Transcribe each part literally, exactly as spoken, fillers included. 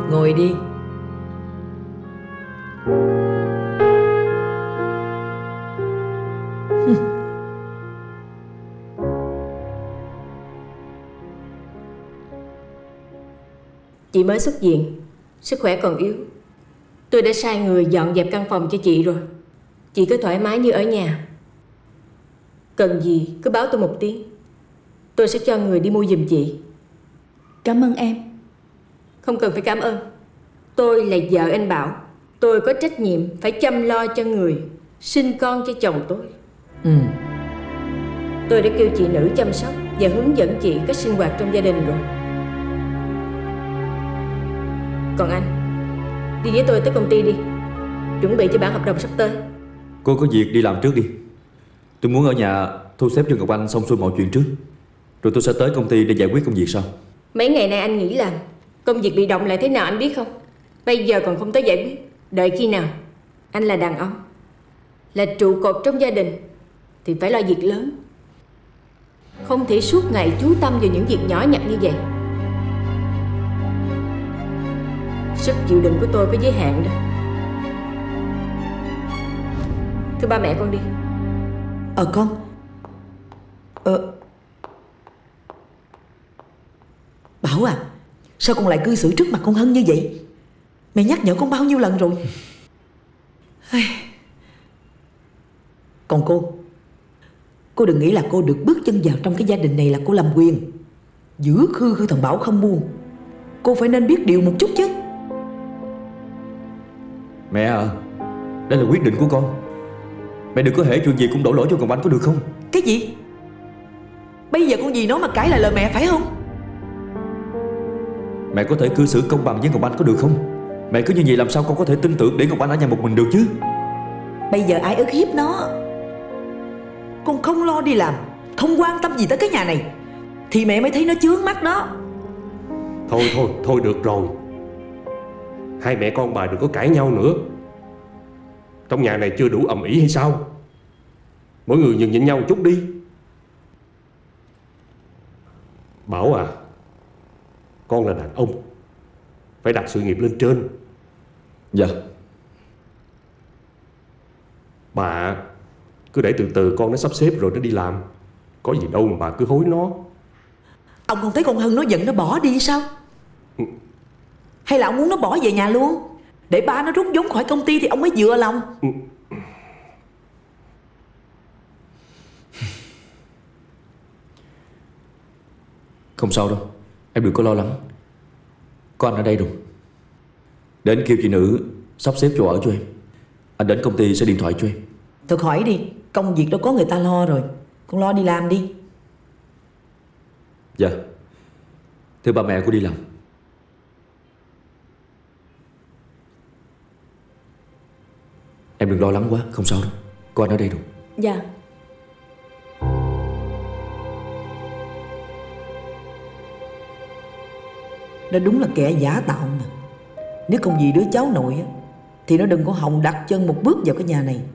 Ngồi đi. Chị mới xuất viện, sức khỏe còn yếu. Tôi đã sai người dọn dẹp căn phòng cho chị rồi. Chị cứ thoải mái như ở nhà. Cần gì cứ báo tôi một tiếng, tôi sẽ cho người đi mua giùm chị. Cảm ơn em. Không cần phải cảm ơn. Tôi là vợ anh Bảo. Tôi có trách nhiệm phải chăm lo cho người, sinh con cho chồng tôi. Ừ. Tôi đã kêu chị nữ chăm sóc và hướng dẫn chị cách sinh hoạt trong gia đình rồi. Còn anh, đi với tôi tới công ty đi, chuẩn bị cho bản hợp đồng sắp tới. Cô có việc đi làm trước đi. Tôi muốn ở nhà thu xếp cho Ngọc Anh xong xuôi mọi chuyện trước, rồi tôi sẽ tới công ty để giải quyết công việc sau. Mấy ngày nay anh nghỉ làm, công việc bị động lại thế nào anh biết không? Bây giờ còn không tới giải quyết. Đợi khi nào? Anh là đàn ông, là trụ cột trong gia đình, thì phải lo việc lớn. Không thể suốt ngày chú tâm vào những việc nhỏ nhặt như vậy. Sức chịu đựng của tôi có giới hạn đó. Thưa ba mẹ con đi. Ờ con. Ờ Bảo à, sao con lại cư xử trước mặt con Hân như vậy? Mẹ nhắc nhở con bao nhiêu lần rồi. Còn cô, cô đừng nghĩ là cô được bước chân vào trong cái gia đình này là cô làm quyền, giữ khư khư thằng Bảo không buông. Cô phải nên biết điều một chút chứ. Mẹ à, đây là quyết định của con. Mẹ đừng có hễ chuyện gì cũng đổ lỗi cho Ngọc Anh có được không? Cái gì? Bây giờ con gì nói mà cãi lại lời mẹ phải không? Mẹ có thể cư xử công bằng với Ngọc Anh có được không? Mẹ cứ như vậy làm sao con có thể tin tưởng để Ngọc Anh ở nhà một mình được chứ? Bây giờ ai ức hiếp nó? Con không lo đi làm, không quan tâm gì tới cái nhà này, thì mẹ mới thấy nó chướng mắt đó. Thôi thôi, thôi được rồi. Hai mẹ con bà đừng có cãi nhau nữa. Trong nhà này chưa đủ ầm ĩ hay sao? Mỗi người nhường nhịn nhau một chút đi. Bảo à, con là đàn ông, phải đặt sự nghiệp lên trên. Dạ. Bà cứ để từ từ con nó sắp xếp rồi nó đi làm. Có gì đâu mà bà cứ hối nó. Ông không thấy con Hân nó giận nó bỏ đi sao? Ừ. Hay là ông muốn nó bỏ về nhà luôn, để ba nó rút vốn khỏi công ty thì ông mới vừa lòng? Ừ. Không sao đâu, em đừng có lo lắng. Có anh ở đây rồi. Để anh kêu chị nữ sắp xếp chỗ ở cho em. Anh đến công ty sẽ điện thoại cho em. Thôi khỏi đi, công việc đó có người ta lo rồi. Con lo đi làm đi. Dạ. Thưa ba mẹ, cô đi làm. Em đừng lo lắng quá, không sao đâu. Có anh ở đây rồi. Dạ. Nó đúng là kẻ giả tạo mà. Nếu không vì đứa cháu nội á, thì nó đừng có hòng đặt chân một bước vào cái nhà này.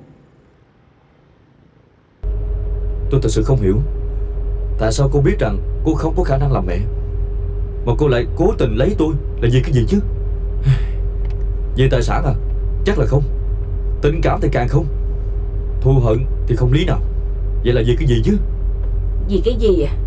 Tôi thật sự không hiểu, tại sao cô biết rằng cô không có khả năng làm mẹ, mà cô lại cố tình lấy tôi là vì cái gì chứ? Về tài sản à? Chắc là không. Tình cảm thì càng không. Thù hận thì không lý nào. Vậy là vì cái gì chứ? Vì cái gì à?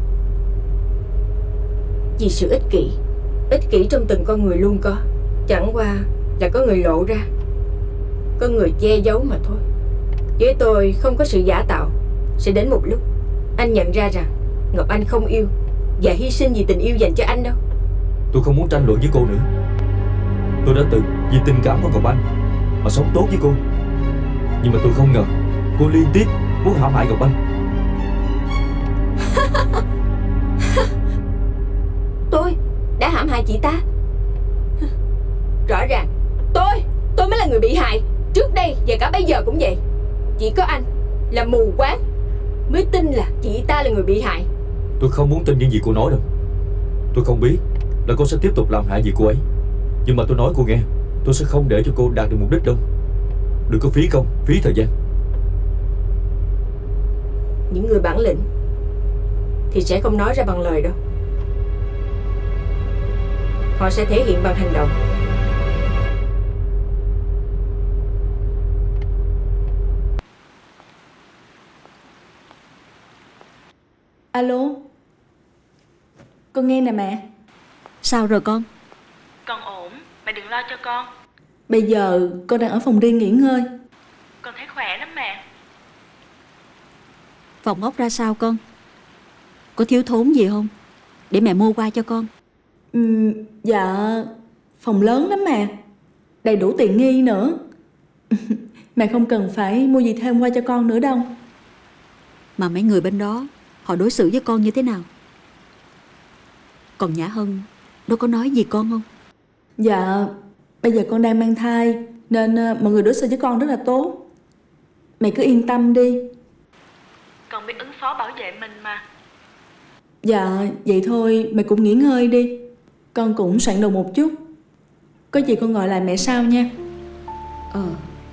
Vì sự ích kỷ. Ích kỷ trong từng con người luôn có. Chẳng qua là có người lộ ra, có người che giấu mà thôi. Với tôi không có sự giả tạo. Sẽ đến một lúc anh nhận ra rằng Ngọc Anh không yêu và hy sinh vì tình yêu dành cho anh đâu. Tôi không muốn tranh luận với cô nữa. Tôi đã từng vì tình cảm của Ngọc Anh mà sống tốt với cô, nhưng mà tôi không ngờ cô liên tiếp muốn hãm hại Ngọc Anh. Tôi đã hãm hại chị ta? Rõ ràng tôi Tôi mới là người bị hại. Trước đây và cả bây giờ cũng vậy. Chỉ có anh là mù quáng mới tin là chị ta là người bị hại. Tôi không muốn tin những gì cô nói đâu. Tôi không biết là cô sẽ tiếp tục làm hại gì cô ấy, nhưng mà tôi nói cô nghe, tôi sẽ không để cho cô đạt được mục đích đâu. Đừng có phí công, phí thời gian. Những người bản lĩnh thì sẽ không nói ra bằng lời đâu. Họ sẽ thể hiện bằng hành động. Alo. Con nghe nè mẹ. Sao rồi con? Con ổn, mẹ đừng lo cho con. Bây giờ con đang ở phòng riêng nghỉ ngơi. Con thấy khỏe lắm mẹ. Phòng ốc ra sao con? Có thiếu thốn gì không? Để mẹ mua qua cho con. Uhm, dạ, phòng lớn lắm mẹ. Đầy đủ tiện nghi nữa. Mẹ không cần phải mua gì thêm qua cho con nữa đâu. Mà mấy người bên đó họ đối xử với con như thế nào? Còn Nhã Hân nó có nói gì con không? Dạ, bây giờ con đang mang thai nên mọi người đối xử với con rất là tốt. Mẹ cứ yên tâm đi. Con biết ứng phó bảo vệ mình mà. Dạ, vậy thôi mẹ cũng nghỉ ngơi đi. Con cũng soạn đồ một chút. Có gì con gọi lại mẹ sau nha. Ờ.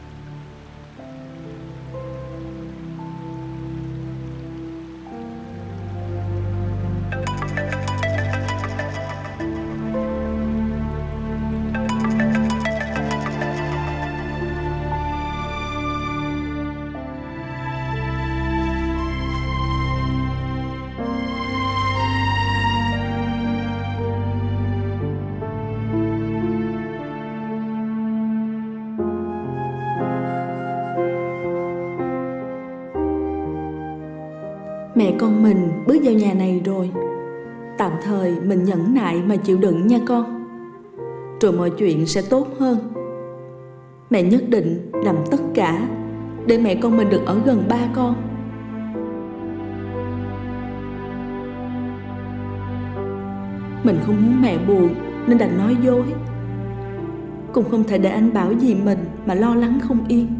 Mẹ con mình bước vào nhà này rồi. Tạm thời mình nhẫn nại mà chịu đựng nha con. Rồi mọi chuyện sẽ tốt hơn. Mẹ nhất định làm tất cả để mẹ con mình được ở gần ba con. Mình không muốn mẹ buồn nên đành nói dối. Cũng không thể để anh Bảo vì mình mà lo lắng không yên.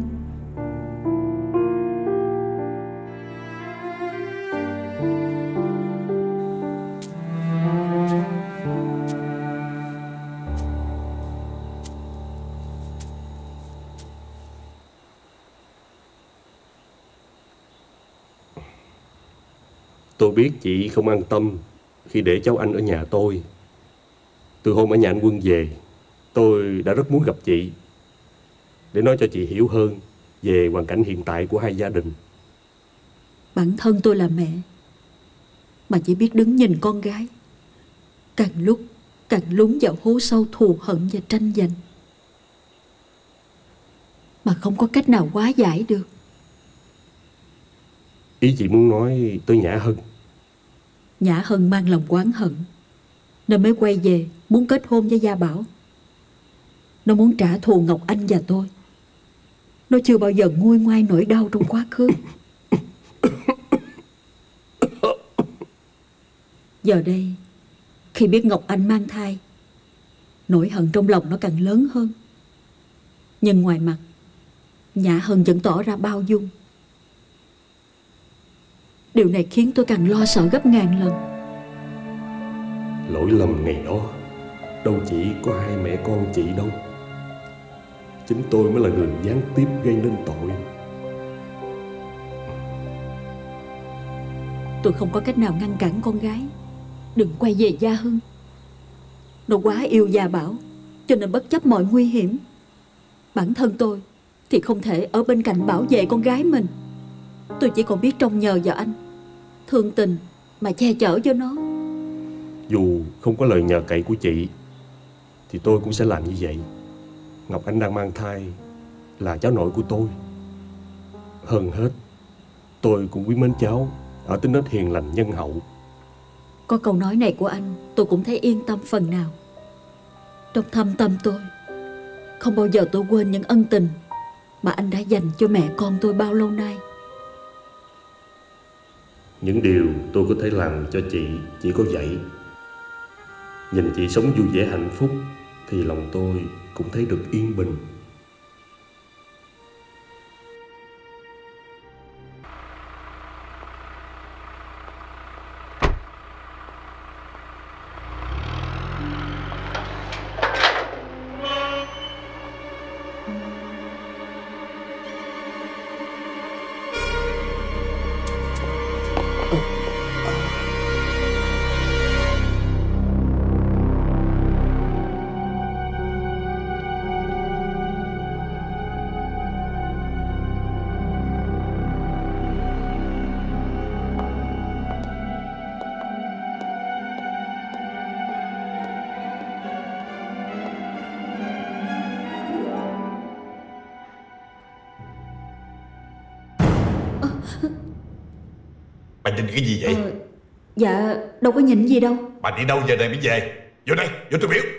Tôi biết chị không an tâm khi để cháu anh ở nhà tôi. Từ hôm ở nhà anh Quân về, tôi đã rất muốn gặp chị để nói cho chị hiểu hơn về hoàn cảnh hiện tại của hai gia đình. Bản thân tôi là mẹ mà chỉ biết đứng nhìn con gái càng lúc càng lún vào hố sâu thù hận và tranh giành, mà không có cách nào hóa giải được. Ý chị muốn nói tới Nhã Hân? Nhã Hân mang lòng oán hận nên mới quay về muốn kết hôn với Gia Bảo. Nó muốn trả thù Ngọc Anh và tôi. Nó chưa bao giờ nguôi ngoai nỗi đau trong quá khứ. Giờ đây, khi biết Ngọc Anh mang thai, nỗi hận trong lòng nó càng lớn hơn. Nhưng ngoài mặt, Nhã Hân vẫn tỏ ra bao dung. Điều này khiến tôi càng lo sợ gấp ngàn lần. Lỗi lầm ngày đó đâu chỉ có hai mẹ con chị đâu. Chính tôi mới là người gián tiếp gây nên tội. Tôi không có cách nào ngăn cản con gái đừng quay về Gia Hưng. Nó quá yêu Gia Bảo, cho nên bất chấp mọi nguy hiểm. Bản thân tôi thì không thể ở bên cạnh bảo vệ con gái mình. Tôi chỉ còn biết trông nhờ vào anh, thương tình mà che chở cho nó. Dù không có lời nhờ cậy của chị thì tôi cũng sẽ làm như vậy. Ngọc Anh đang mang thai là cháu nội của tôi. Hơn hết, tôi cũng quý mến cháu ở tính nết hiền lành nhân hậu. Có câu nói này của anh, tôi cũng thấy yên tâm phần nào. Trong thâm tâm tôi, không bao giờ tôi quên những ân tình mà anh đã dành cho mẹ con tôi bao lâu nay. Những điều tôi có thể làm cho chị chỉ có vậy. Nhìn chị sống vui vẻ hạnh phúc thì lòng tôi cũng thấy được yên bình. nhìn cái gì vậy? ờ, Dạ đâu có nhìn gì đâu. Bà đi đâu giờ này mới về? Vô đây, vô tôi biểu.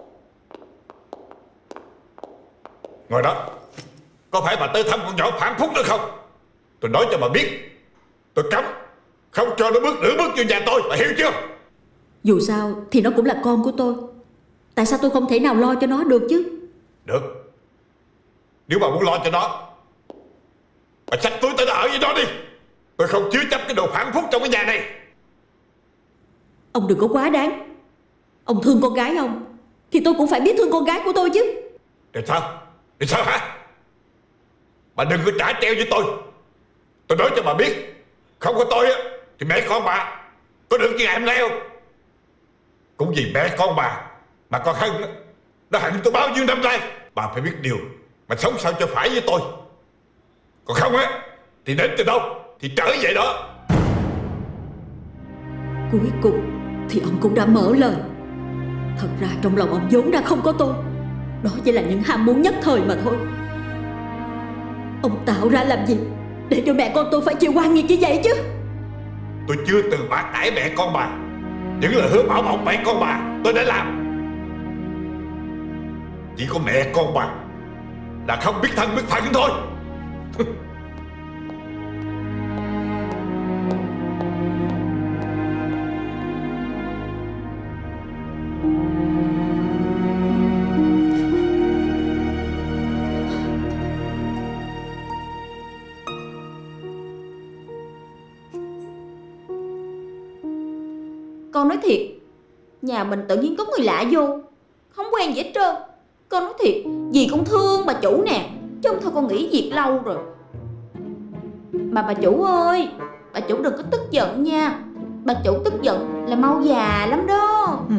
Ngồi đó. Có phải bà tới thăm con nhỏ Phản Phúc nữa không? Tôi nói cho bà biết, tôi cấm không cho nó bước nửa bước vô nhà tôi, bà hiểu chưa? Dù sao thì nó cũng là con của tôi. Tại sao tôi không thể nào lo cho nó được chứ? Được. Nếu bà muốn lo cho nó, bà xách túi tới nó ở với nó đi. Tôi không chứa chấp cái đồ phản phúc trong cái nhà này. Ông đừng có quá đáng. Ông thương con gái ông thì tôi cũng phải biết thương con gái của tôi chứ. Rồi sao? Rồi sao hả? Bà đừng có trả treo với tôi. Tôi nói cho bà biết, không có tôi á thì mẹ con bà có được như ngày hôm nay không? Cũng vì mẹ con bà mà con Hân á, nó hận tôi bao nhiêu năm nay. Bà phải biết điều mà sống sao cho phải với tôi. Còn không á thì đến từ đâu thì trở về đó. Cuối cùng thì ông cũng đã mở lời. Thật ra trong lòng ông vốn đã không có tôi. Đó chỉ là những ham muốn nhất thời mà thôi. Ông tạo ra làm gì để cho mẹ con tôi phải chịu oan nghiệt như vậy chứ? Tôi chưa từng bạc đãi mẹ con bà. Những lời hứa bảo bọc mẹ con bà tôi đã làm. Chỉ có mẹ con bà là không biết thân biết phận thôi. Con nói thiệt, nhà mình tự nhiên có người lạ vô, không quen gì hết trơn. Con nói thiệt, vì con thương bà chủ nè, chứ không thôi con nghỉ việc lâu rồi. Mà bà chủ ơi, bà chủ đừng có tức giận nha. Bà chủ tức giận là mau già lắm đó. Ừ.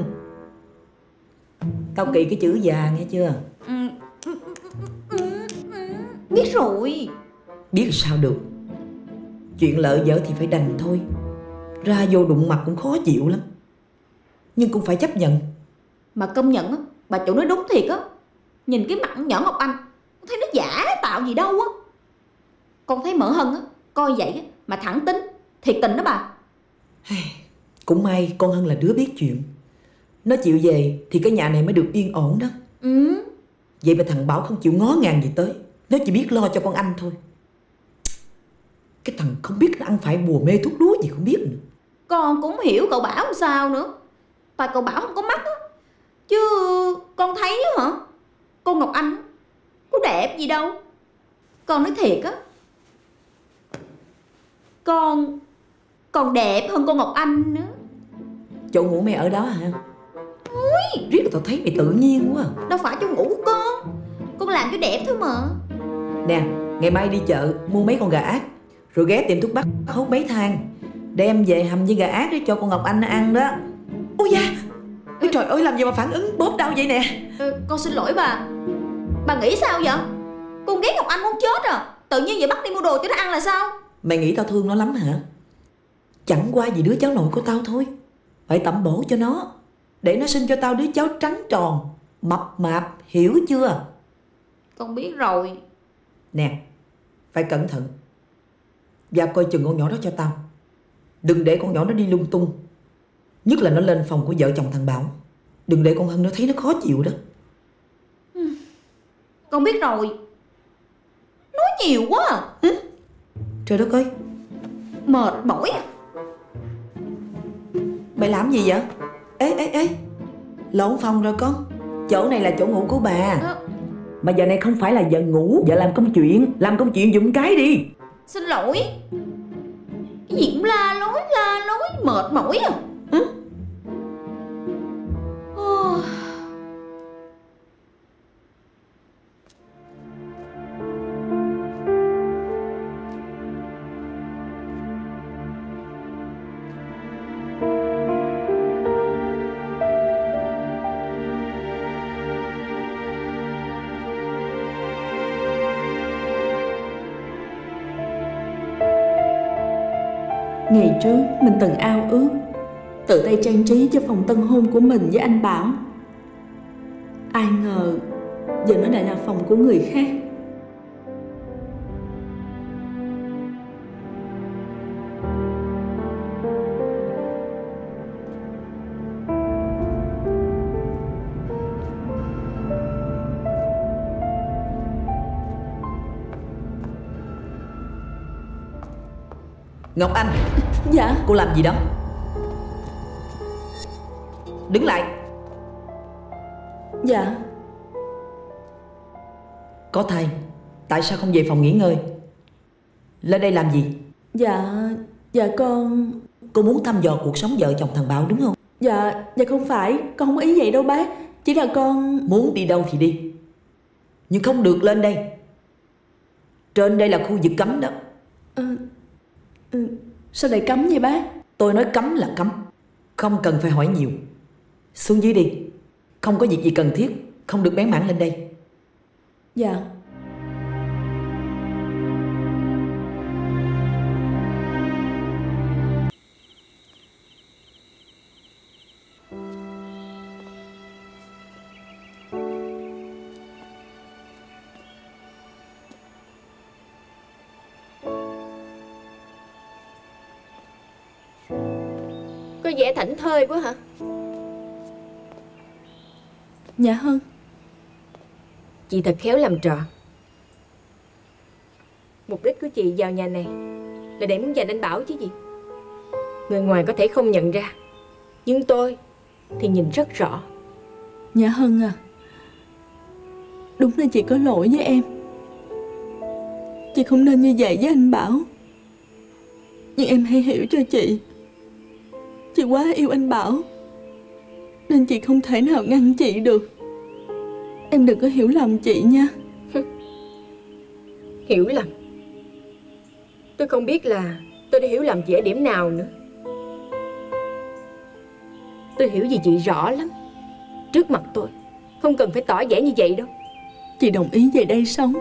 Tao kỳ cái chữ già nghe chưa? Ừ. Biết rồi. Biết sao được. Chuyện lỡ dở thì phải đành thôi. Ra vô đụng mặt cũng khó chịu lắm, nhưng cũng phải chấp nhận. Mà công nhận á, bà chủ nói đúng thiệt á. Nhìn cái mặt nhỏ Ngọc Anh, thấy nó giả tạo gì đâu á. Con thấy Mỡ Hân á, coi vậy á, mà thẳng tính, thiệt tình đó bà. Cũng may con Hân là đứa biết chuyện. Nó chịu về thì cái nhà này mới được yên ổn đó. Ừ. Vậy mà thằng Bảo không chịu ngó ngàng gì tới. Nó chỉ biết lo cho con Anh thôi. Cái thằng không biết nó ăn phải bùa mê thuốc lúa gì không biết nữa. Con cũng hiểu cậu Bảo làm sao nữa. Tại cậu Bảo không có mắt á. Chứ con thấy á hả, cô Ngọc Anh có đẹp gì đâu. Con nói thiệt á, Con Còn đẹp hơn cô Ngọc Anh nữa. Chỗ ngủ mày ở đó hả? Ui, riết tao thấy mày tự nhiên quá. Đâu phải chỗ ngủ của con. Con làm cho đẹp thôi mà. Nè, ngày mai đi chợ mua mấy con gà ác, rồi ghé tiệm thuốc bắc hốt mấy thang, đem về hầm với gà ác để cho con Ngọc Anh nó ăn đó. Ôi da, ôi trời ơi, làm gì mà phản ứng bóp đau vậy nè. ừ, Con xin lỗi bà. Bà nghĩ sao vậy? Con ghét Ngọc Anh muốn chết à. Tự nhiên vậy bắt đi mua đồ cho nó ăn là sao? Mày nghĩ tao thương nó lắm hả? Chẳng qua vì đứa cháu nội của tao thôi. Phải tẩm bổ cho nó, để nó sinh cho tao đứa cháu trắng tròn, mập mạp, hiểu chưa? Con biết rồi. Nè, phải cẩn thận và coi chừng con nhỏ đó cho tao. Đừng để con nhỏ nó đi lung tung. Nhất là nó lên phòng của vợ chồng thằng Bảo. Đừng để con Hân nó thấy nó khó chịu đó. Con biết rồi. Nói nhiều quá à. Ừ? Trời đất ơi, mệt mỏi à. Mày làm gì vậy? Ê ê ê, lộn phòng rồi con. Chỗ này là chỗ ngủ của bà à. Mà giờ này không phải là giờ ngủ, giờ làm công chuyện. Làm công chuyện giùm cái đi. Xin lỗi. Cái gì cũng la lối la lối, mệt mỏi à. Ừ? Oh. Ngày trước mình từng ao ước tự tay trang trí cho phòng tân hôn của mình với anh Bảo. Ai ngờ giờ nó lại là phòng của người khác. Ngọc Anh. Dạ. Cô làm gì đó? Đứng lại. Dạ. Có thai, tại sao không về phòng nghỉ ngơi? Lên đây làm gì? Dạ. Dạ con... Cô muốn thăm dò cuộc sống vợ chồng thằng Bảo đúng không? Dạ. Dạ không phải, con không ý vậy đâu bác. Chỉ là con... Muốn đi đâu thì đi, nhưng không được lên đây. Trên đây là khu vực cấm đó. Ừ, ừ, sao lại cấm vậy bác? Tôi nói cấm là cấm, không cần phải hỏi nhiều. Xuống dưới đi, không có việc gì cần thiết, không được bén mảng lên đây. Dạ. Có vẻ thảnh thơi quá hả? Dạ Hân. Chị thật khéo làm trò. Mục đích của chị vào nhà này là để muốn giành anh Bảo chứ gì. Người ngoài có thể không nhận ra, nhưng tôi thì nhìn rất rõ. Dạ Hân à, đúng là chị có lỗi với em. Chị không nên như vậy với anh Bảo. Nhưng em hãy hiểu cho chị, chị quá yêu anh Bảo, nên chị không thể nào ngăn chị được. Em đừng có hiểu lầm chị nha. Hiểu lầm? Tôi không biết là tôi đã hiểu lầm chị ở điểm nào nữa. Tôi hiểu gì chị rõ lắm. Trước mặt tôi không cần phải tỏ vẻ như vậy đâu. Chị đồng ý về đây sống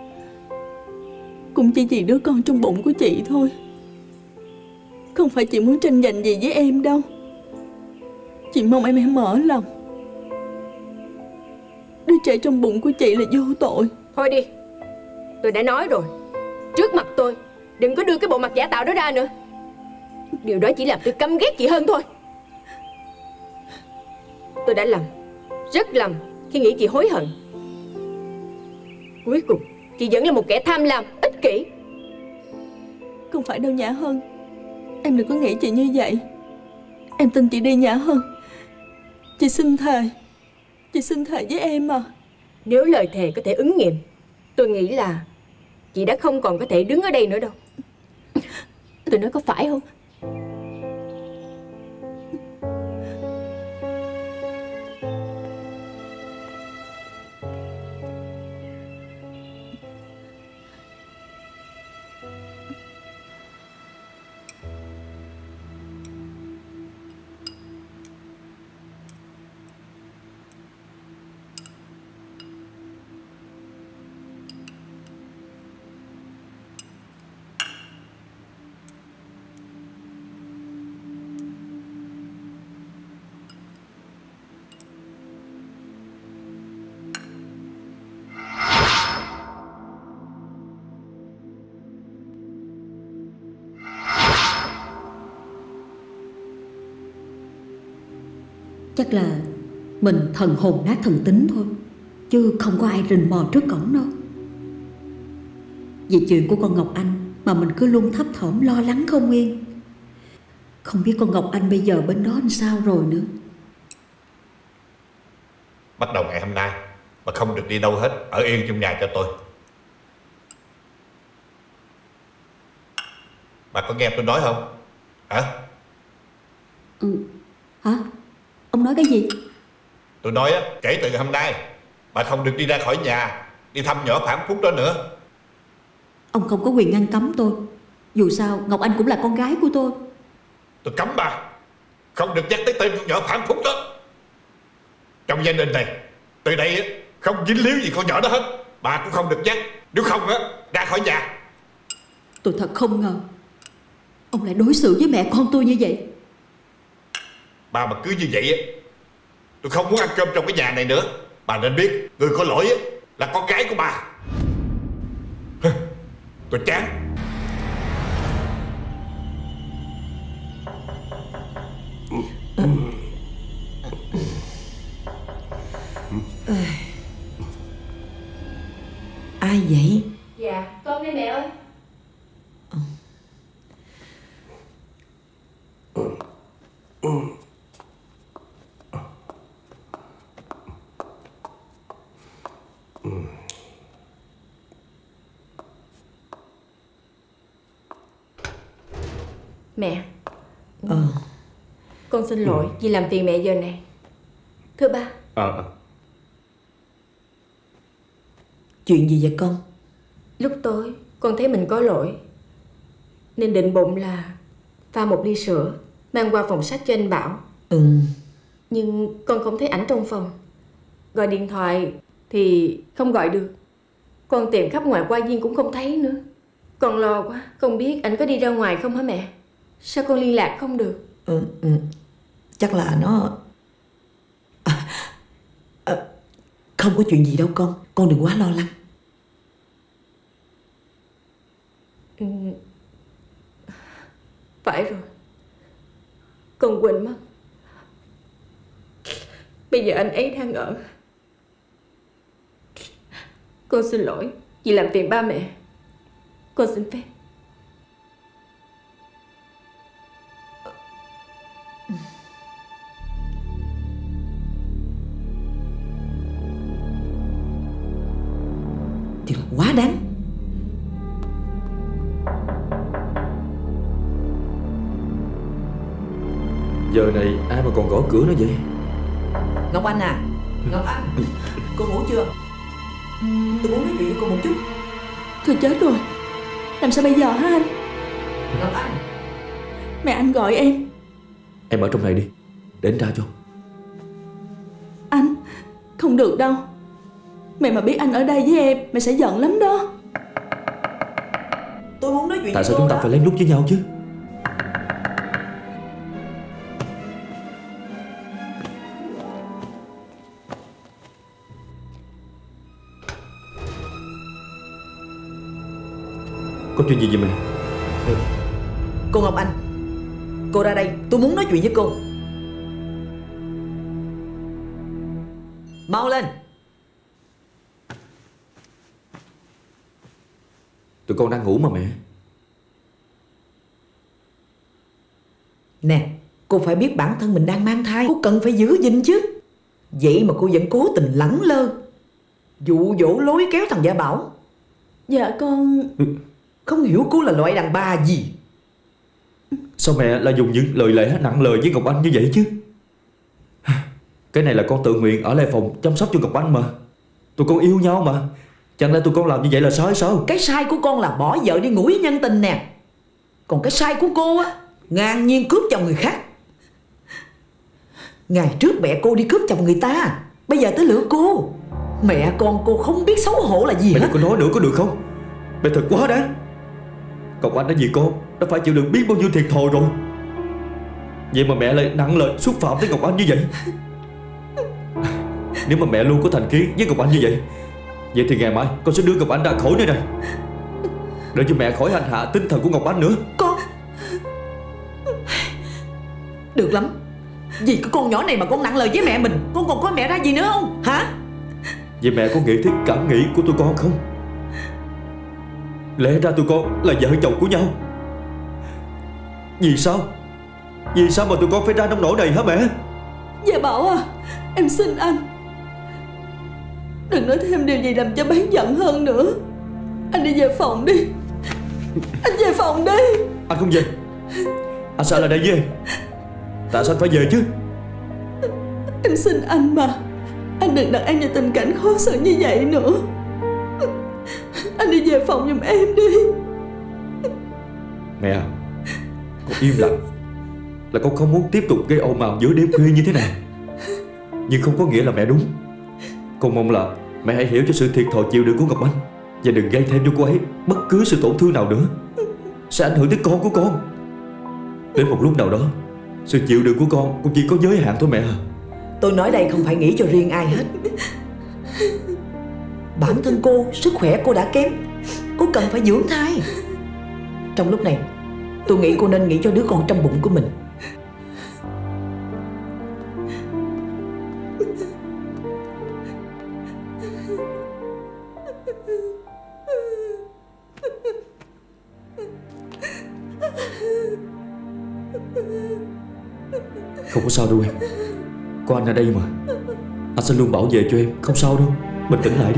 cũng chỉ vì đứa con trong bụng của chị thôi. Không phải chị muốn tranh giành gì với em đâu. Chị mong em hãy mở lòng. Đứa trẻ trong bụng của chị là vô tội. Thôi đi, tôi đã nói rồi, trước mặt tôi đừng có đưa cái bộ mặt giả tạo đó ra nữa. Điều đó chỉ làm tôi căm ghét chị hơn thôi. Tôi đã lầm, rất lầm khi nghĩ chị hối hận. Cuối cùng chị vẫn là một kẻ tham lam, ích kỷ. Không phải đâu Nhã Hân, em đừng có nghĩ chị như vậy. Em tin chị đi Nhã Hân. Chị xin thề, chị xin thề với em mà. Nếu lời thề có thể ứng nghiệm, tôi nghĩ là chị đã không còn có thể đứng ở đây nữa đâu. Tôi nói có phải không? Chắc là mình thần hồn nát thần tính thôi, chứ không có ai rình mò trước cổng đâu. Vì chuyện của con Ngọc Anh mà mình cứ luôn thấp thỏm lo lắng không yên. Không biết con Ngọc Anh bây giờ bên đó làm sao rồi nữa. Bắt đầu ngày hôm nay mà không được đi đâu hết, ở yên trong nhà cho tôi. Bà có nghe tôi nói không? Hả? Ừ. Hả? Ông nói cái gì? Tôi nói á, kể từ hôm nay bà không được đi ra khỏi nhà, đi thăm nhỏ Phạm Phúc đó nữa. Ông không có quyền ngăn cấm tôi. Dù sao Ngọc Anh cũng là con gái của tôi. Tôi cấm bà không được nhắc tới tên con nhỏ Phạm Phúc đó. Trong gia đình này, từ đây á, không dính líu gì con nhỏ đó hết. Bà cũng không được nhắc, nếu không á, ra khỏi nhà. Tôi thật không ngờ ông lại đối xử với mẹ con tôi như vậy. Bà mà cứ như vậy á, tôi không muốn ăn cơm trong cái nhà này nữa. Bà nên biết, người có lỗi á, là con gái của bà. Tôi chán. Ai vậy? Dạ, con đây mẹ ơi. Mẹ. Ờ. Con xin lỗi vì làm phiền mẹ giờ này. Thưa ba. Ờ à. Chuyện gì vậy con? Lúc tối con thấy mình có lỗi, nên định bụng là pha một ly sữa mang qua phòng sách cho anh Bảo. Ừ. Nhưng con không thấy ảnh trong phòng. Gọi điện thoại thì không gọi được. Con tìm khắp ngoài qua viên cũng không thấy nữa. Con lo quá, không biết ảnh có đi ra ngoài không hả mẹ? Sao con liên lạc không được? Ừ, ừ. Chắc là nó à, à, không có chuyện gì đâu con. Con đừng quá lo lắng. Ừ. Phải rồi, con quên mất. Bây giờ anh ấy đang ở. Con xin lỗi vì làm phiền ba mẹ. Con xin phép. Thì quá đáng. Giờ này ai mà còn gõ cửa nữa vậy? Ngọc Anh à, Ngọc Anh, cô ngủ chưa? Tôi muốn nói chuyện với cô một chút. Thôi chết rồi, làm sao bây giờ hả anh? Ngọc Anh. Mẹ anh gọi em. Em ở trong này đi, để anh ra cho. Anh, không được đâu. Mẹ mà biết anh ở đây với em, mẹ sẽ giận lắm đó. Tôi muốn nói chuyện Tại với sao cô chúng ta đó. phải lén lút với nhau chứ? Có chuyện gì vậy mẹ? Cô Ngọc Anh, cô ra đây, tôi muốn nói chuyện với cô. Mau lên. Tụi con đang ngủ mà mẹ. Nè, cô phải biết bản thân mình đang mang thai. Cô cần phải giữ gìn chứ. Vậy mà cô vẫn cố tình lẳng lơ, dụ dỗ lối kéo thằng Gia Bảo. Dạ con... Không hiểu cô là loại đàn bà gì. Sao mẹ lại dùng những lời lẽ nặng lời với Ngọc Anh như vậy chứ? Cái này là con tự nguyện ở lại phòng chăm sóc cho Ngọc Anh mà. Tụi con yêu nhau mà. Chẳng lẽ tụi con làm như vậy là sai hay sao? Cái sai của con là bỏ vợ đi ngủ với nhân tình nè. Còn cái sai của cô á, ngang nhiên cướp chồng người khác. Ngày trước mẹ cô đi cướp chồng người ta, bây giờ tới lượt cô. Mẹ con cô không biết xấu hổ là gì mẹ hết. đừng có nói nữa có được không? Mẹ thật quá đáng. Ngọc Anh đã vì con đã phải chịu đựng biết bao nhiêu thiệt thòi rồi. Vậy mà mẹ lại nặng lời xúc phạm tới Ngọc Anh như vậy. Nếu mà mẹ luôn có thành kiến với Ngọc Anh như vậy, vậy thì ngày mai con sẽ đưa Ngọc Anh ra khỏi nơi này, để cho mẹ khỏi hành hạ tinh thần của Ngọc Anh nữa. Con được lắm. Vì cái con nhỏ này mà con nặng lời với mẹ mình, con còn có mẹ ra gì nữa không hả? Vậy mẹ có nghĩ tới cảm nghĩ của tụi con không? Lẽ ra tụi con là vợ chồng của nhau. Vì sao? Vì sao mà tụi con phải ra nông nỗi này hả mẹ? Dạ Bảo à, em xin anh, đừng nói thêm điều gì làm cho bác giận hơn nữa. Anh đi về phòng đi. Anh về phòng đi. Anh không về. Anh sao lại đây với em? Tại sao anh phải về chứ? Em xin anh mà, anh đừng đặt em vào tình cảnh khó xử như vậy nữa. Anh đi về phòng giùm em đi. Mẹ à, con im lặng là con không muốn tiếp tục gây ồn ào giữa đêm khuya như thế này. Nhưng không có nghĩa là mẹ đúng. Con mong là mẹ hãy hiểu cho sự thiệt thòi chịu đựng của Ngọc Anh, và đừng gây thêm cho cô ấy bất cứ sự tổn thương nào nữa, sẽ ảnh hưởng tới con của con. Đến một lúc nào đó, sự chịu đựng của con cũng chỉ có giới hạn thôi mẹ à. Tôi nói đây không phải nghĩ cho riêng ai hết. Bản thân cô, sức khỏe cô đã kém, cô cần phải dưỡng thai. Trong lúc này, tôi nghĩ cô nên nghĩ cho đứa con trong bụng của mình. Không có sao đâu em. Có anh ở đây mà. Anh sẽ luôn bảo vệ cho em. Không sao đâu. Bình tĩnh lại đi.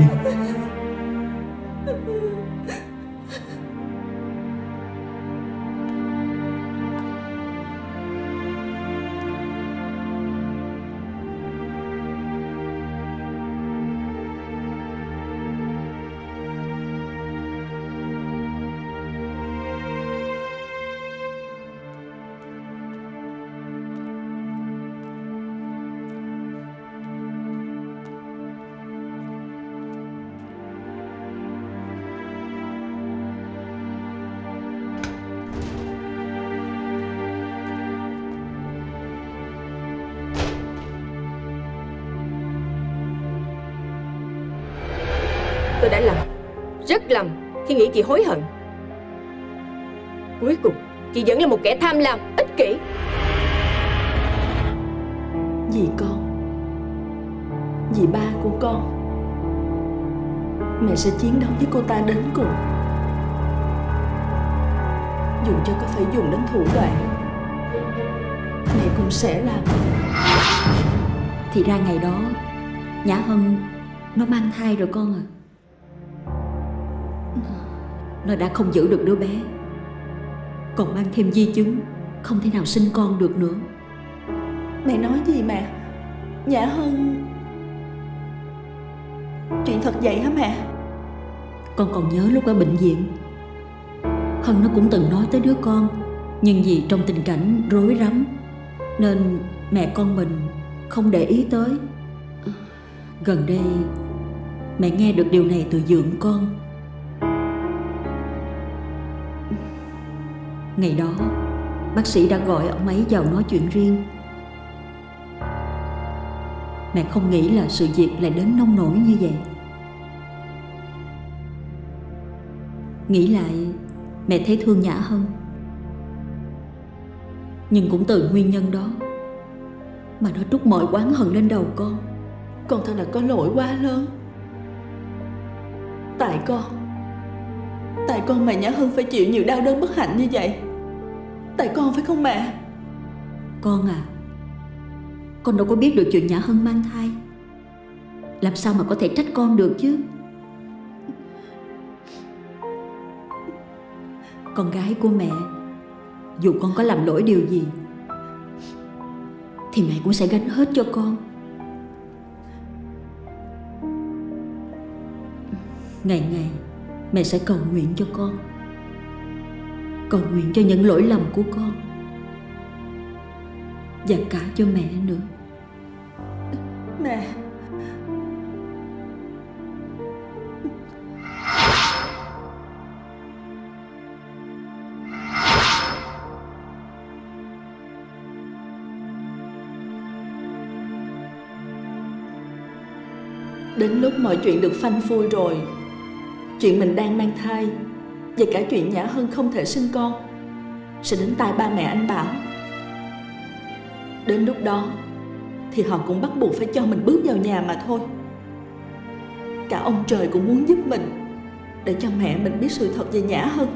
Tôi đã lầm, rất lầm khi nghĩ chị hối hận. Cuối cùng chị vẫn là một kẻ tham lam, ích kỷ. Vì con, vì ba của con, mẹ sẽ chiến đấu với cô ta đến cùng. Dù cho có phải dùng đến thủ đoạn, mẹ cũng sẽ làm. Thì ra ngày đó Nhã Hân nó mang thai rồi con à. Nó đã không giữ được đứa bé, còn mang thêm di chứng, không thể nào sinh con được nữa. Mẹ nói gì mà Nhã Hân... Chuyện thật vậy hả mẹ? Con còn nhớ lúc ở bệnh viện, Hân nó cũng từng nói tới đứa con, nhưng vì trong tình cảnh rối rắm nên mẹ con mình không để ý tới. Gần đây mẹ nghe được điều này từ dượng con. Ngày đó bác sĩ đã gọi ông ấy vào nói chuyện riêng. Mẹ không nghĩ là sự việc lại đến nông nỗi như vậy. Nghĩ lại, mẹ thấy thương Nhã Hân, nhưng cũng từ nguyên nhân đó mà nó trút mọi oán hận lên đầu con. Con thật là có lỗi quá lớn. Tại con Tại con mà Nhã Hân phải chịu nhiều đau đớn bất hạnh như vậy. Tại con phải không mẹ? Con à, con đâu có biết được chuyện Nhã Hân mang thai, làm sao mà có thể trách con được chứ. Con gái của mẹ, dù con có làm lỗi điều gì thì mẹ cũng sẽ gánh hết cho con. Ngày ngày mẹ sẽ cầu nguyện cho con, cầu nguyện cho những lỗi lầm của con, và cả cho mẹ nữa. Mẹ, đến lúc mọi chuyện được phanh phui rồi, chuyện mình đang mang thai và cả chuyện Nhã Hân không thể sinh con sẽ đến tai ba mẹ anh Bảo. Đến lúc đó thì họ cũng bắt buộc phải cho mình bước vào nhà mà thôi. Cả ông trời cũng muốn giúp mình để cho mẹ mình biết sự thật về Nhã Hân.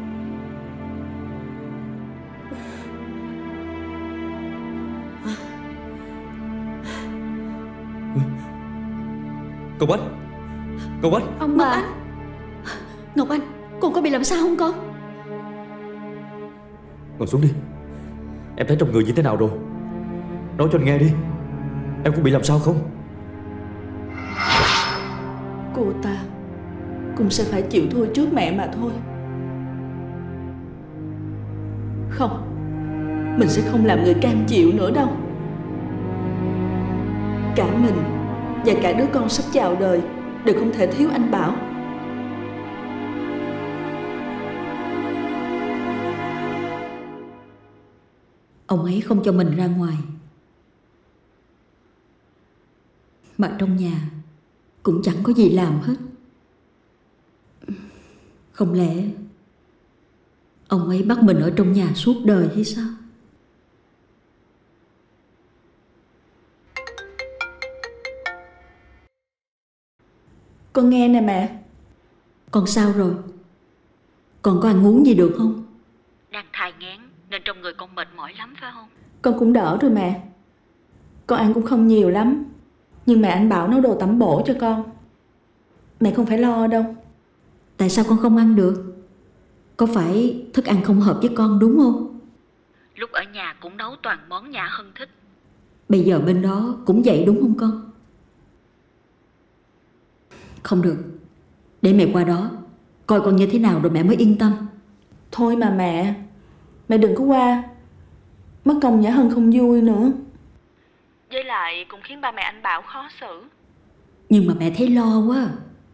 Ngọc Anh, Ngọc Anh. Ông Ngọc Anh. Ngọc Anh, con có bị làm sao không con? Ngồi xuống đi. Em thấy trong người như thế nào rồi? Nói cho anh nghe đi. Em có bị làm sao không? Cô ta cũng sẽ phải chịu thua trước mẹ mà thôi. Không, mình sẽ không làm người cam chịu nữa đâu. Cả mình và cả đứa con sắp chào đời đều không thể thiếu anh Bảo. Ông ấy không cho mình ra ngoài, mà trong nhà cũng chẳng có gì làm hết. Không lẽ ông ấy bắt mình ở trong nhà suốt đời hay sao? Con nghe nè mẹ. Con sao rồi? Con có ăn uống gì được không? Đang thai nghén nên trong người con mệt mỏi lắm phải không? Con cũng đỡ rồi mẹ. Con ăn cũng không nhiều lắm, nhưng mẹ anh Bảo nấu đồ tẩm bổ cho con. Mẹ không phải lo đâu. Tại sao con không ăn được? Có phải thức ăn không hợp với con đúng không? Lúc ở nhà cũng nấu toàn món Nhã Hân thích. Bây giờ bên đó cũng vậy đúng không con? Không được, để mẹ qua đó coi con như thế nào rồi mẹ mới yên tâm. Thôi mà mẹ, mẹ đừng có qua, mất công Nhã Hân không vui nữa. Với lại cũng khiến ba mẹ anh Bảo khó xử. Nhưng mà mẹ thấy lo quá.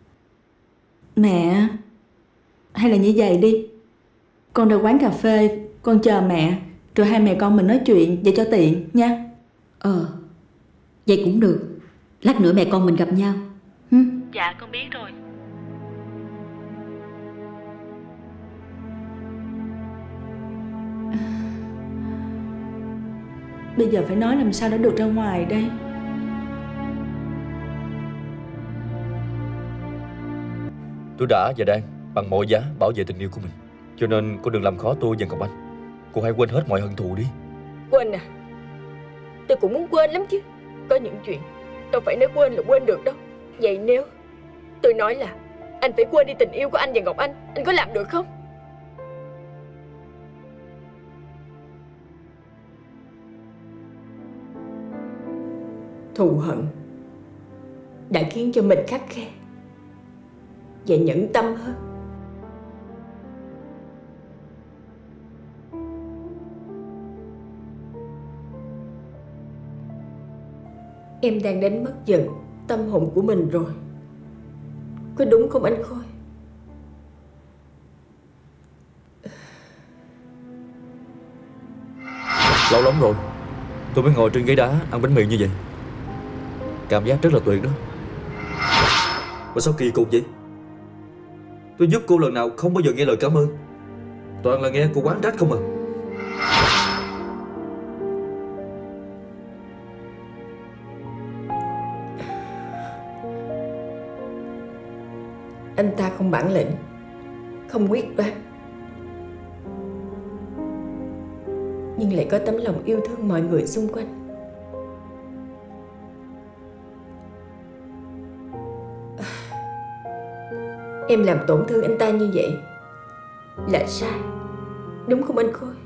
Mẹ, hay là như vậy đi, con ra quán cà phê, con chờ mẹ, rồi hai mẹ con mình nói chuyện vậy cho tiện nha. Ờ, vậy cũng được. Lát nữa mẹ con mình gặp nhau. Hừ? Dạ con biết rồi. Bây giờ phải nói làm sao để được ra ngoài đây? Tôi đã và đang bằng mọi giá bảo vệ tình yêu của mình. Cho nên cô đừng làm khó tôi và Ngọc Anh. Cô hãy quên hết mọi hận thù đi. Quên à? Tôi cũng muốn quên lắm chứ. Có những chuyện đâu phải nói quên là quên được đâu. Vậy nếu tôi nói là anh phải quên đi tình yêu của anh và Ngọc Anh, anh có làm được không? Thù hận đã khiến cho mình khắt khe và nhẫn tâm hơn. Em đang đánh mất dần tâm hồn của mình rồi. Có đúng không anh Khôi? Lâu lắm rồi tôi mới ngồi trên ghế đá ăn bánh mì như vậy. Cảm giác rất là tuyệt đó. Mà sao kỳ cục vậy? Tôi giúp cô lần nào không bao giờ nghe lời cảm ơn, toàn là nghe cô oán trách không à. Anh ta không bản lĩnh, không quyết đoán, nhưng lại có tấm lòng yêu thương mọi người xung quanh. Em làm tổn thương anh ta như vậy là sai, đúng không anh Khôi?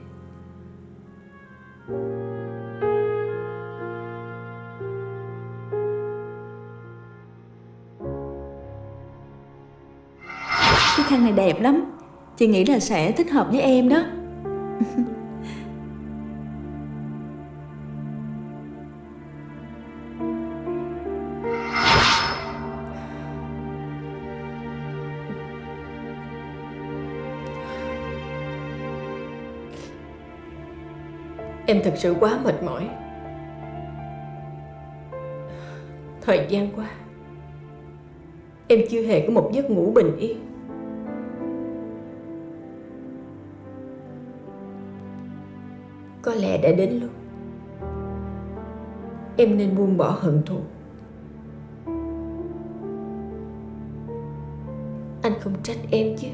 Cái khăn này đẹp lắm. Chị nghĩ là sẽ thích hợp với em đó. Em thật sự quá mệt mỏi. Thời gian qua em chưa hề có một giấc ngủ bình yên. Có lẽ đã đến lúc em nên buông bỏ hận thù. Anh không trách em chứ?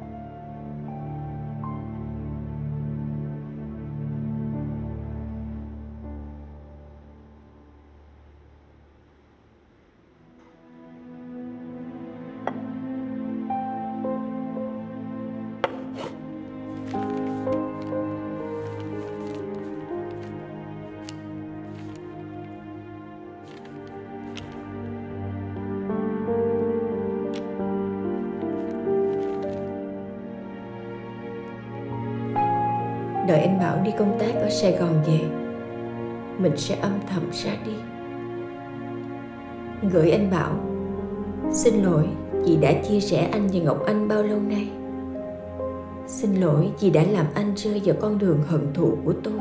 Đợi anh Bảo đi công tác ở Sài Gòn về, mình sẽ âm thầm ra đi, gửi anh Bảo xin lỗi vì đã chia sẻ anh và Ngọc Anh bao lâu nay. Xin lỗi vì đã làm anh rơi vào con đường hận thù của tôi.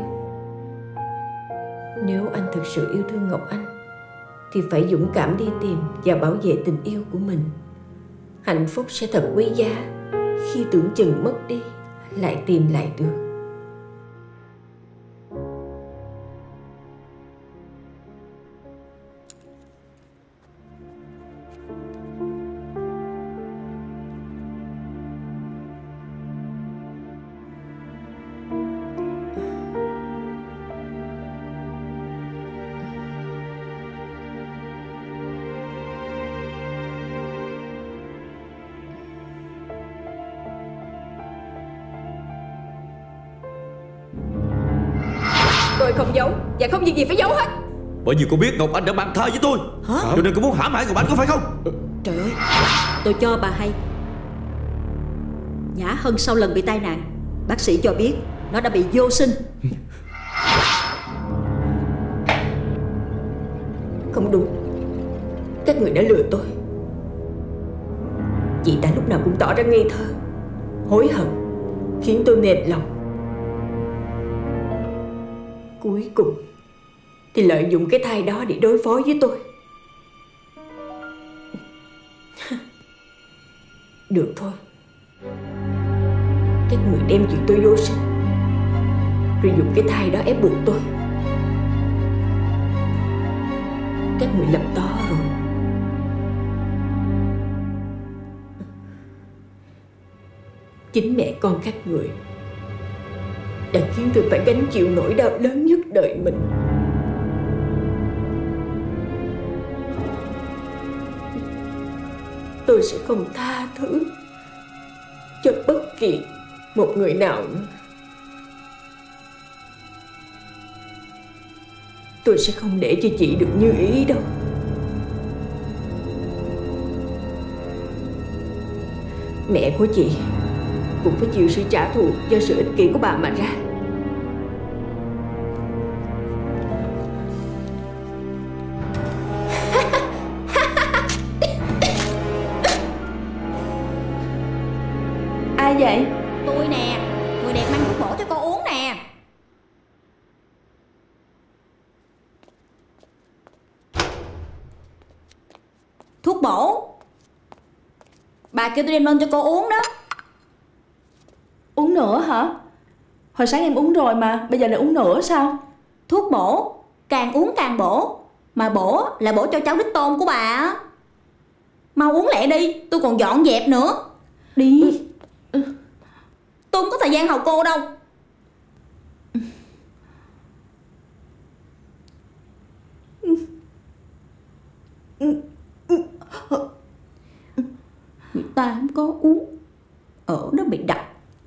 Nếu anh thực sự yêu thương Ngọc Anh thì phải dũng cảm đi tìm và bảo vệ tình yêu của mình. Hạnh phúc sẽ thật quý giá khi tưởng chừng mất đi lại tìm lại được. Tôi không giấu và không việc gì phải giấu hết. Bởi vì cô biết Ngọc Anh đã mang thai với tôi. Hả? Cho nên cô muốn hãm hại Ngọc Anh, có phải không? Trời ơi, Tôi cho bà hay. Nhã Hân sau lần bị tai nạn, bác sĩ cho biết nó đã bị vô sinh. Không đúng. Các người đã lừa tôi. Chị ta lúc nào cũng tỏ ra ngây thơ, hối hận, khiến tôi mềm lòng. Cuối cùng thì lợi dụng cái thai đó để đối phó với tôi. Được thôi, các người đem chuyện tôi vô sinh, rồi dùng cái thai đó ép buộc tôi. các người làm to rồi. Chính mẹ con các người đã khiến tôi phải gánh chịu nỗi đau lớn nhất đời mình. Tôi sẽ không tha thứ cho bất kỳ một người nào nữa. Tôi sẽ không để cho chị được như ý đâu. Mẹ của chị cũng phải chịu sự trả thù do sự ích kỷ của bà mà ra. Ai vậy? Tôi nè, người đẹp mang thuốc bổ cho cô uống nè. Thuốc bổ. Bà kêu tôi đem lên cho cô uống đó. Uống nữa hả? Hồi sáng em uống rồi mà, bây giờ lại uống nữa sao? Thuốc bổ, càng uống càng bổ. Mà bổ là bổ cho cháu đích tôn của bà á. Mau uống lẹ đi, tôi còn dọn dẹp nữa. Đi. Tôi không có thời gian hầu cô đâu. Người ta không có uống, ở đó bị đặt.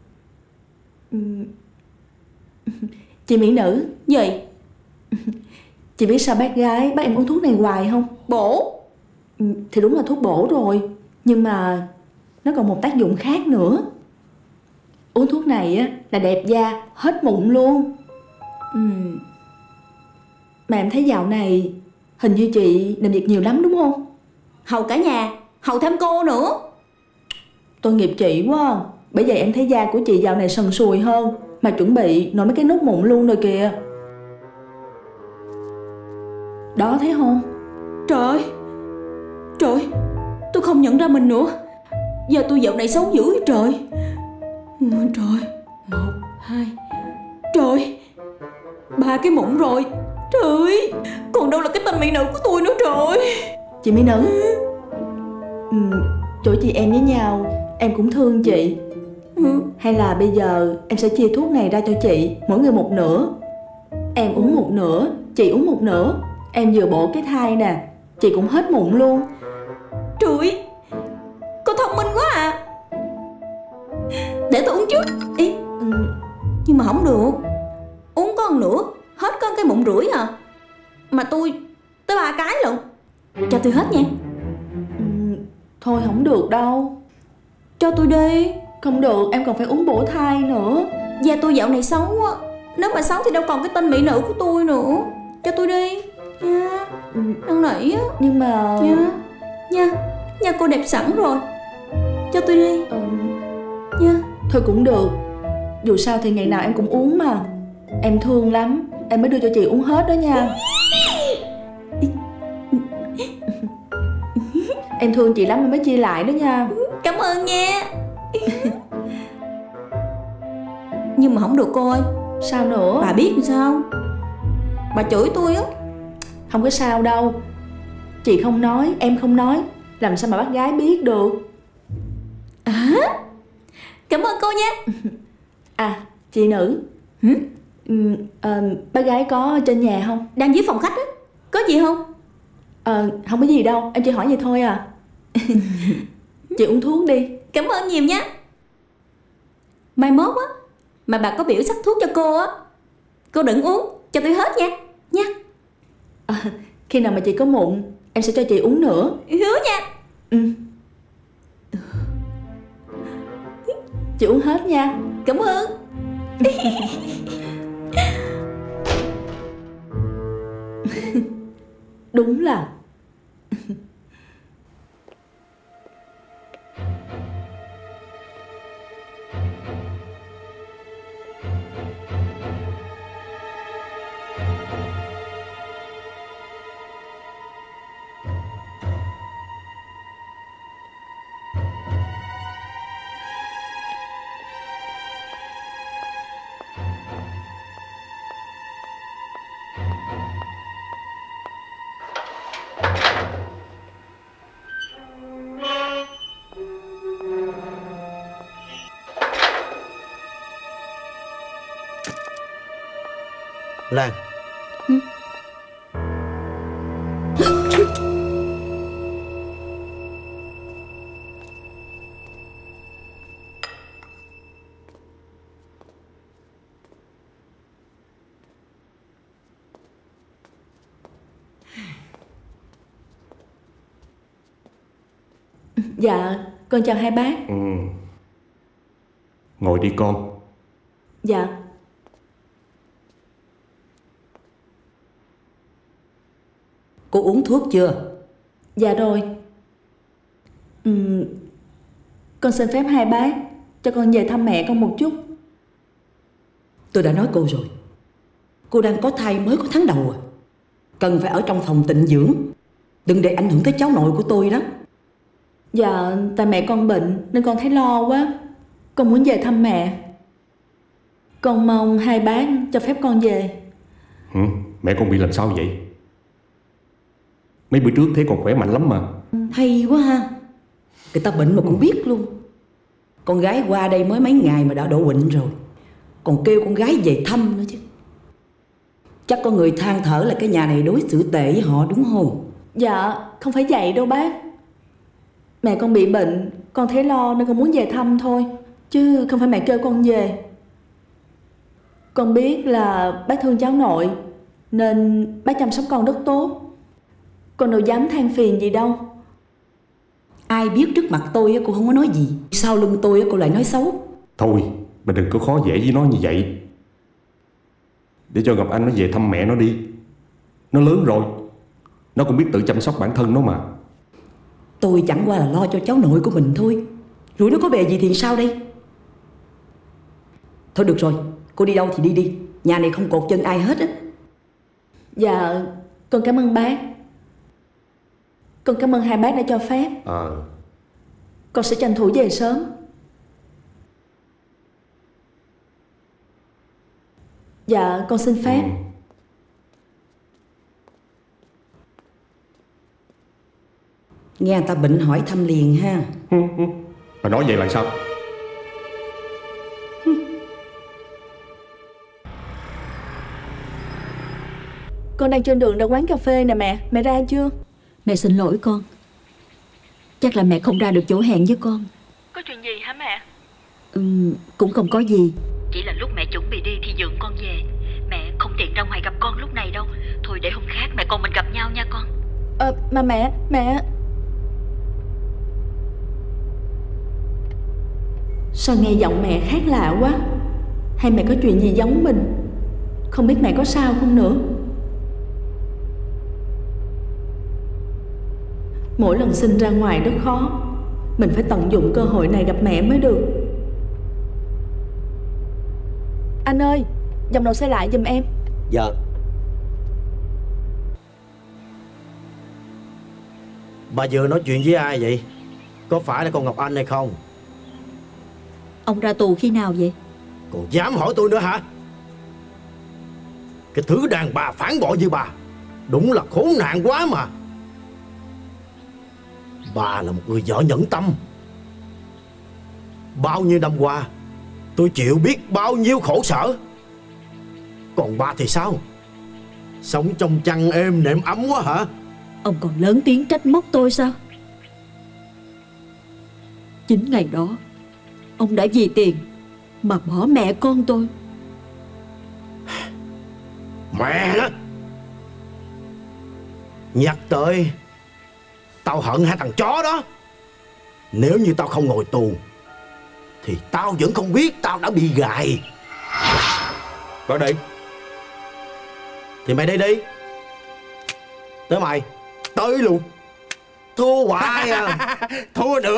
Chị mỹ nữ. Gì? Chị biết sao bác gái bắt em uống thuốc này hoài không? Bổ. Thì đúng là thuốc bổ rồi, nhưng mà nó còn một tác dụng khác nữa. Uống thuốc này á là đẹp da, hết mụn luôn. Ừ. Mà em thấy dạo này hình như chị làm việc nhiều lắm đúng không? Hầu cả nhà, hầu thêm cô nữa. Tội nghiệp chị quá à. Bởi vậy em thấy da của chị dạo này sần sùi hơn, mà chuẩn bị nổi mấy cái nốt mụn luôn rồi kìa. Đó thấy không? Trời ơi, trời, tôi không nhận ra mình nữa. Giờ tôi dạo này xấu dữ vậy trời. Trời, một, hai, trời, ba cái mụn rồi. Trời ơi, còn đâu là cái tên mỹ nữ của tôi nữa trời. Chị mỹ nữ, ừ, chỗ chị em với nhau, em cũng thương chị. Ừ. Hay là bây giờ em sẽ chia thuốc này ra cho chị, mỗi người một nửa. Em uống một nửa, chị uống một nửa. Em vừa bổ cái thai nè, chị cũng hết mụn luôn. Trời, cô thông minh quá à. Để tôi uống trước. Ý, ừ, nhưng mà không được. Uống có một nửa, hết có cái mụn rưỡi à. Mà tôi tới ba cái lận. Cho tôi hết nha. Ừ, thôi không được đâu. Cho tôi đi. Không được, em còn phải uống bổ thai nữa. Da tôi dạo này xấu á. Nếu mà xấu thì đâu còn cái tên mỹ nữ của tôi nữa. Cho tôi đi nha. Ừ. Năn nỉ á. Nhưng mà nha. Nha, nha cô đẹp sẵn rồi. Cho tôi đi. Ừ. Nha. Thôi cũng được. Dù sao thì ngày nào em cũng uống mà. Em thương lắm, em mới đưa cho chị uống hết đó nha. Em thương chị lắm em mới chia lại đó nha. Cảm ơn nha. Nhưng mà không được cô ơi. Sao nữa? Bà biết sao? Bà chửi tôi á. Không có sao đâu. Chị không nói, em không nói, làm sao mà bác gái biết được. À, cảm ơn cô nha. À, chị nữ. Hử? Ừ, à, bác gái có trên nhà không? Đang dưới phòng khách á. Có gì không? Ờ, à, không có gì đâu, em chỉ hỏi vậy thôi à. Chị uống thuốc đi. Cảm ơn nhiều nha. Mai mốt á, mà bà có biểu sắc thuốc cho cô á, cô đừng uống, cho tôi hết nha. Nha. À, khi nào mà chị có mụn, em sẽ cho chị uống nữa. Hứa nha. Ừ. Chị uống hết nha. Cảm ơn. Đúng là Lan. Ừ. Dạ, con chào hai bác. Ừ. Ngồi đi con. Dạ. Cô uống thuốc chưa? Dạ rồi. Ừ, con xin phép hai bác cho con về thăm mẹ con một chút. Tôi đã nói cô rồi, cô đang có thai mới có tháng đầu à. Cần phải ở trong phòng tịnh dưỡng, đừng để ảnh hưởng tới cháu nội của tôi đó. Dạ, tại mẹ con bệnh nên con thấy lo quá. Con muốn về thăm mẹ. Con mong hai bác cho phép con về. Ừ, mẹ con bị làm sao vậy? Mấy bữa trước thấy còn khỏe mạnh lắm mà. Hay quá ha. Người ta bệnh mà cũng biết luôn. Con gái qua đây mới mấy ngày mà đã đổ bệnh rồi, còn kêu con gái về thăm nữa chứ. Chắc có người than thở là cái nhà này đối xử tệ với họ đúng không? Dạ, không phải vậy đâu bác. Mẹ con bị bệnh, con thấy lo nên con muốn về thăm thôi, chứ không phải mẹ kêu con về. Con biết là bác thương cháu nội nên bác chăm sóc con rất tốt. Con đâu dám than phiền gì đâu. Ai biết trước mặt tôi cô không có nói gì, sau lưng tôi cô lại nói xấu. Thôi, bà đừng có khó dễ với nó như vậy. Để cho Ngọc Anh nó về thăm mẹ nó đi. Nó lớn rồi, nó cũng biết tự chăm sóc bản thân nó mà. Tôi chẳng qua là lo cho cháu nội của mình thôi, rồi nó có bề gì thì sao đây? Thôi được rồi, cô đi đâu thì đi đi, nhà này không cột chân ai hết á. Dạ, con cảm ơn bác. Con cảm ơn hai bác đã cho phép. Ờ à. Con sẽ tranh thủ về sớm. Dạ, con xin phép. Ừ. Nghe người ta bệnh hỏi thăm liền ha. Bà nói vậy là sao? Con đang trên đường ra quán cà phê nè mẹ. Mẹ ra chưa? Mẹ xin lỗi con. Chắc là mẹ không ra được chỗ hẹn với con. Có chuyện gì hả mẹ? Ừm, cũng không có gì. Chỉ là lúc mẹ chuẩn bị đi thì dượng con về. Mẹ không tiện ra ngoài gặp con lúc này đâu. Thôi để hôm khác mẹ con mình gặp nhau nha con. Ờ, mà mẹ, mẹ... Sao nghe giọng mẹ khác lạ quá? Hay mẹ có chuyện gì giống mình? Không biết mẹ có sao không nữa? Mỗi lần sinh ra ngoài rất khó. Mình phải tận dụng cơ hội này gặp mẹ mới được. Anh ơi, dòng đầu xe lại giùm em. Dạ. Bà vừa nói chuyện với ai vậy? Có phải là con Ngọc Anh hay không? Ông ra tù khi nào vậy? Còn dám hỏi tôi nữa hả? Cái thứ đàn bà phản bội như bà đúng là khốn nạn quá mà. Bà là một người vợ nhẫn tâm. Bao nhiêu năm qua tôi chịu biết bao nhiêu khổ sở. Còn bà thì sao? Sống trong chăn êm nệm ấm quá hả? Ông còn lớn tiếng trách móc tôi sao? Chính ngày đó ông đã vì tiền mà bỏ mẹ con tôi. Mẹ đó. Nhắc tới tao hận hai thằng chó đó. Nếu như tao không ngồi tù thì tao vẫn không biết tao đã bị gài. Vào đây. Thì mày đi đi. Tới mày. Tới luôn. Thua hoài à. Thua nữa.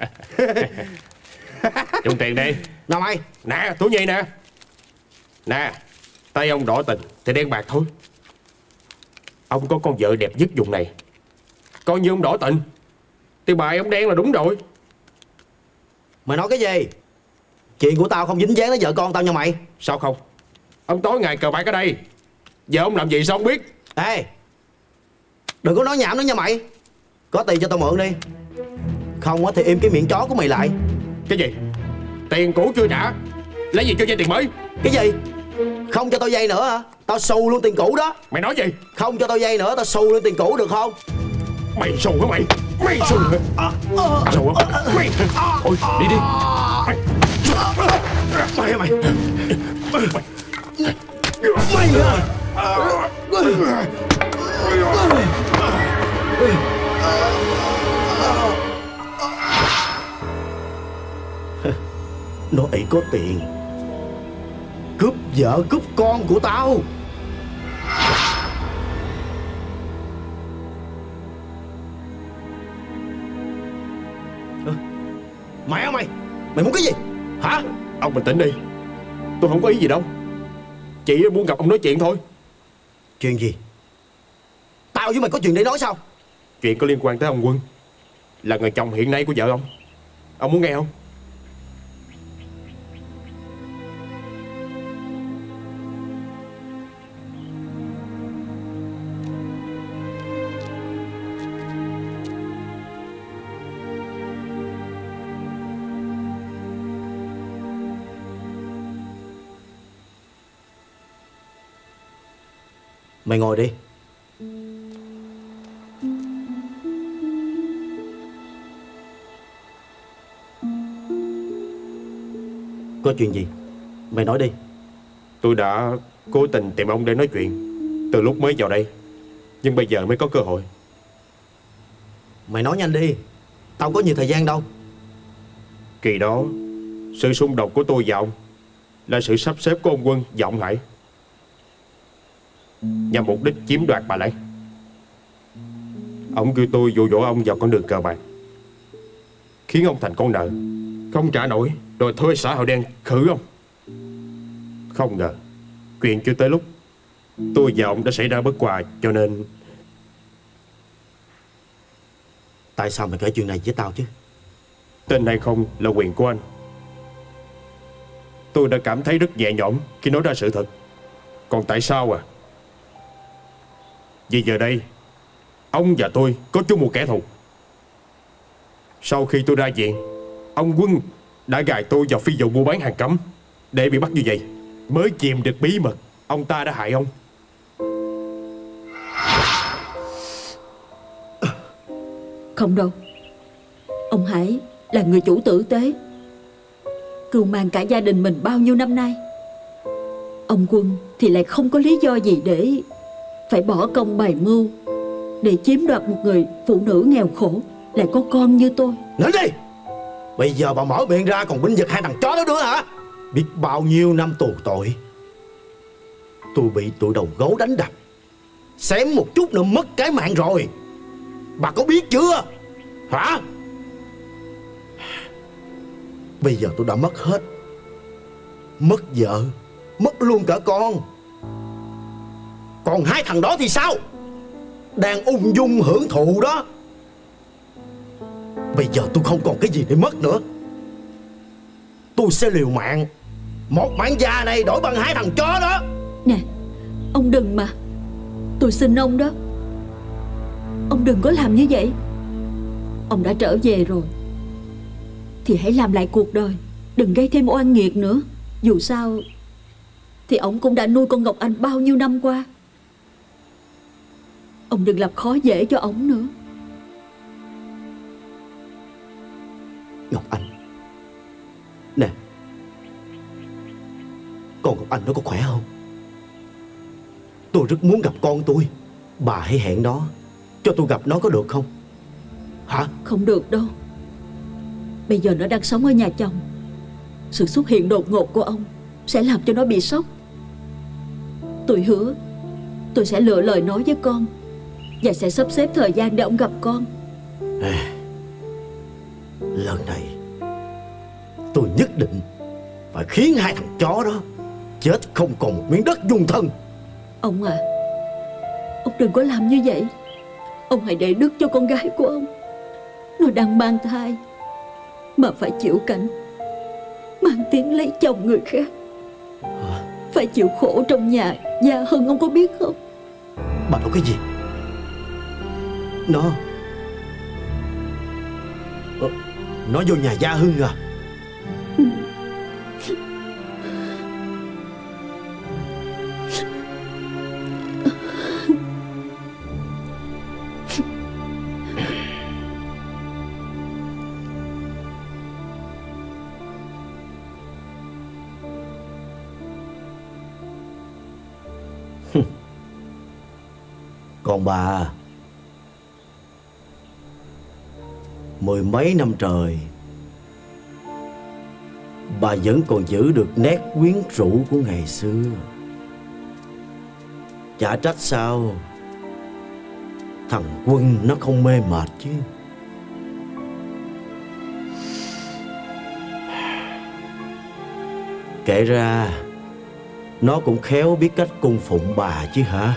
Dùng tiền đi. Nào mày. Nè, Tú Nhi nè. Nè, tay ông đỏ tình thì đen bạc thôi. Ông có con vợ đẹp nhất vùng này. Coi như ông đỏ tình thì bài ông đen là đúng rồi. Mày nói cái gì? Chuyện của tao không dính dáng tới vợ con tao nha mày. Sao không? Ông tối ngày cờ bạc ở đây. Giờ ông làm gì sao không biết? Ê, đừng có nói nhảm nữa nha mày. Có tiền cho tao mượn đi. Không thì im cái miệng chó của mày lại. Cái gì? Tiền cũ chưa trả, lấy gì cho vay tiền mới? Cái gì? Không cho tao vay nữa hả? Tao xù luôn tiền cũ đó. Mày nói gì? Không cho tao vay nữa, tao xù luôn tiền cũ được không? Mày xù hả mày? Mày xù hả? Mày xù hả? Mày Ôi đi đi. Mày Mày hả mày? Mày hả? Nó ấy có tiền, cướp vợ cướp con của tao. Mẹ mày, mày muốn cái gì hả? Ông bình tĩnh đi, tôi không có ý gì đâu. Chị muốn gặp ông nói chuyện thôi. Chuyện gì? Tao với mày có chuyện để nói sao? Chuyện có liên quan tới ông Quân, là người chồng hiện nay của vợ ông. Ông muốn nghe không? Mày ngồi đi. Có chuyện gì? Mày nói đi. Tôi đã cố tình tìm ông để nói chuyện từ lúc mới vào đây, nhưng bây giờ mới có cơ hội. Mày nói nhanh đi, tao có nhiều thời gian đâu. Kỳ đó, sự xung đột của tôi và ông là sự sắp xếp của ông Quân và ông Hải, nhằm mục đích chiếm đoạt bà Lan. Ông kêu tôi dụ dỗ ông vào con đường cờ bạc, khiến ông thành con nợ, không trả nổi, rồi thuê xã hội đen khử ông. Không ngờ chuyện chưa tới lúc, tôi và ông đã xảy ra bất hòa, cho nên... Tại sao mày kể chuyện này với tao chứ? Tin hay không là quyền của anh. Tôi đã cảm thấy rất nhẹ nhõm khi nói ra sự thật. Còn tại sao à? Vì giờ đây ông và tôi có chung một kẻ thù. Sau khi tôi ra viện, ông Quân đã gài tôi vào phi vụ mua bán hàng cấm. Để bị bắt như vậy mới chìm được bí mật ông ta đã hại ông. Không đâu. Ông Hải là người chủ tử tế, cưu mang cả gia đình mình bao nhiêu năm nay. Ông Quân thì lại không có lý do gì để phải bỏ công bày mưu để chiếm đoạt một người phụ nữ nghèo khổ, lại có con như tôi. Nói đi. Bây giờ bà mở miệng ra còn binh vực hai thằng chó đó nữa hả? Biết bao nhiêu năm tù tội, tôi bị tụi đầu gấu đánh đập, xém một chút nữa mất cái mạng rồi. Bà có biết chưa? Hả? Bây giờ tôi đã mất hết. Mất vợ, mất luôn cả con. Còn hai thằng đó thì sao? Đang ung dung hưởng thụ đó. Bây giờ tôi không còn cái gì để mất nữa. Tôi sẽ liều mạng, một mạng già này đổi bằng hai thằng chó đó. Nè, ông đừng mà. Tôi xin ông đó, ông đừng có làm như vậy. Ông đã trở về rồi thì hãy làm lại cuộc đời, đừng gây thêm oan nghiệt nữa. Dù sao thì ông cũng đã nuôi con Ngọc Anh bao nhiêu năm qua. Ông đừng làm khó dễ cho ông nữa. Ngọc Anh, nè, con Ngọc Anh nó có khỏe không? Tôi rất muốn gặp con tôi. Bà hãy hẹn nó cho tôi gặp nó có được không? Hả? Không được đâu. Bây giờ nó đang sống ở nhà chồng. Sự xuất hiện đột ngột của ông sẽ làm cho nó bị sốc. Tôi hứa tôi sẽ lựa lời nói với con, và sẽ sắp xếp thời gian để ông gặp con. À, lần này tôi nhất định phải khiến hai thằng chó đó chết không còn một miếng đất dung thân. Ông à, ông đừng có làm như vậy. Ông hãy để đức cho con gái của ông. Nó đang mang thai mà phải chịu cảnh mang tiếng lấy chồng người khác, phải chịu khổ trong nhà Gia Hưng, ông có biết không? Bà nói cái gì? Nó ờ, Nó vô nhà Gia Hưng à? Còn bà, mười mấy năm trời bà vẫn còn giữ được nét quyến rũ của ngày xưa. Chả trách sao thằng Quân nó không mê mệt chứ. Kể ra nó cũng khéo biết cách cung phụng bà chứ hả?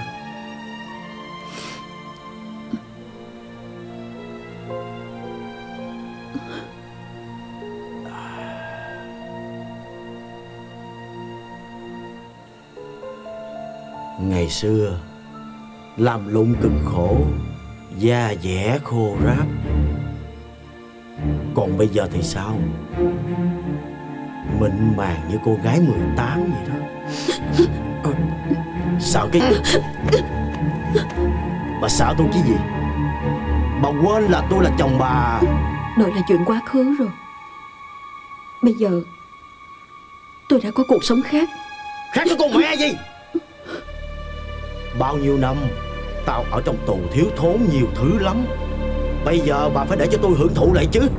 Ngày xưa làm lụng cực khổ, da dẻ khô ráp. Còn bây giờ thì sao? Mịn màng như cô gái mười tám vậy đó. À, sợ cái bà sợ tôi chứ gì? Bà quên là tôi là chồng bà. Đó là chuyện quá khứ rồi. Bây giờ tôi đã có cuộc sống khác. Khác với con mẹ gì? Bao nhiêu năm tao ở trong tù thiếu thốn nhiều thứ lắm. Bây giờ bà phải để cho tôi hưởng thụ lại chứ.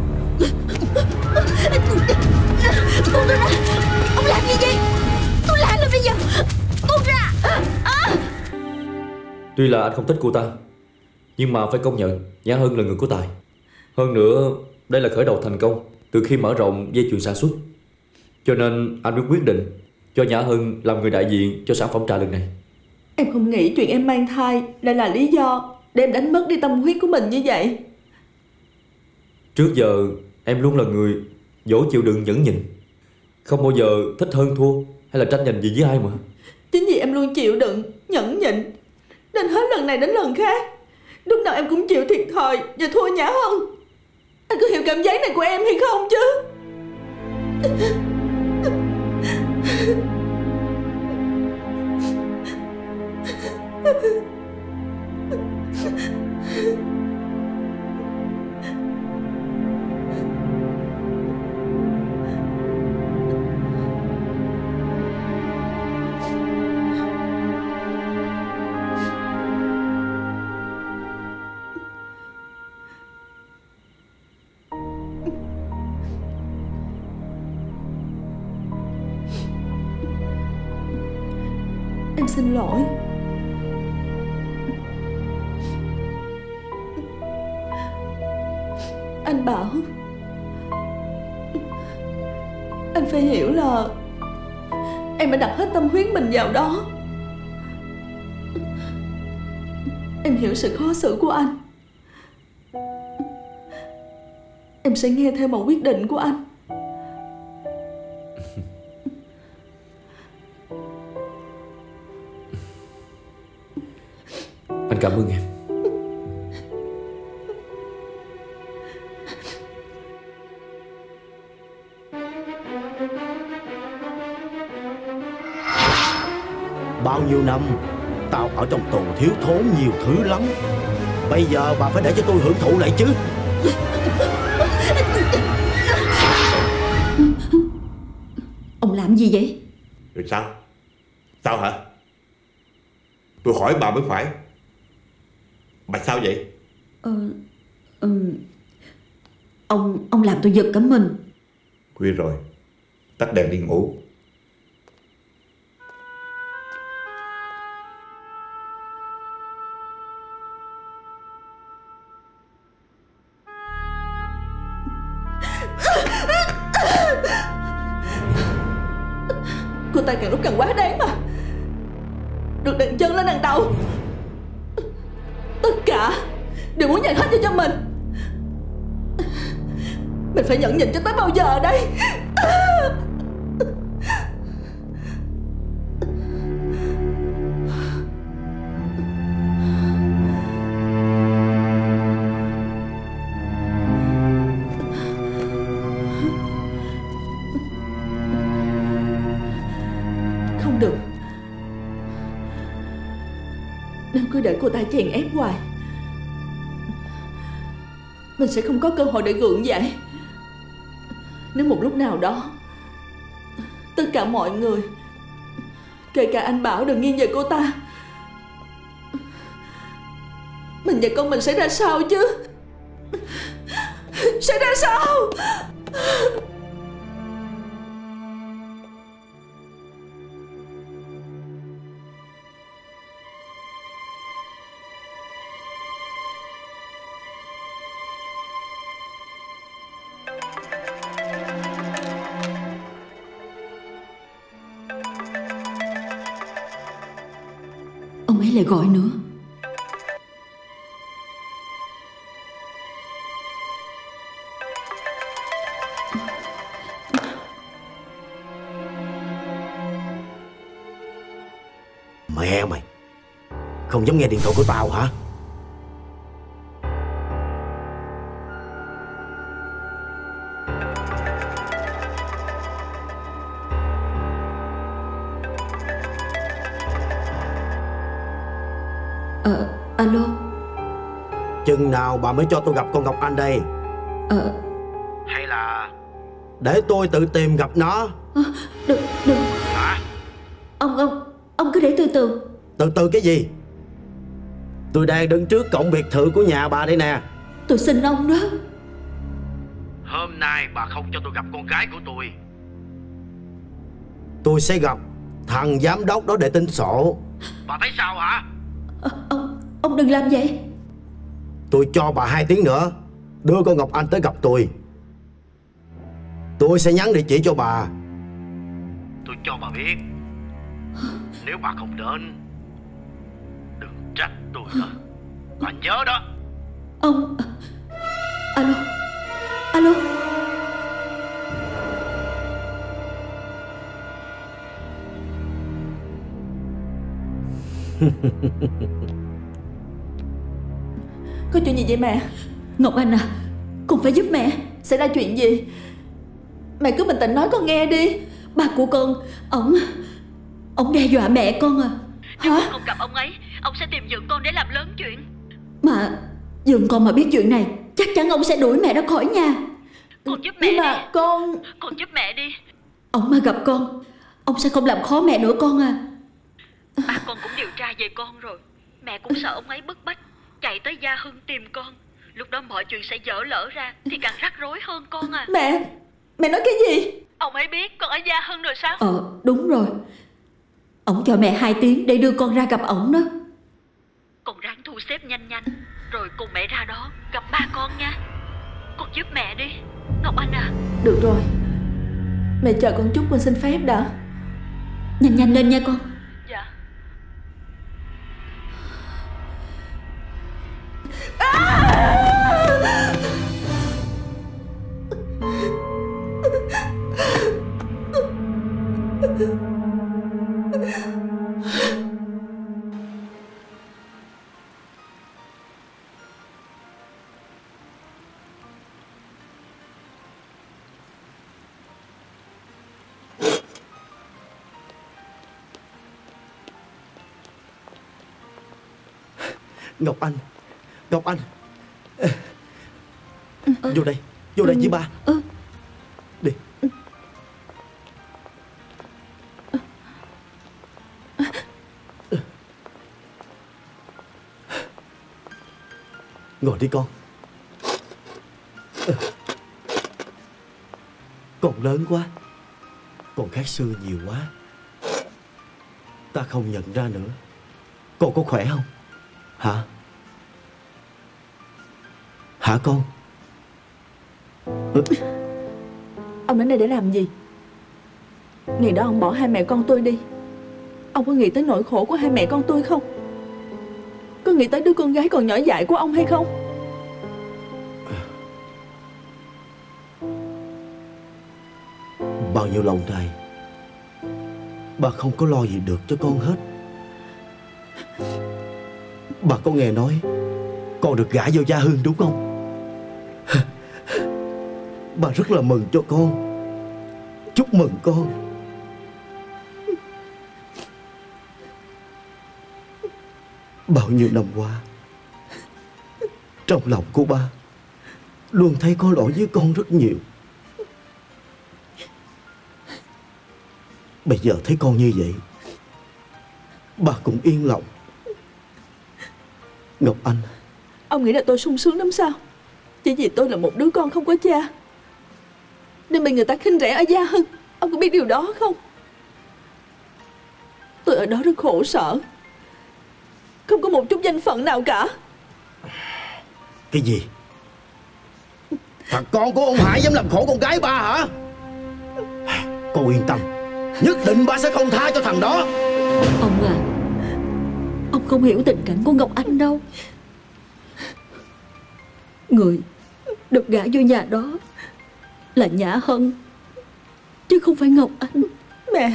Buông tôi ra. Ông làm gì vậy? Tôi làm rồi bây giờ. Buông ra. À. Tuy là anh không thích cô ta, nhưng mà phải công nhận Nhã Hân là người có tài. Hơn nữa đây là khởi đầu thành công từ khi mở rộng dây chuyền sản xuất. Cho nên anh mới quyết định cho Nhã Hân làm người đại diện cho sản phẩm trà lần này. Em không nghĩ chuyện em mang thai lại là lý do để em đánh mất đi tâm huyết của mình như vậy. Trước giờ em luôn là người dỗ chịu đựng nhẫn nhịn, không bao giờ thích hơn thua hay là tranh giành gì với ai mà. Chính vì em luôn chịu đựng, nhẫn nhịn, nên hết lần này đến lần khác lúc nào em cũng chịu thiệt thòi và thua Nhã Hân. Anh có hiểu cảm giác này của em hay không chứ? Em xin lỗi. Anh Bảo, anh phải hiểu là em đã đặt hết tâm huyết mình vào đó. Em hiểu sự khó xử của anh. Em sẽ nghe theo một quyết định của anh. Anh cảm ơn em. Bao nhiêu năm tao ở trong tù thiếu thốn nhiều thứ lắm. Bây giờ bà phải để cho tôi hưởng thụ lại chứ. Ông làm gì vậy? Rồi sao? Sao hả? Tôi hỏi bà mới phải. Bà sao vậy? Ờ, ừ, ông ông làm tôi giật cả mình. Khuya rồi, tắt đèn đi ngủ. Cô ta càng lúc càng quá đáng mà. Được đằng chân lên đằng đầu. Tất cả đều muốn nhận hết cho cho mình. Mình phải nhẫn nhịn cho tới bao giờ đây? Không được. Nếu cứ để cô ta chèn ép hoài, mình sẽ không có cơ hội để gượng dậy. Nếu một lúc nào đó tất cả mọi người, kể cả anh Bảo, đều nghiêng về cô ta, mình và con mình sẽ ra sao chứ? Sẽ ra sao? Ông ấy lại gọi nữa. Mẹ mày, không dám nghe điện thoại của tao hả? Ờ, alo. Chừng nào bà mới cho tôi gặp con Ngọc Anh đây? Ờ. Hay là để tôi tự tìm gặp nó? À, đừng, đừng. Hả? Ông, ông, ông cứ để từ từ. Từ từ cái gì? Tôi đang đứng trước cổng biệt thự của nhà bà đây nè. Tôi xin ông đó. Hôm nay bà không cho tôi gặp con gái của tôi, tôi sẽ gặp thằng giám đốc đó để tính sổ. Bà thấy sao hả? À, ông, ông đừng làm vậy. Tôi cho bà hai tiếng nữa đưa con Ngọc Anh tới gặp tôi. Tôi sẽ nhắn địa chỉ cho bà. Tôi cho bà biết, nếu bà không đến đừng trách tôi đó. Bà nhớ đó. Ông... Alo. Alo. Có chuyện gì vậy mẹ? Ngọc Anh à, con phải giúp mẹ. Xảy ra chuyện gì? Mẹ cứ bình tĩnh nói con nghe đi. Ba của con, ổng Ổng đe dọa mẹ con à. Nếu con không gặp ông ấy, ông sẽ tìm Dượng con để làm lớn chuyện. Mà Dượng con mà biết chuyện này, chắc chắn ông sẽ đuổi mẹ ra khỏi nhà. Con giúp mẹ Nhưng mà đi. con... Con giúp mẹ đi. Ông mà gặp con, ông sẽ không làm khó mẹ nữa con à. Ba con cũng điều tra về con rồi. Mẹ cũng sợ ông ấy bức bách chạy tới Gia Hưng tìm con. Lúc đó mọi chuyện sẽ dở lỡ ra thì càng rắc rối hơn con à. Mẹ, mẹ nói cái gì? Ông ấy biết con ở Gia Hưng rồi sao? Ờ, đúng rồi. Ổng cho mẹ hai tiếng để đưa con ra gặp ổng đó. Con ráng thu xếp nhanh nhanh rồi cùng mẹ ra đó gặp ba con nha. Con giúp mẹ đi Ngọc Anh à. Được rồi, mẹ chờ con chút, con xin phép đã. Nhanh nhanh lên nha con. Dạ. Ngọc Anh, Ngọc Anh, vô đây, vô đây với ba. Ừ. Đi. Ngồi đi con. Con lớn quá, con khác xưa nhiều quá, ta không nhận ra nữa. Con có khỏe không? Hả? Hả con? Ừ. Ông đến đây để làm gì? Ngày đó ông bỏ hai mẹ con tôi đi, ông có nghĩ tới nỗi khổ của hai mẹ con tôi không? Có nghĩ tới đứa con gái còn nhỏ dại của ông hay không? Bao nhiêu lâu nay bà không có lo gì được cho con hết. Bà có nghe nói con được gả vô Gia Hưng đúng không? Bà rất là mừng cho con. Chúc mừng con. Bao nhiêu năm qua, trong lòng của ba luôn thấy có lỗi với con rất nhiều. Bây giờ thấy con như vậy, bà cũng yên lòng. Ngọc Anh, Ông nghĩ là tôi sung sướng lắm sao? Chỉ vì tôi là một đứa con không có cha nên bị người ta khinh rẻ ở Gia Hưng. Ông có biết điều đó không? Tôi ở đó rất khổ sở, không có một chút danh phận nào cả. Cái gì? Thằng con của ông Hải dám làm khổ con gái ba hả? Cô yên tâm, nhất định ba sẽ không tha cho thằng đó. Ông à, ông không hiểu tình cảnh của Ngọc Anh đâu. Người được gả vô nhà đó là Nhã Hân, chứ không phải Ngọc Anh. Mẹ.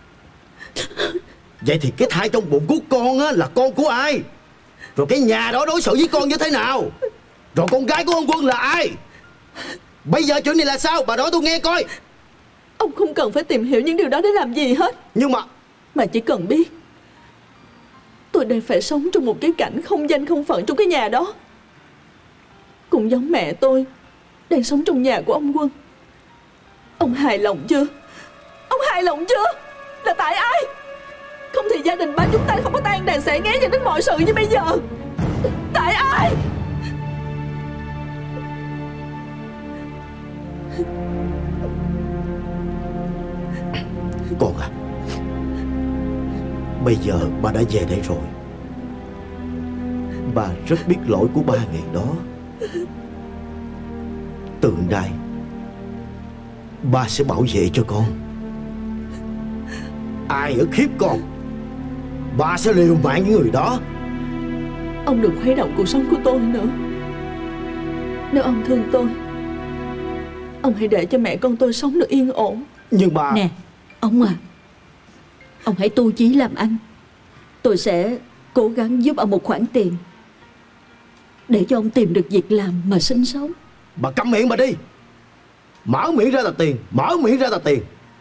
Vậy thì cái thai trong bụng của con á là con của ai? Rồi cái nhà đó đối xử với con như thế nào? Rồi con gái của ông Quân là ai? Bây giờ chuyện này là sao? Bà nói tôi nghe coi. Ông không cần phải tìm hiểu những điều đó để làm gì hết. Nhưng mà Mà chỉ cần biết tôi đang phải sống trong một cái cảnh không danh không phận trong cái nhà đó, cũng giống mẹ tôi đang sống trong nhà của ông Quân. Ông hài lòng chưa? Ông hài lòng chưa? Là tại ai? Không thì gia đình ba chúng ta không có tan đàn xẻ nghé dẫn đến mọi sự như bây giờ. Tại ai? Con à, bây giờ ba đã về đây rồi. Ba rất biết lỗi của ba ngày đó. Từ nay ba sẽ bảo vệ cho con. Ai ở khiếp con, ba sẽ liều mạng với người đó. Ông đừng khuấy động cuộc sống của tôi nữa. Nếu ông thương tôi, ông hãy để cho mẹ con tôi sống được yên ổn. Nhưng mà Nè, ông à, ông hãy tu chí làm ăn. Tôi sẽ cố gắng giúp ông một khoản tiền để cho ông tìm được việc làm mà sinh sống. bà câm miệng bà đi. Mở miệng ra là tiền, mở miệng ra là tiền.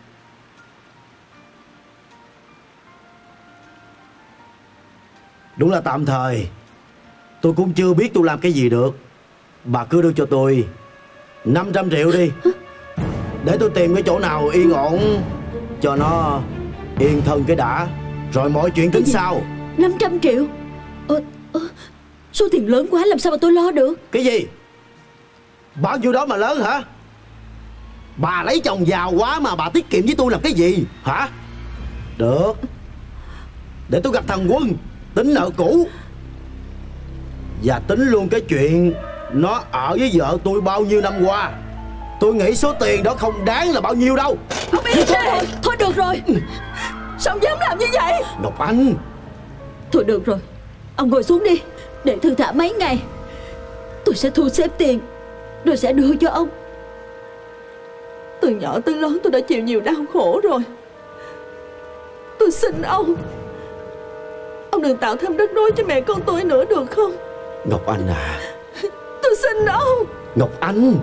Đúng là tạm thời. Tôi cũng chưa biết tôi làm cái gì được. Bà cứ đưa cho tôi năm trăm triệu đi, để tôi tìm cái chỗ nào yên ổn cho nó yên thân cái đã, rồi mọi chuyện tính sau. Năm trăm triệu? Ờ, ờ, số tiền lớn quá, làm sao mà tôi lo được. Cái gì? Bao nhiêu đó mà lớn hả? Bà lấy chồng giàu quá mà bà tiết kiệm với tôi làm cái gì hả? Được, để tôi gặp thằng Quân tính nợ cũ, và tính luôn cái chuyện nó ở với vợ tôi bao nhiêu năm qua. Tôi nghĩ số tiền đó không đáng là bao nhiêu đâu. Không biết thôi, thôi, thôi được rồi. Sao dám làm như vậy? Ngọc Anh. Thôi được rồi, ông ngồi xuống đi, để thư thả mấy ngày. Tôi sẽ thu xếp tiền rồi sẽ đưa cho ông. Từ nhỏ tới lớn tôi đã chịu nhiều đau khổ rồi. Tôi xin ông, ông đừng tạo thêm rắc rối cho mẹ con tôi nữa được không? Ngọc Anh à. Tôi xin ông. Ngọc Anh.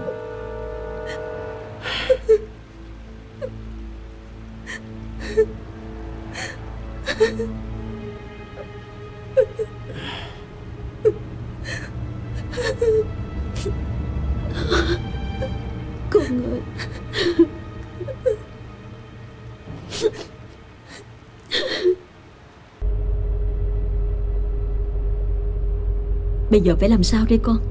Con ơi. Bây giờ phải làm sao đây con?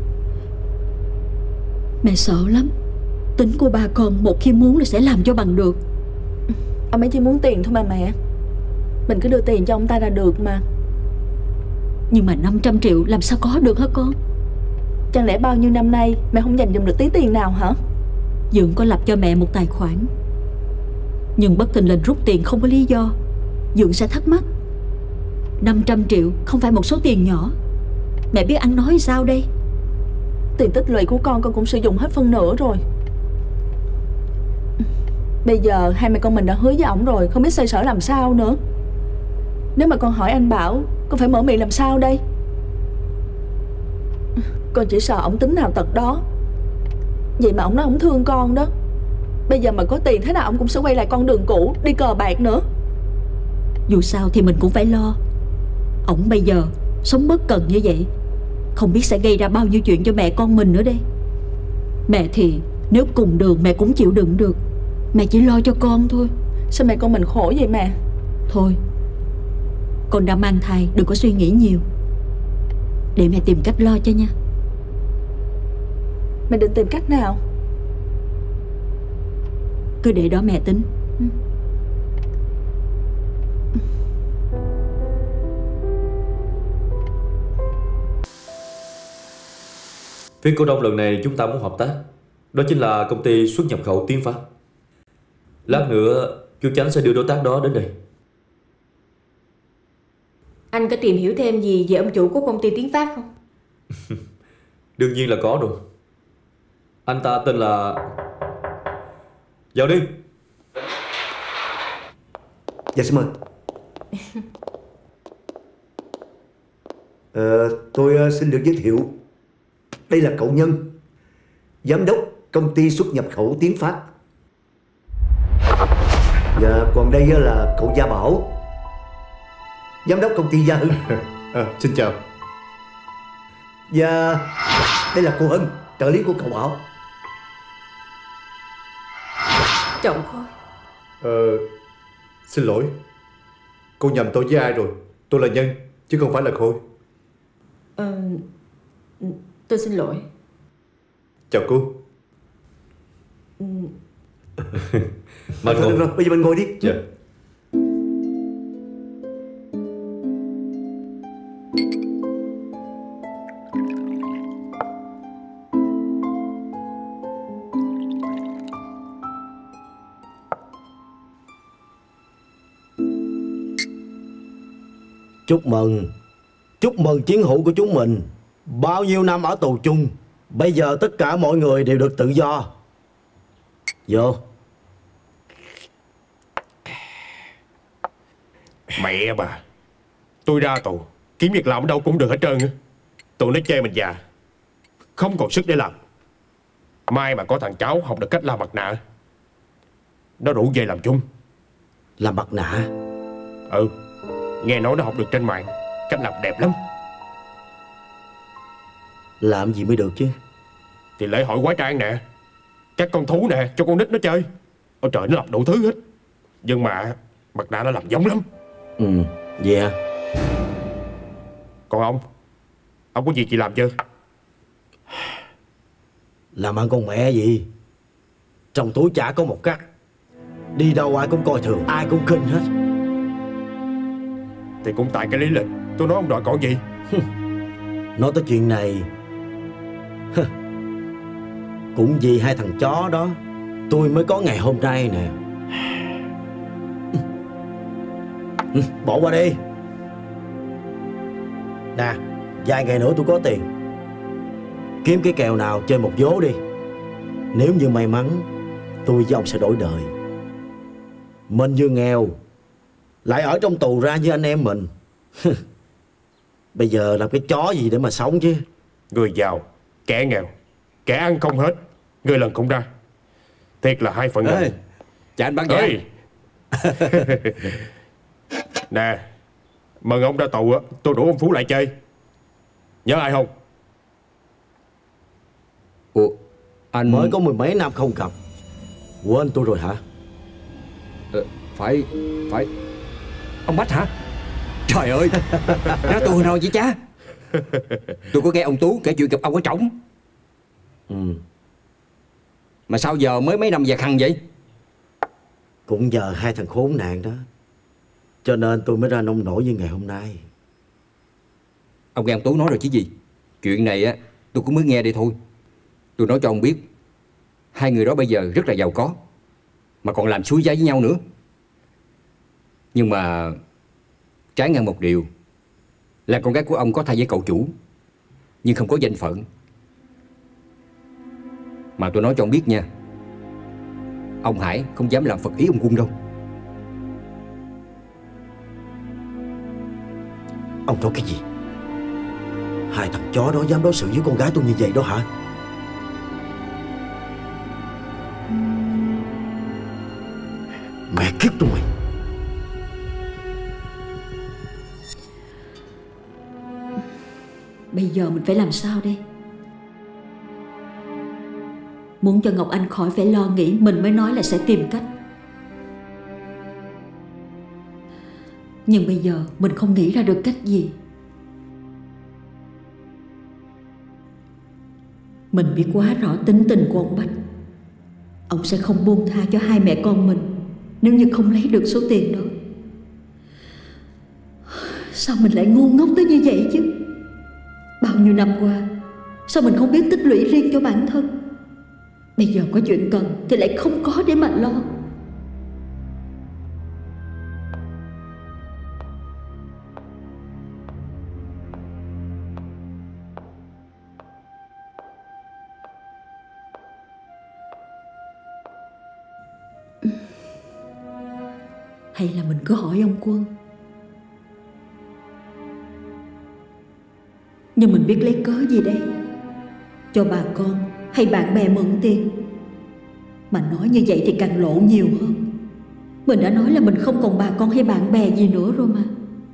Mẹ sợ lắm. Tính của ba con một khi muốn là sẽ làm cho bằng được. Ông ấy chỉ muốn tiền thôi mà mẹ. Mình cứ đưa tiền cho ông ta là được mà. Nhưng mà năm trăm triệu làm sao có được hả con? Chẳng lẽ bao nhiêu năm nay mẹ không dành dụm được tí tiền nào hả? Dượng có lập cho mẹ một tài khoản, nhưng bất thình lình rút tiền không có lý do. Dượng sẽ thắc mắc. Năm trăm triệu không phải một số tiền nhỏ. Mẹ biết ăn nói sao đây? Tiền tích lũy của con con cũng sử dụng hết phân nửa rồi. Bây giờ hai mẹ con mình đã hứa với ổng rồi, không biết xoay sở làm sao nữa. Nếu mà con hỏi anh Bảo, con phải mở miệng làm sao đây? Con chỉ sợ ổng tính nào tật đó. Vậy mà ổng nói ổng thương con đó. Bây giờ mà có tiền thế nào ổng cũng sẽ quay lại con đường cũ, đi cờ bạc nữa. Dù sao thì mình cũng phải lo. Ổng bây giờ sống bất cần như vậy, không biết sẽ gây ra bao nhiêu chuyện cho mẹ con mình nữa đây. Mẹ thì nếu cùng đường mẹ cũng chịu đựng được. Mẹ chỉ lo cho con thôi. Sao mẹ con mình khổ vậy mẹ? Thôi, con đã mang thai, đừng có suy nghĩ nhiều. Để mẹ tìm cách lo cho nha. Mình định tìm cách nào? Cứ để đó mẹ tính. Ừ. Phía cổ đông lần này chúng ta muốn hợp tác, đó chính là công ty xuất nhập khẩu Tiến Phát. Lát nữa chú Chánh sẽ đưa đối tác đó đến đây. Anh có tìm hiểu thêm gì về ông chủ của công ty Tiến Phát không? Đương nhiên là có rồi. Anh ta tên là... Vào đi. Dạ xin mời. ờ, Tôi uh, xin được giới thiệu. Đây là cậu Nhân, giám đốc công ty xuất nhập khẩu Tiến Phát. Và còn đây uh, là cậu Gia Bảo, giám đốc công ty Gia Hưng. à, Xin chào. Và đây là cô Hân, trợ lý của cậu Bảo. Trọng Khôi. Ờ, xin lỗi, cô nhầm tôi với ai rồi. Tôi là Nhân chứ không phải là Khôi. Ờ, tôi xin lỗi. Chào cô. Ừ. Mời Được rồi, bây giờ mình ngồi đi. Dạ. Chúc mừng, chúc mừng chiến hữu của chúng mình. Bao nhiêu năm ở tù chung, bây giờ tất cả mọi người đều được tự do. Vô. Mẹ bà, tôi ra tù kiếm việc làm ở đâu cũng được hết trơn á. Tụi nó chê mình già, không còn sức để làm. Mai mà có thằng cháu học được cách làm mặt nạ, nó rủ về làm chung. Làm mặt nạ? Ừ, nghe nói nó học được trên mạng cách làm đẹp lắm. Làm gì mới được chứ? Thì lễ hội hóa trang nè, các con thú nè, cho con nít nó chơi. Ôi trời, nó làm đủ thứ hết. Nhưng mà mặt nạ nó làm giống lắm. Ừ, vậy hả? Còn ông, ông có gì chị làm chưa? Làm ăn con mẹ gì. Trong túi chả có một cắt. Đi đâu ai cũng coi thường, ai cũng khinh hết. Thì cũng tại cái lý lịch tôi nói ông đòi còn gì. Nói tới chuyện này, cũng vì hai thằng chó đó tôi mới có ngày hôm nay nè. Bỏ qua đi. Nè, vài ngày nữa tôi có tiền, kiếm cái kèo nào chơi một vố đi. Nếu như may mắn, tôi với ông sẽ đổi đời. Mình vừa nghèo, lại ở trong tù ra như anh em mình. Bây giờ làm cái chó gì để mà sống chứ. Người giàu, kẻ nghèo, kẻ ăn không hết, người lần cũng ra. Thiệt là hai phần ngàn. Chào anh bán vé. Nè, mừng ông ra tù á, tôi rủ ông Phú lại chơi. Nhớ ai không? Ủa, anh... Mới có mười mấy năm không gặp, quên tôi rồi hả? Ờ, phải, phải... Ông Bách hả? Trời ơi, nói tôi thôi chứ cha. Tôi có nghe ông Tú kể chuyện gặp ông ở trỏng. Ừ. Mà sao giờ mới mấy năm già khăn vậy? Cũng nhờ hai thằng khốn nạn đó, cho nên tôi mới ra nông nổi như ngày hôm nay. Ông nghe ông Tú nói rồi chứ gì. Chuyện này á, tôi cũng mới nghe đây thôi. Tôi nói cho ông biết, hai người đó bây giờ rất là giàu có, mà còn làm suối giá với nhau nữa. Nhưng mà trái ngang một điều là con gái của ông có thai với cậu chủ, nhưng không có danh phận. Mà tôi nói cho ông biết nha, ông Hải không dám làm phật ý ông Quân đâu. Ông nói cái gì? Hai thằng chó đó dám đối xử với con gái tôi như vậy đó hả? Mẹ kiếp tụi mày. Bây giờ mình phải làm sao đây? Muốn cho Ngọc Anh khỏi phải lo nghĩ, mình mới nói là sẽ tìm cách. Nhưng bây giờ mình không nghĩ ra được cách gì. Mình biết quá rõ tính tình của ông Bách. Ông sẽ không buông tha cho hai mẹ con mình nếu như không lấy được số tiền đó. Sao mình lại ngu ngốc tới như vậy chứ? Bao nhiêu năm qua, sao mình không biết tích lũy riêng cho bản thân? Bây giờ có chuyện cần thì lại không có để mà lo. Hay là mình cứ hỏi ông Quân. Nhưng mình biết lấy cớ gì đây? Cho bà con hay bạn bè mượn tiền? Mà nói như vậy thì càng lộ nhiều hơn. Mình đã nói là mình không còn bà con hay bạn bè gì nữa rồi mà.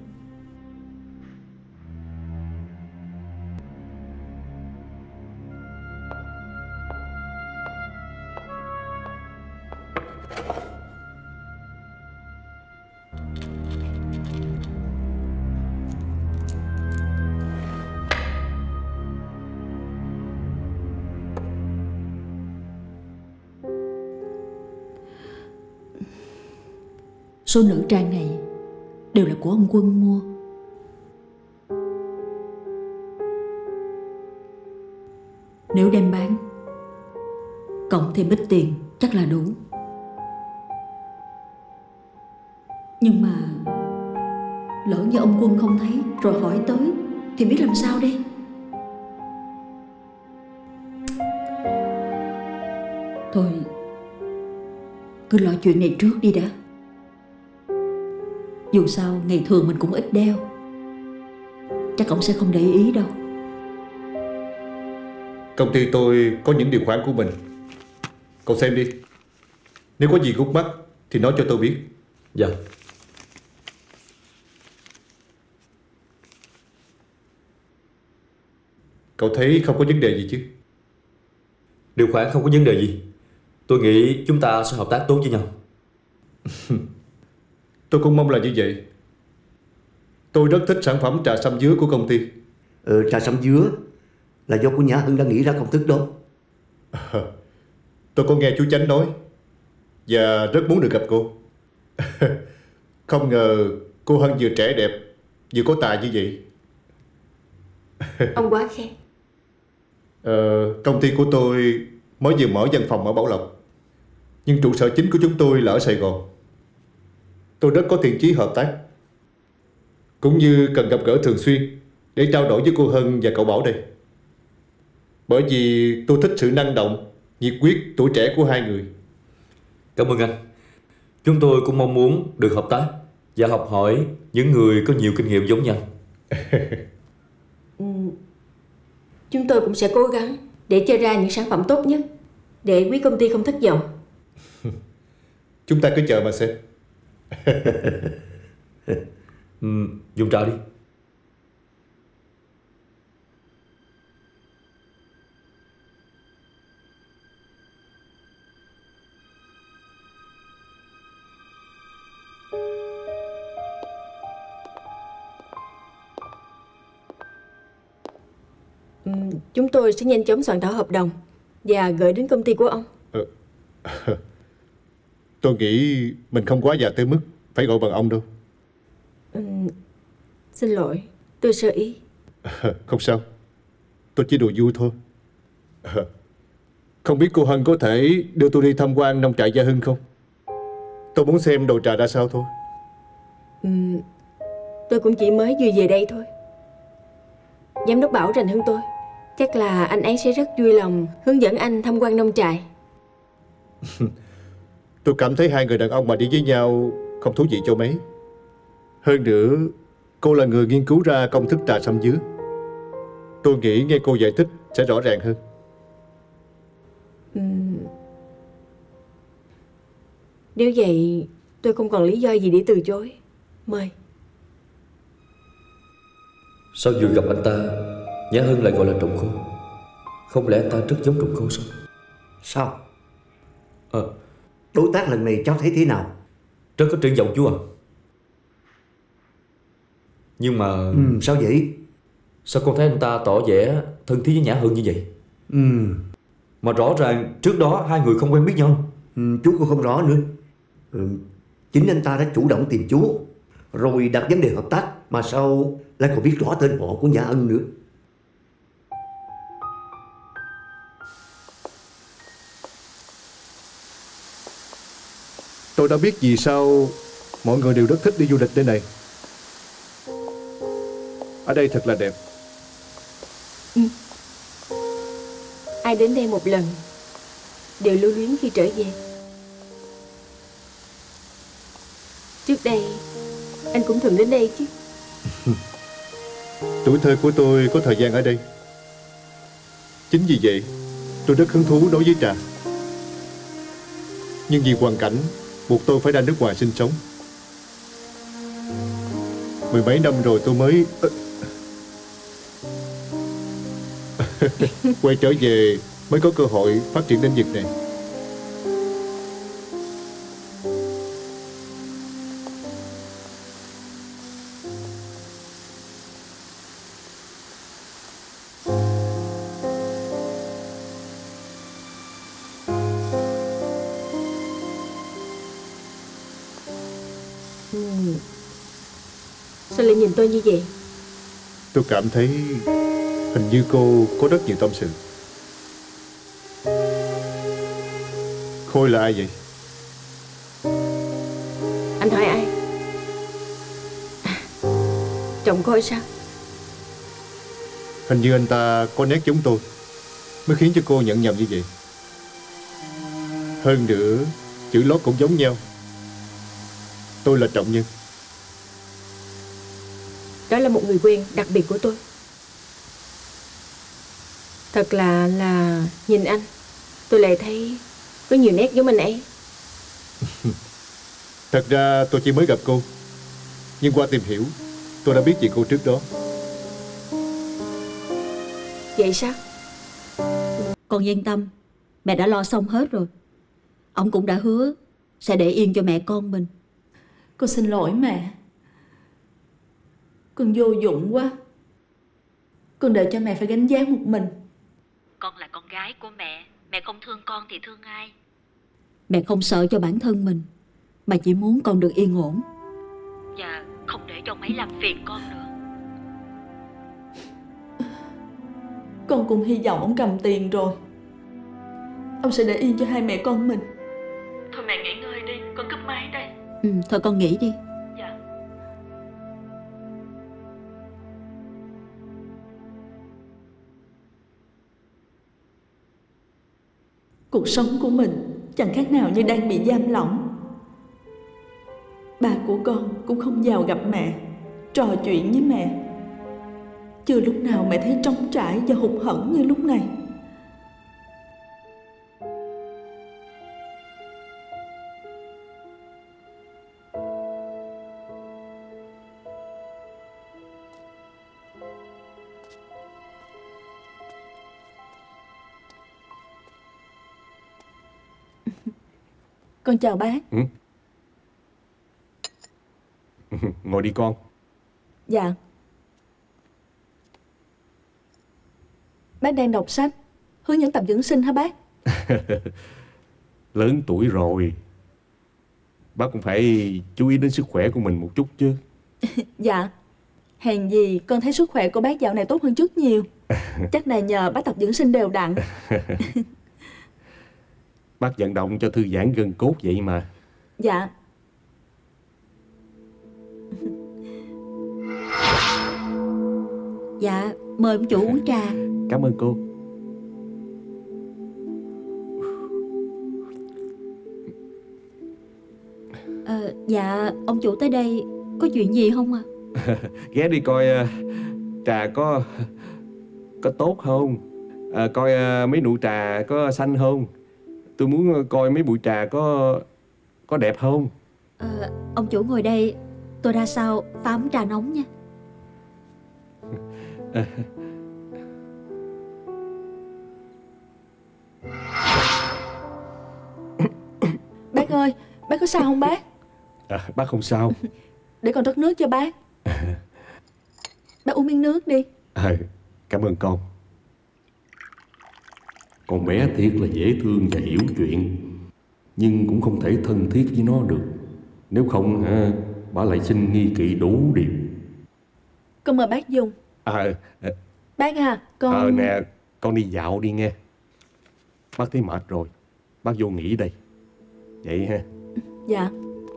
Số nữ trang này đều là của ông Quân mua. Nếu đem bán, cộng thêm ít tiền chắc là đủ. Nhưng mà lỡ như ông Quân không thấy rồi hỏi tới thì biết làm sao đây? Thôi, cứ lo chuyện này trước đi đã. Dù sao ngày thường mình cũng ít đeo, chắc ông sẽ không để ý đâu. Công ty tôi có những điều khoản của mình, cậu xem đi. Nếu có gì khúc mắc thì nói cho tôi biết. Dạ. Cậu thấy không có vấn đề gì chứ? Điều khoản không có vấn đề gì. Tôi nghĩ chúng ta sẽ hợp tác tốt với nhau. Tôi cũng mong là như vậy. Tôi rất thích sản phẩm trà sâm dứa của công ty. Ừ, trà sâm dứa là do cô Nhã Hân đã nghĩ ra công thức đó. À, tôi có nghe chú Chánh nói và rất muốn được gặp cô. Không ngờ cô Hân vừa trẻ đẹp vừa có tài như vậy. Ông quá khen. Ờ, công ty của tôi mới vừa mở văn phòng ở Bảo Lộc, nhưng trụ sở chính của chúng tôi là ở Sài Gòn. Tôi rất có thiện chí hợp tác, cũng như cần gặp gỡ thường xuyên để trao đổi với cô Hân và cậu Bảo đây. Bởi vì tôi thích sự năng động, nhiệt huyết, tuổi trẻ của hai người. Cảm ơn anh. Chúng tôi cũng mong muốn được hợp tác và học hỏi những người có nhiều kinh nghiệm giống nhau. ừ, Chúng tôi cũng sẽ cố gắng để cho ra những sản phẩm tốt nhất, để quý công ty không thất vọng. Chúng ta cứ chờ mà xem. ừ, dùng trà đi. ừ, Chúng tôi sẽ nhanh chóng soạn thảo hợp đồng và gửi đến công ty của ông. ừ. Tôi nghĩ mình không quá già tới mức phải gọi bằng ông đâu. ừ, Xin lỗi, tôi sơ ý. Không sao, tôi chỉ đùa vui thôi. Không biết cô Hân có thể đưa tôi đi tham quan nông trại Gia Hưng không? Tôi muốn xem đồ trà ra sao thôi. ừ, Tôi cũng chỉ mới vừa về đây thôi. Giám đốc Bảo rành hơn tôi, chắc là anh ấy sẽ rất vui lòng hướng dẫn anh tham quan nông trại. Tôi cảm thấy hai người đàn ông mà đi với nhau không thú vị cho mấy. Hơn nữa, cô là người nghiên cứu ra công thức trà sâm dứa. Tôi nghĩ nghe cô giải thích sẽ rõ ràng hơn. ừ. Nếu vậy, tôi không còn lý do gì để từ chối. Mời. Sao vừa gặp anh ta, Nhã Hân lại gọi là trùng khô? Không lẽ anh ta rất giống trùng khô sao? Sao? Ờ, Đối tác lần này cháu thấy thế nào? rất có triển vọng chú à. Nhưng mà ừ, Sao vậy? sao con thấy anh ta tỏ vẻ thân thiết với Nhã Hân như vậy? Ừ. Mà rõ ràng trước đó hai người không quen biết nhau. Ừ, chú cũng không rõ nữa. Ừ, chính anh ta đã chủ động tìm chú, rồi đặt vấn đề hợp tác, mà sao lại còn biết rõ tên họ của nhà Ân nữa. Tôi đã biết vì sao mọi người đều rất thích đi du lịch nơi này. Ở đây thật là đẹp. Ừ. Ai đến đây một lần đều lưu luyến khi trở về. Trước đây anh cũng thường đến đây chứ. Tuổi thơ của tôi có thời gian ở đây. Chính vì vậy tôi rất hứng thú đối với trà. Nhưng vì hoàn cảnh buộc tôi phải ra nước ngoài sinh sống. Mười mấy năm rồi tôi mới quay trở về, mới có cơ hội phát triển lĩnh vực này. Ừ. Sao lại nhìn tôi như vậy? Tôi cảm thấy hình như cô có rất nhiều tâm sự. Khôi là ai vậy? Anh hỏi ai? À, chồng Khôi sao? Hình như anh ta có nét giống tôi, mới khiến cho cô nhận nhầm như vậy. Hơn nữa, chữ lót cũng giống nhau. Tôi là Trọng Nhân. Đó là một người quen đặc biệt của tôi. Thật là là nhìn anh, tôi lại thấy có nhiều nét giống anh ấy. Thật ra tôi chỉ mới gặp cô, nhưng qua tìm hiểu tôi đã biết về cô trước đó. Vậy sao? Con yên tâm, mẹ đã lo xong hết rồi. Ông cũng đã hứa sẽ để yên cho mẹ con mình. Con xin lỗi mẹ. Con vô dụng quá. Con để cho mẹ phải gánh vác một mình. Con là con gái của mẹ. Mẹ không thương con thì thương ai? Mẹ không sợ cho bản thân mình, mà chỉ muốn con được yên ổn. Và không để cho ông ấy làm phiền con nữa. Con cũng hy vọng ông cầm tiền rồi ông sẽ để yên cho hai mẹ con mình. Thôi mẹ nghỉ ngơi đi, con cúp máy đây. Ừ, thôi con nghỉ đi. Dạ. Cuộc sống của mình chẳng khác nào như đang bị giam lỏng. Ba của con cũng không vào gặp mẹ, trò chuyện với mẹ. Chưa lúc nào mẹ thấy trống trải và hụt hẫng như lúc này. Con chào bác. Ừ. Ngồi đi con. Dạ. Bác đang đọc sách hướng dẫn tập dưỡng sinh hả bác? Lớn tuổi rồi, bác cũng phải chú ý đến sức khỏe của mình một chút chứ. Dạ. Hèn gì con thấy sức khỏe của bác dạo này tốt hơn trước nhiều. Chắc là nhờ bác tập dưỡng sinh đều đặn. Bác vận động cho thư giãn gân cốt vậy mà. Dạ. Dạ, mời ông chủ uống trà. Cảm ơn cô. À, dạ, ông chủ tới đây có chuyện gì không à? Ghé đi coi uh, trà có có tốt không, à, coi uh, mấy nụ trà có xanh không. Tôi muốn coi mấy bụi trà có có đẹp không. À, ông chủ ngồi đây, tôi ra sau pha ấm trà nóng nha. À. Bác ơi, bác có sao không bác? À, bác không sao. Để con rót nước cho bác. Bác uống miếng nước đi. À, cảm ơn con. Con bé thiệt là dễ thương và hiểu chuyện, nhưng cũng không thể thân thiết với nó được. Nếu không hả, bà lại sinh nghi kỵ đủ điều. Con mời bác dùng. À, à Bác à, con... Ờ nè, con đi dạo đi nghe. Bác thấy mệt rồi, bác vô nghỉ đây. Vậy ha. Dạ.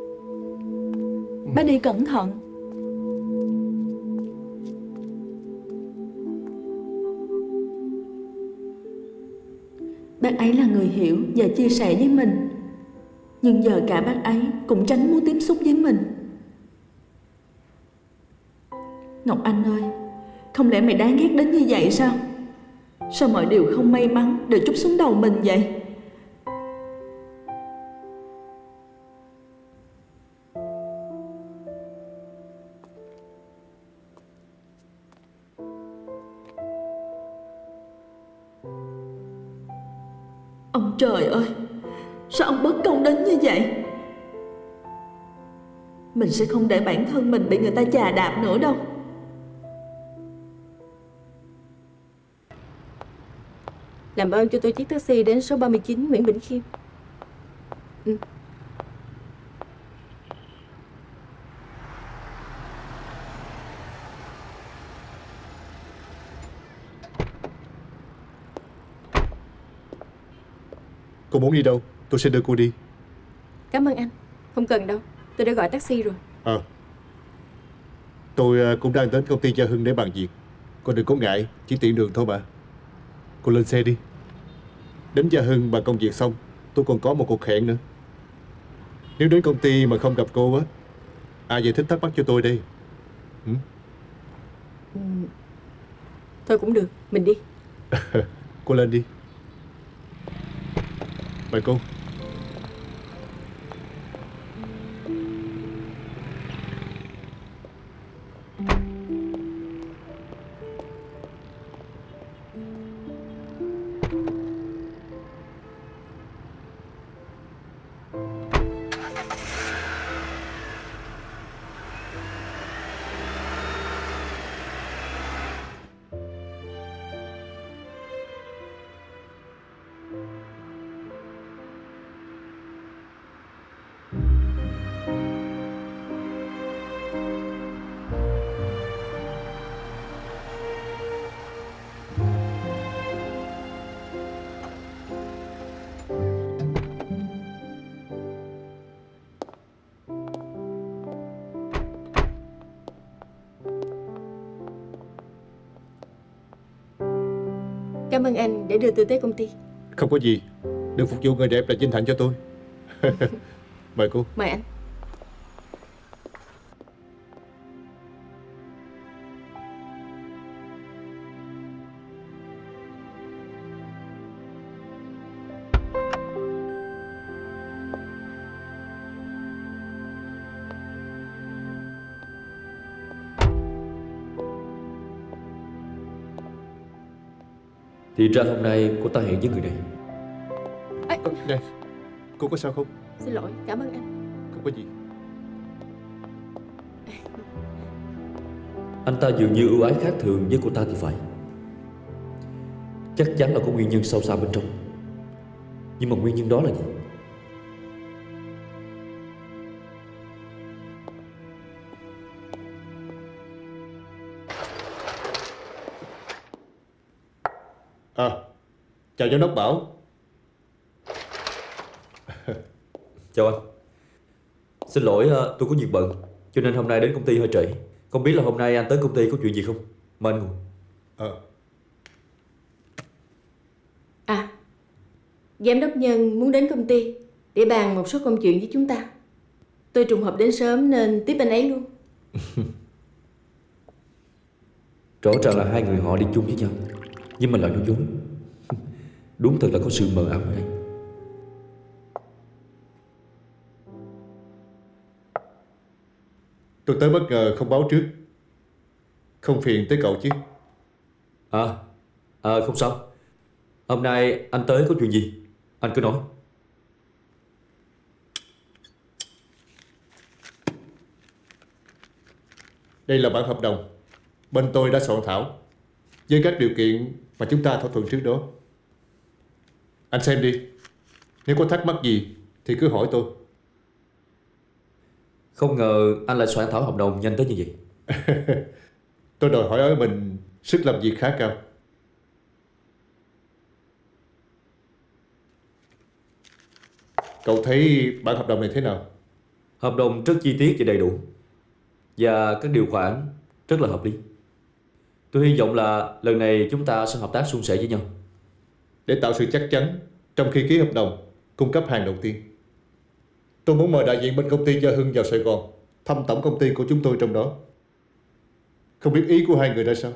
Bác đi cẩn thận. Bác ấy là người hiểu và chia sẻ với mình, nhưng giờ cả bác ấy cũng tránh muốn tiếp xúc với mình. Ngọc Anh ơi, không lẽ mày đáng ghét đến như vậy sao? Sao mọi điều không may mắn đều trút xuống đầu mình vậy? Ông trời ơi, sao ông bất công đến như vậy? Mình sẽ không để bản thân mình bị người ta chà đạp nữa đâu. Làm ơn cho tôi chiếc taxi đến số ba mươi chín Nguyễn Bỉnh Khiêm. Ừ. Cô muốn đi đâu? Tôi sẽ đưa cô đi. Cảm ơn anh. Không cần đâu, tôi đã gọi taxi rồi. Ờ à, Tôi cũng đang đến công ty Gia Hưng để bàn việc. Cô đừng có ngại, chỉ tiện đường thôi mà. Cô lên xe đi. Đến Gia Hưng bàn công việc xong, tôi còn có một cuộc hẹn nữa. Nếu đến công ty mà không gặp cô á, ai giải thích thắc mắc cho tôi đây? Ừ? Ừ. Thôi cũng được, mình đi. Cô lên đi. Mời cô. Cảm ơn anh để đưa tôi tới công ty. Không có gì. Được phục vụ người đẹp là vinh hạnh cho tôi. Mời cô. Mời anh. Thì ra hôm nay cô ta hẹn với người này. À, này, cô có sao không? Xin lỗi, cảm ơn anh. Không có gì. Anh ta dường như ưu ái khác thường với cô ta thì phải. Chắc chắn là có nguyên nhân sâu xa bên trong. Nhưng mà nguyên nhân đó là gì? À, chào giám đốc Bảo. Chào anh. Xin lỗi, tôi có việc bận cho nên hôm nay đến công ty hơi trễ. Không biết là hôm nay anh tới công ty có chuyện gì không? Mời anh ngồi. Ờ. À, giám đốc Nhân muốn đến công ty để bàn một số công chuyện với chúng ta. Tôi trùng hợp đến sớm nên tiếp anh ấy luôn. Rõ ràng là hai người họ đi chung với nhau, nhưng mà lại nói dối. Đúng thật là có sự mờ ám ở đây. Tôi tới bất ngờ không báo trước. Không phiền tới cậu chứ? À, à không sao. Hôm nay anh tới có chuyện gì? Anh cứ nói. Đây là bản hợp đồng. Bên tôi đã soạn thảo với các điều kiện mà chúng ta thỏa thuận trước đó. Anh xem đi. Nếu có thắc mắc gì thì cứ hỏi tôi. Không ngờ anh lại soạn thảo hợp đồng nhanh tới như vậy. Tôi đòi hỏi ở mình sức làm việc khá cao. Cậu thấy bản hợp đồng này thế nào? Hợp đồng rất chi tiết và đầy đủ, và các điều khoản rất là hợp lý. Tôi hy vọng là lần này chúng ta sẽ hợp tác suôn sẻ với nhau. Để tạo sự chắc chắn trong khi ký hợp đồng cung cấp hàng đầu tiên, tôi muốn mời đại diện bên công ty Gia Hưng vào Sài Gòn thăm tổng công ty của chúng tôi trong đó. Không biết ý của hai người ra sao?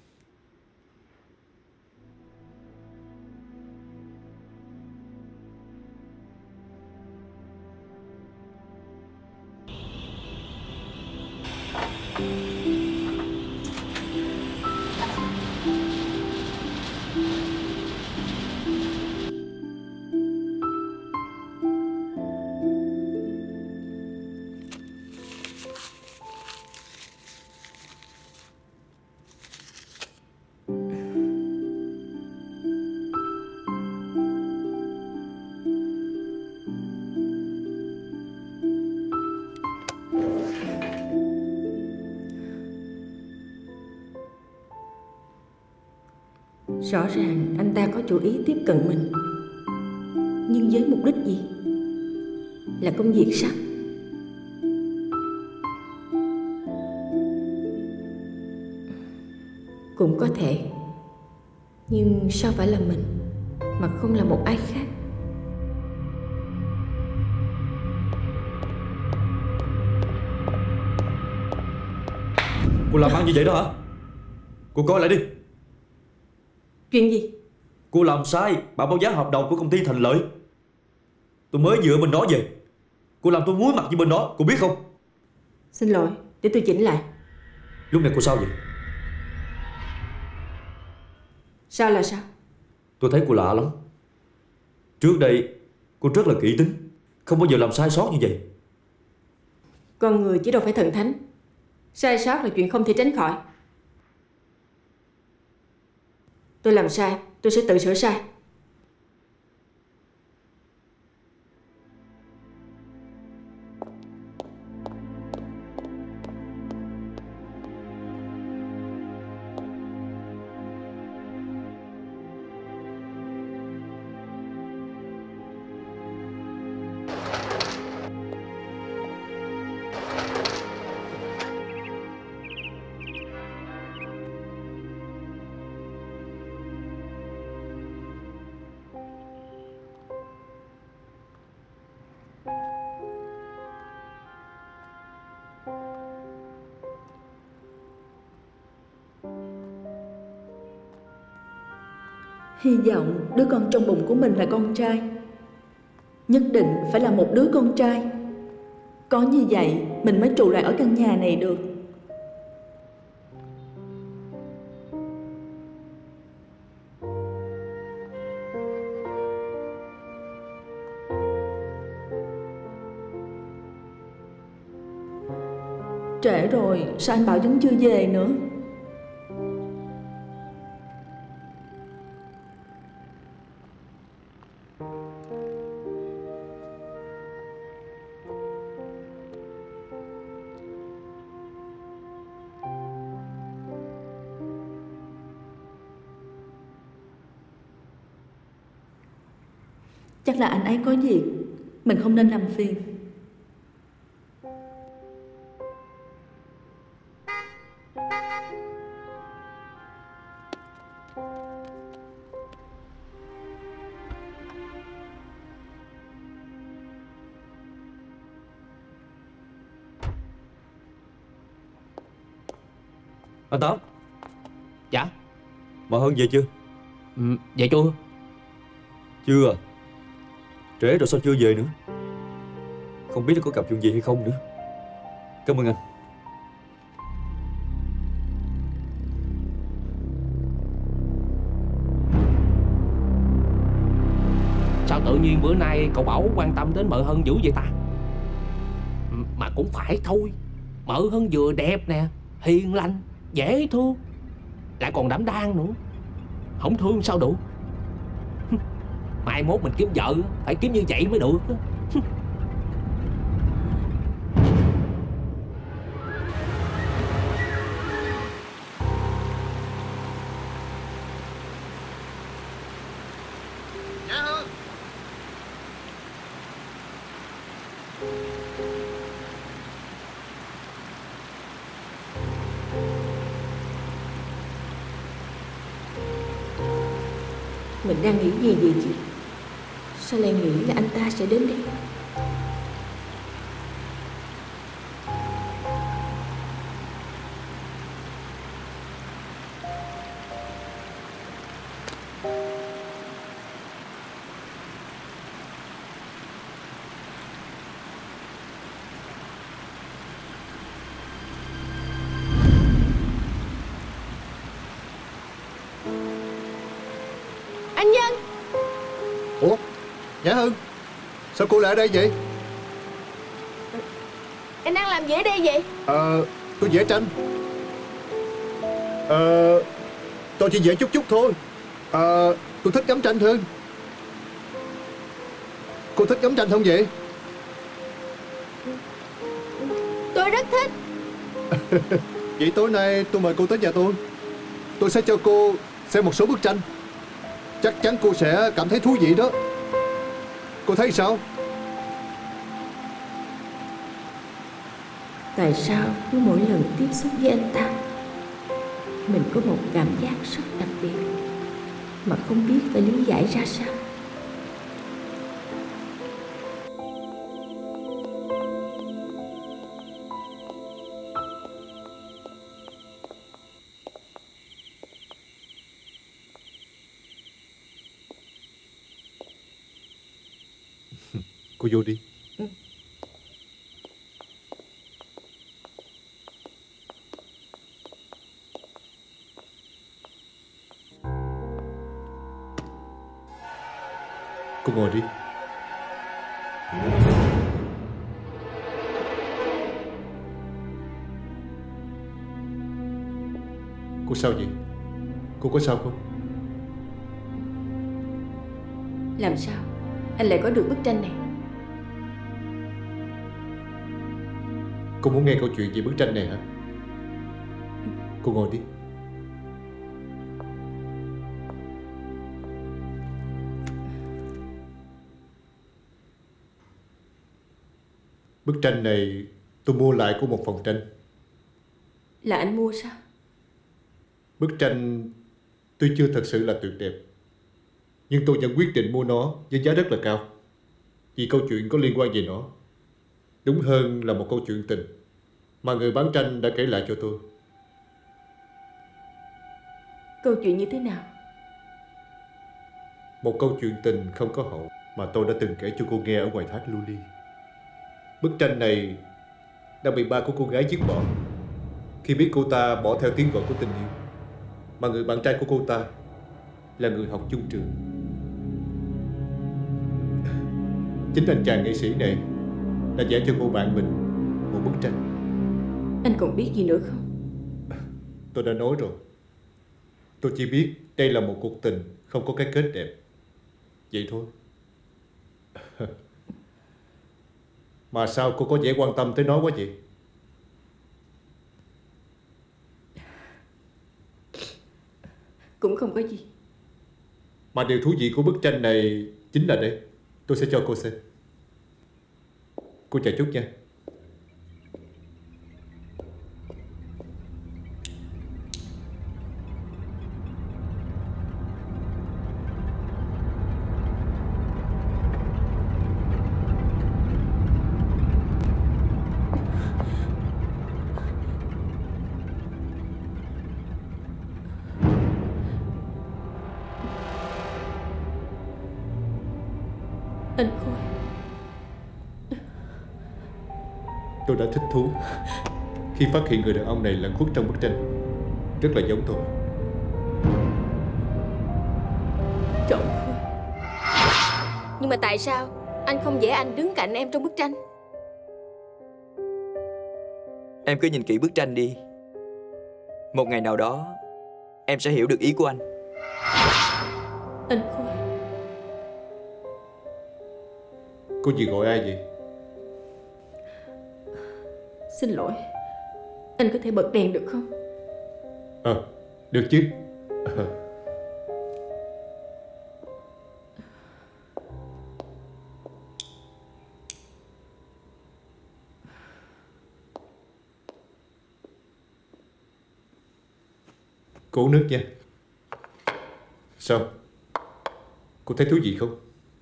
Rõ ràng anh ta có chủ ý tiếp cận mình, nhưng với mục đích gì? Là công việc sao? Cũng có thể, nhưng sao phải là mình mà không là một ai khác? Cô làm ăn như vậy đó hả? Cô coi lại đi. Chuyện gì? Cô làm sai bảo báo giá hợp đồng của công ty Thành Lợi. Tôi mới vừa bên đó về. Cô làm tôi muối mặt với bên đó, cô biết không? Xin lỗi, để tôi chỉnh lại. Lúc này cô sao vậy? Sao là sao? Tôi thấy cô lạ lắm. Trước đây cô rất là kỹ tính, không bao giờ làm sai sót như vậy. Con người chứ đâu phải thần thánh. Sai sót là chuyện không thể tránh khỏi. Tôi làm sai, tôi sẽ tự sửa sai. Hy vọng đứa con trong bụng của mình là con trai. Nhất định phải là một đứa con trai. Có như vậy mình mới trụ lại ở căn nhà này được. Trễ rồi, sao anh Bảo vẫn chưa về nữa? Chắc là anh ấy có việc, mình không nên làm phiền. Anh Tám. Dạ. Mà Hân về chưa? Ừ, về chưa? Chưa à? Trễ rồi sao chưa về nữa? Không biết là có gặp chuyện gì hay không nữa. Cảm ơn anh. Sao tự nhiên bữa nay cậu Bảo quan tâm đến mợ Hân dữ vậy ta? Mà cũng phải thôi. Mợ Hân vừa đẹp nè, hiền lành, dễ thương, lại còn đảm đang nữa. Không thương sao đủ. Mai mốt mình kiếm vợ phải kiếm như vậy mới được. Mình đang nghĩ gì vậy chị? Sao lại nghĩ là anh ta sẽ đến đây? Anh Nhân. Ủa, Nhã Hương, sao cô lại ở đây vậy? Anh đang làm gì ở đây vậy? Ờ, tôi vẽ tranh. Ờ, tôi chỉ vẽ chút chút thôi. Ờ, tôi thích ngắm tranh hơn. Cô thích ngắm tranh không vậy? Tôi rất thích. Vậy tối nay tôi mời cô tới nhà tôi. Tôi sẽ cho cô xem một số bức tranh. Chắc chắn cô sẽ cảm thấy thú vị đó. Cô thấy sao? Tại sao cứ mỗi lần tiếp xúc với anh ta, mình có một cảm giác rất đặc biệt mà không biết phải lý giải ra sao? Cô vô đi. Ừ. Cô ngồi đi. Cô sao vậy? Cô có sao không? Làm sao anh lại có được bức tranh này? Cô muốn nghe câu chuyện về bức tranh này hả? Cô ngồi đi. Bức tranh này tôi mua lại của một phòng tranh. Là anh mua sao? Bức tranh tuy chưa thật sự là tuyệt đẹp, nhưng tôi vẫn quyết định mua nó với giá rất là cao, vì câu chuyện có liên quan về nó. Đúng hơn là một câu chuyện tình mà người bán tranh đã kể lại cho tôi. Câu chuyện như thế nào? Một câu chuyện tình không có hậu mà tôi đã từng kể cho cô nghe ở ngoài thác Lưu Ly. Bức tranh này đã bị ba của cô gái giết bỏ khi biết cô ta bỏ theo tiếng gọi của tình yêu, mà người bạn trai của cô ta là người học chung trường. Chính anh chàng nghệ sĩ này đã vẽ cho cô bạn mình một bức tranh. Anh còn biết gì nữa không? Tôi đã nói rồi. Tôi chỉ biết đây là một cuộc tình không có cái kết đẹp. Vậy thôi. Mà sao cô có vẻ quan tâm tới nó quá vậy? Cũng không có gì. Mà điều thú vị của bức tranh này chính là đây. Tôi sẽ cho cô xem. Cô chờ chút nha. Anh Khôi. Tôi đã thích thú khi phát hiện người đàn ông này lẩn khuất trong bức tranh. Rất là giống tôi. Trọng Khôi. Nhưng mà tại sao anh không vẽ anh đứng cạnh em trong bức tranh? Em cứ nhìn kỹ bức tranh đi. Một ngày nào đó em sẽ hiểu được ý của anh. Anh Khôi, Cô gì gọi ai vậy? Xin lỗi, anh có thể bật đèn được không? Ờ, à, được chứ. À. Cô uống nước nha. Sao? Cô thấy thú vị không?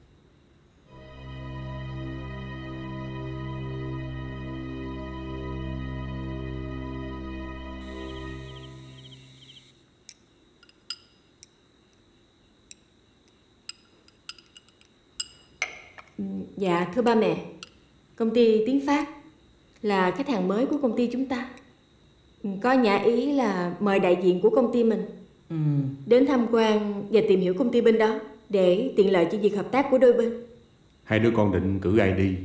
Dạ thưa ba mẹ, công ty Tiến Phát là khách hàng mới của công ty chúng ta. Có nhã ý là mời đại diện của công ty mình ừ. đến tham quan và tìm hiểu công ty bên đó để tiện lợi cho việc hợp tác của đôi bên. Hai đứa con định cử ai đi?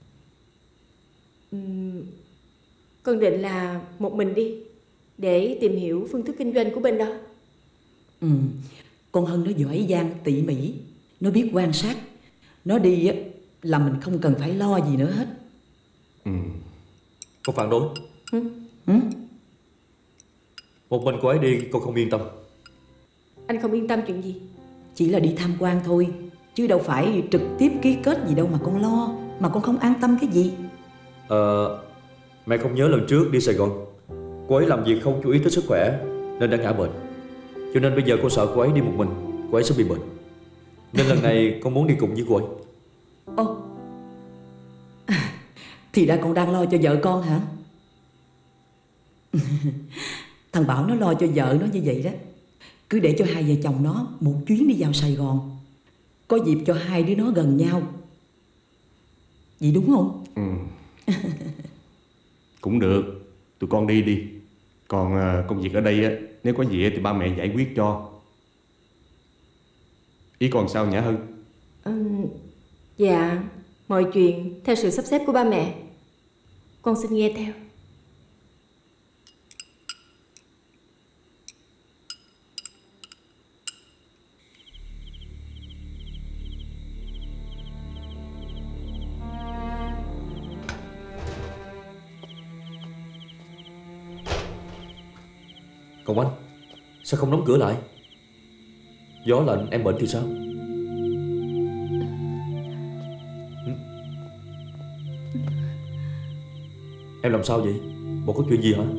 Ừ, con định là một mình đi để tìm hiểu phương thức kinh doanh của bên đó. Ừ, con Hân nó giỏi giang tỉ mỉ, nó biết quan sát. Nó đi á là mình không cần phải lo gì nữa hết. Ừ. Con phản đối. Ừ. Ừ? Một mình cô ấy đi con không yên tâm. Anh không yên tâm chuyện gì? Chỉ là đi tham quan thôi, chứ đâu phải trực tiếp ký kết gì đâu mà con lo. Mà con không an tâm cái gì. Ờ, mẹ không nhớ lần trước đi Sài Gòn cô ấy làm việc không chú ý tới sức khỏe nên đã ngã bệnh. Cho nên bây giờ con sợ cô ấy đi một mình, cô ấy sẽ bị bệnh. Nên lần này con muốn đi cùng với cô ấy. Ồ, thì ra con đang lo cho vợ con hả? Thằng Bảo nó lo cho vợ nó như vậy đó. Cứ để cho hai vợ chồng nó một chuyến đi vào Sài Gòn, có dịp cho hai đứa nó gần nhau. Vậy đúng không? Ừ. Cũng được, tụi con đi đi. Còn công việc ở đây á, nếu có gì thì ba mẹ giải quyết cho. Ý còn sao Nhã Hân? Ừ, dạ, mọi chuyện theo sự sắp xếp của ba mẹ. Con xin nghe theo. Còn anh, sao không đóng cửa lại? Gió lạnh em bệnh thì sao? Em làm sao vậy? Bộ có chuyện gì hả?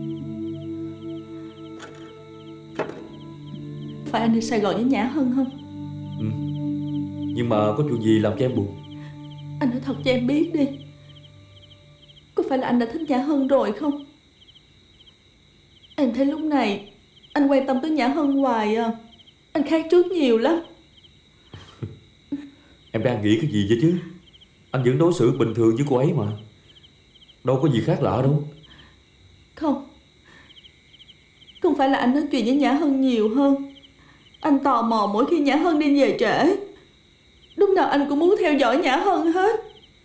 Phải anh đi Sài Gòn với Nhã Hân không? Ừ. Nhưng mà có chuyện gì làm cho em buồn? Anh nói thật cho em biết đi. Có phải là anh đã thích Nhã Hân rồi không? Em thấy lúc này anh quan tâm tới Nhã Hân hoài à. Anh khác trước nhiều lắm. Em đang nghĩ cái gì vậy chứ? Anh vẫn đối xử bình thường với cô ấy mà. Đâu có gì khác lạ đâu. Không, không phải là anh nói chuyện với Nhã Hân nhiều hơn. Anh tò mò mỗi khi Nhã Hân đi về trễ. Lúc nào anh cũng muốn theo dõi Nhã Hân hết.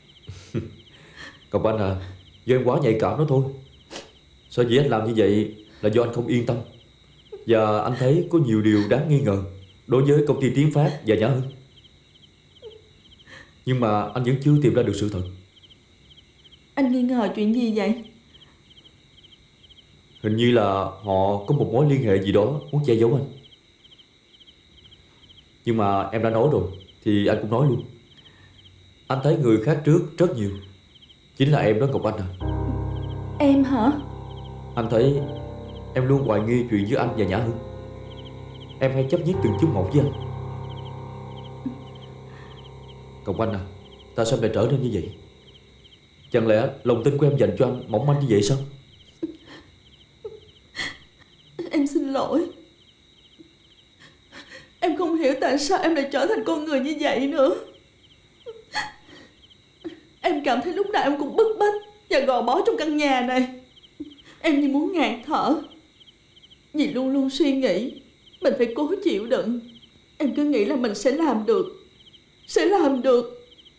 Còn anh à, do em quá nhạy cảm đó thôi. Sở dĩ anh làm như vậy là do anh không yên tâm. Và anh thấy có nhiều điều đáng nghi ngờ đối với công ty Tiến Phát và Nhã Hân. Nhưng mà anh vẫn chưa tìm ra được sự thật. Anh nghi ngờ chuyện gì vậy? Hình như là họ có một mối liên hệ gì đó muốn che giấu anh. Nhưng mà em đã nói rồi thì anh cũng nói luôn. Anh thấy người khác trước rất nhiều. Chính là em đó Ngọc Anh à. Em hả? Anh thấy em luôn hoài nghi chuyện với anh và Nhã Hân. Em hay chấp nhất từng chút một với anh. Ngọc Anh à, tại sao em lại trở nên như vậy? Chẳng lẽ lòng tin của em dành cho anh mỏng manh như vậy sao? Em xin lỗi. Em không hiểu tại sao em lại trở thành con người như vậy nữa. Em cảm thấy lúc nào em cũng bức bách và gò bó trong căn nhà này. Em như muốn ngạt thở. Vì luôn luôn suy nghĩ mình phải cố chịu đựng. Em cứ nghĩ là mình sẽ làm được. Sẽ làm được.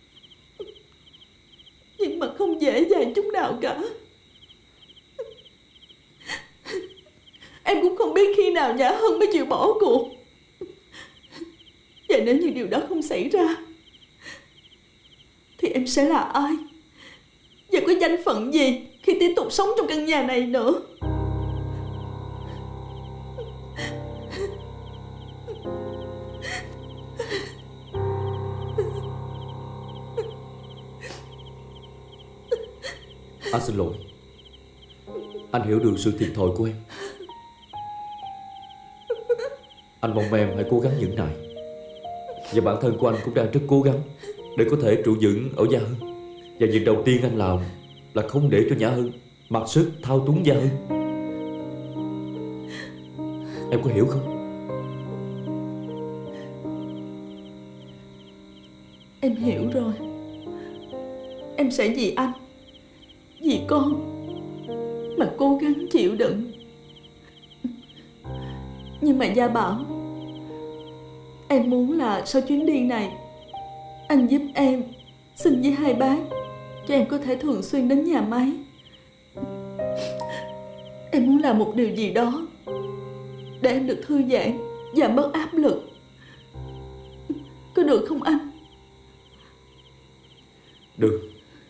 Nhưng mà không dễ dàng chút nào cả. Em cũng không biết khi nào Nhã Hân mới chịu bỏ cuộc. Và nếu như điều đó không xảy ra thì thì em sẽ là ai? Và có danh phận gì khi tiếp tục sống trong căn nhà này nữa? Anh xin lỗi. Anh hiểu được sự thiệt thòi của em. Anh mong em hãy cố gắng nhẫn nại. Và bản thân của anh cũng đang rất cố gắng để có thể trụ vững ở Gia Hưng. Và việc đầu tiên anh làm là không để cho Nhã Hưng mặc sức thao túng Gia Hưng. Em có hiểu không? Em hiểu rồi. Em sẽ vì anh, vì con mà cố gắng chịu đựng. Nhưng mà Gia Bảo, em muốn là sau chuyến đi này anh giúp em xin với hai bác cho em có thể thường xuyên đến nhà máy. Em muốn làm một điều gì đó để em được thư giãn và bớt áp lực. Có được không anh? Được.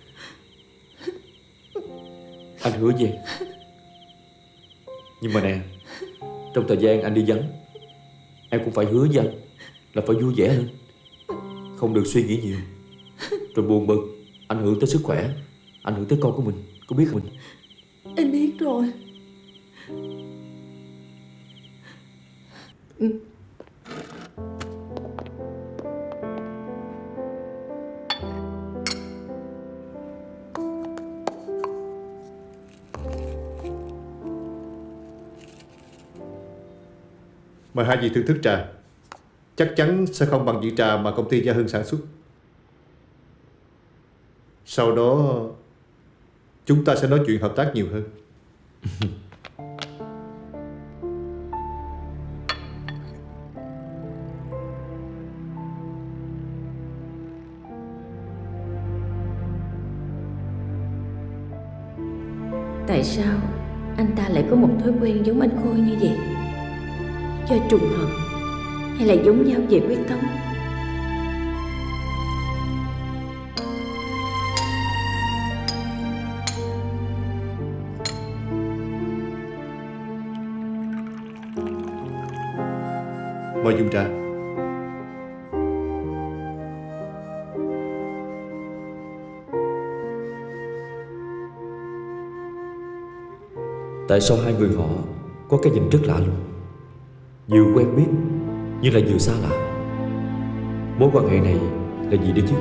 Anh hứa với em. Nhưng mà nè, trong thời gian anh đi vắng, em cũng phải hứa với anh là phải vui vẻ lên, không được suy nghĩ nhiều, rồi buồn bực ảnh hưởng tới sức khỏe, ảnh hưởng tới con của mình. Có biết không? Em biết rồi. Ừ. Mời hai vị thưởng thức trà. Chắc chắn sẽ không bằng vị trà mà công ty Gia Hưng sản xuất. Sau đó chúng ta sẽ nói chuyện hợp tác nhiều hơn. Tại sao anh ta lại có một thói quen giống anh Khôi như vậy? Do trùng hợp hay là giống nhau về huyết thống? Mời dùng trà. Tại sao hai người họ có cái nhìn rất lạ luôn, vừa quen biết nhưng lại vừa xa lạ? Mối quan hệ này là gì đấy chứ?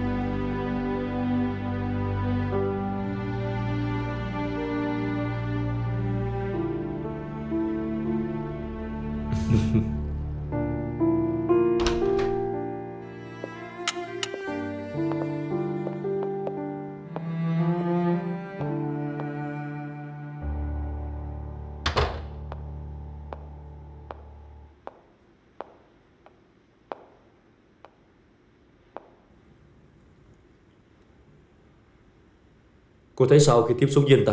Cô thấy sao khi tiếp xúc với anh ta?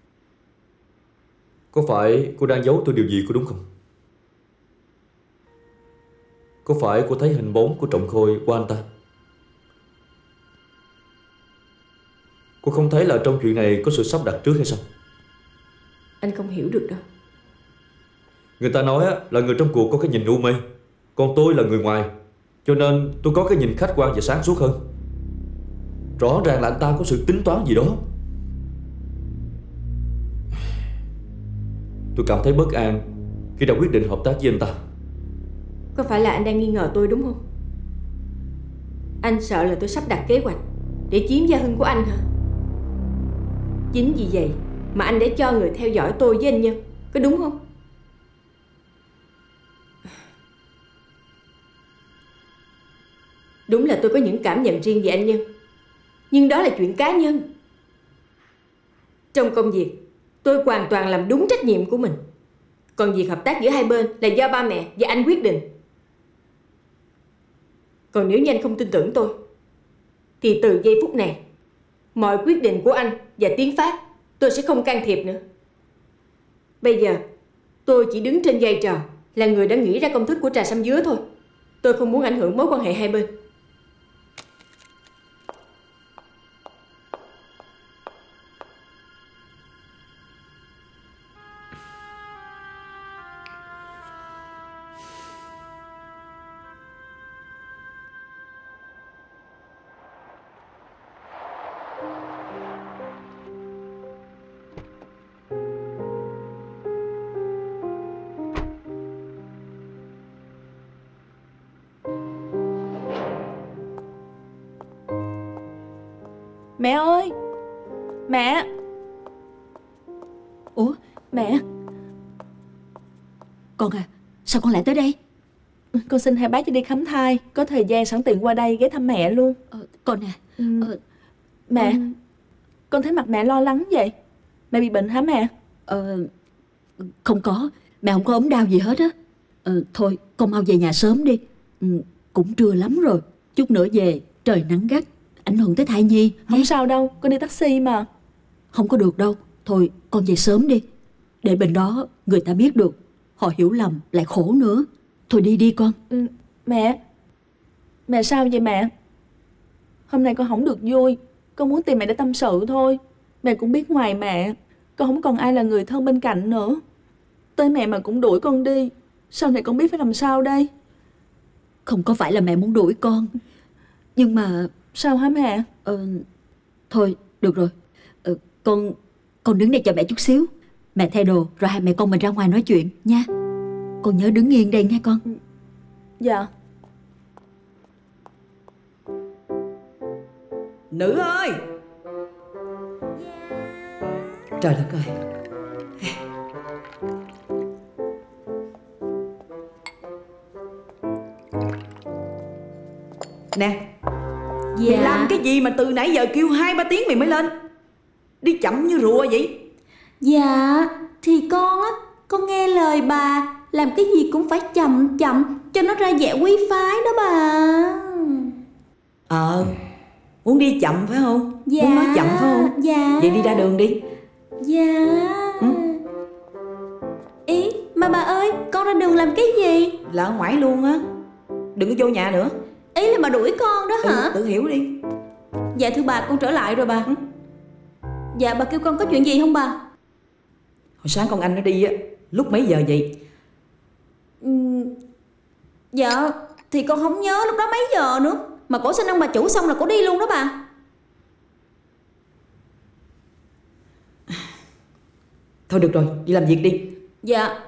Có phải cô đang giấu tôi điều gì, có đúng không? Có phải cô thấy hình bóng của Trọng Khôi qua anh ta? Cô không thấy là trong chuyện này có sự sắp đặt trước hay sao? Anh không hiểu được đâu. Người ta nói là người trong cuộc có cái nhìn u mê, còn tôi là người ngoài, cho nên tôi có cái nhìn khách quan và sáng suốt hơn. Rõ ràng là anh ta có sự tính toán gì đó. Tôi cảm thấy bất an khi đã quyết định hợp tác với anh ta. Có phải là anh đang nghi ngờ tôi đúng không? Anh sợ là tôi sắp đặt kế hoạch để chiếm Gia Hưng của anh hả? Chính vì vậy mà anh để cho người theo dõi tôi với anh Nhân, có đúng không? Đúng là tôi có những cảm nhận riêng về anh Nhân, nhưng đó là chuyện cá nhân. Trong công việc, tôi hoàn toàn làm đúng trách nhiệm của mình. Còn việc hợp tác giữa hai bên là do ba mẹ và anh quyết định. Còn nếu như anh không tin tưởng tôi, thì từ giây phút này, mọi quyết định của anh và Tiến Phát tôi sẽ không can thiệp nữa. Bây giờ, tôi chỉ đứng trên vai trò là người đã nghĩ ra công thức của trà sâm dứa thôi. Tôi không muốn ảnh hưởng mối quan hệ hai bên. Mẹ ơi! Mẹ! Ủa? Mẹ! Con à, sao con lại tới đây? Con xin hai bác cho đi khám thai. Có thời gian sẵn tiện qua đây ghé thăm mẹ luôn. ờ, Con à ừ. ờ, Mẹ con... Con thấy mặt mẹ lo lắng vậy. Mẹ bị bệnh hả mẹ? Ờ, không có. Mẹ không có ốm đau gì hết á. ờ, Thôi con mau về nhà sớm đi. ừ, Cũng trưa lắm rồi. Chút nữa về trời nắng gắt, ảnh hưởng tới thai nhi. Không sao đâu, con đi taxi mà. Không có được đâu. Thôi con về sớm đi, để bên đó người ta biết được, họ hiểu lầm lại khổ nữa. Thôi đi đi con. ừ, Mẹ Mẹ sao vậy mẹ? Hôm nay con không được vui. Con muốn tìm mẹ để tâm sự thôi. Mẹ cũng biết ngoài mẹ con không còn ai là người thân bên cạnh nữa. Tới mẹ mà cũng đuổi con đi, sau này con biết phải làm sao đây? Không có phải là mẹ muốn đuổi con, nhưng mà... Sao hả mẹ? Ờ, thôi được rồi. ờ, Con Con đứng đây chờ mẹ chút xíu. Mẹ thay đồ rồi hai mẹ con mình ra ngoài nói chuyện nha. Con nhớ đứng yên đây nghe con. Dạ. Nữ ơi! Trời đất ơi! Nè, Dạ. mày làm cái gì mà từ nãy giờ kêu hai ba tiếng mày mới lên? Đi chậm như rùa vậy. Dạ, thì con á, con nghe lời bà, làm cái gì cũng phải chậm chậm cho nó ra vẻ quý phái đó bà. Ờ, muốn đi chậm phải không? Dạ. Muốn nói chậm phải không? Dạ. Vậy đi ra đường đi. Dạ. ừ? Ý, mà bà ơi, con ra đường làm cái gì? Là ở ngoài luôn á. Đừng có vô nhà nữa. Ý là bà đuổi con đó hả? Ừ, tự hiểu đi. Dạ thưa bà, con trở lại rồi bà. ừ? Dạ bà kêu con có chuyện gì không bà? Hồi sáng con anh nó đi á, lúc mấy giờ vậy? ừ, Dạ, thì con không nhớ lúc đó mấy giờ nữa. Mà cổ xin ông bà chủ xong là cổ đi luôn đó bà. Thôi được rồi, đi làm việc đi. Dạ.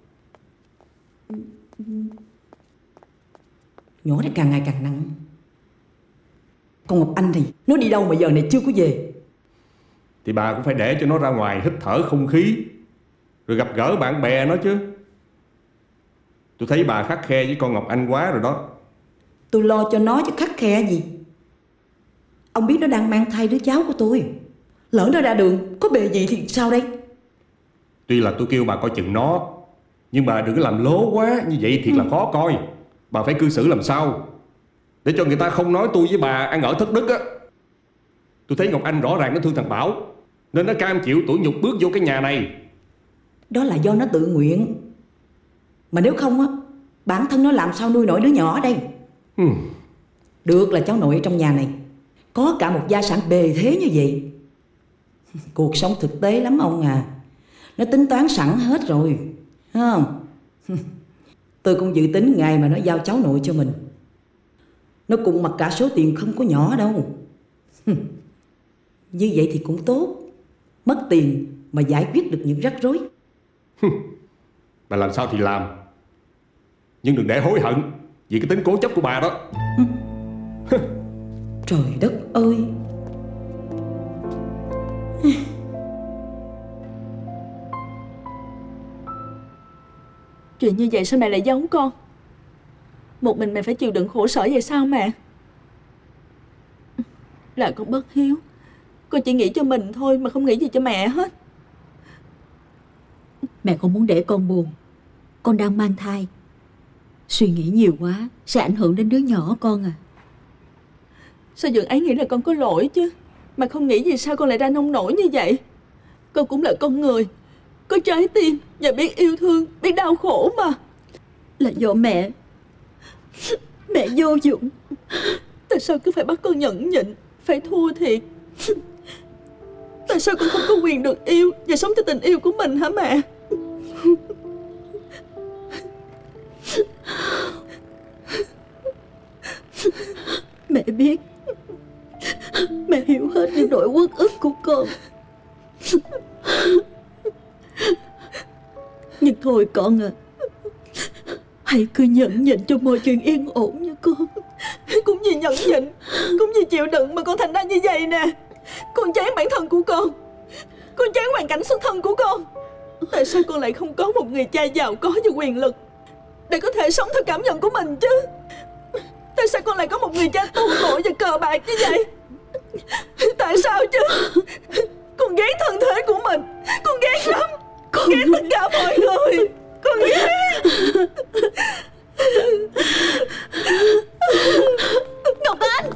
Nhỏ này càng ngày càng nặng. Còn Ngọc Anh thì nó đi đâu mà giờ này chưa có về? Thì bà cũng phải để cho nó ra ngoài hít thở không khí, rồi gặp gỡ bạn bè nó chứ. Tôi thấy bà khắt khe với con Ngọc Anh quá rồi đó. Tôi lo cho nó chứ khắt khe gì. Ông biết nó đang mang thai đứa cháu của tôi. Lỡ nó ra đường có bề gì thì sao đây? Tuy là tôi kêu bà coi chừng nó, nhưng bà đừng có làm lố quá, như vậy thiệt là khó coi. Bà phải cư xử làm sao để cho người ta không nói tôi với bà ăn ở thất đức á. Tôi thấy Ngọc Anh rõ ràng nó thương thằng Bảo, nên nó cam chịu tủi nhục bước vô cái nhà này. Đó là do nó tự nguyện. Mà nếu không á, bản thân nó làm sao nuôi nổi đứa nhỏ đây? ừ. Được là cháu nội ở trong nhà này có cả một gia sản bề thế như vậy. Cuộc sống thực tế lắm ông à. Nó tính toán sẵn hết rồi, thấy không? Tôi cũng dự tính ngày mà nó giao cháu nội cho mình, nó cùng mặc cả số tiền không có nhỏ đâu. Như vậy thì cũng tốt. Mất tiền mà giải quyết được những rắc rối. Bà làm sao thì làm, nhưng đừng để hối hận vì cái tính cố chấp của bà đó. Trời đất ơi! Chuyện như vậy sao mẹ lại giấu con? Một mình mẹ phải chịu đựng khổ sở vậy sao mẹ? Là con bất hiếu. Con chỉ nghĩ cho mình thôi mà không nghĩ gì cho mẹ hết. Mẹ không muốn để con buồn. Con đang mang thai, suy nghĩ nhiều quá sẽ ảnh hưởng đến đứa nhỏ con à. Sao Dượng ấy nghĩ là con có lỗi chứ, mà không nghĩ gì sao con lại ra nông nổi như vậy. Con cũng là con người, có trái tim và biết yêu thương, biết đau khổ mà. Là do mẹ. Mẹ vô dụng. Tại sao cứ phải bắt con nhẫn nhịn, phải thua thiệt? Tại sao con không có quyền được yêu và sống theo tình yêu của mình hả mẹ? Mẹ biết. Mẹ hiểu hết những nỗi uất ức của con. Nhưng thôi con à, hãy cứ nhẫn nhịn cho mọi chuyện yên ổn nha con. Cũng vì nhẫn nhịn, cũng vì chịu đựng mà con thành ra như vậy nè. Con chán bản thân của con. Con chán hoàn cảnh xuất thân của con. Tại sao con lại không có một người cha giàu có và quyền lực để có thể sống theo cảm nhận của mình chứ? Tại sao con lại có một người cha tu tội và cờ bạc như vậy? Tại sao chứ? Con ghét thân thế của mình. Con ghét lắm. Con ghét tất cả mọi người. Con ghét. Ngọc Anh.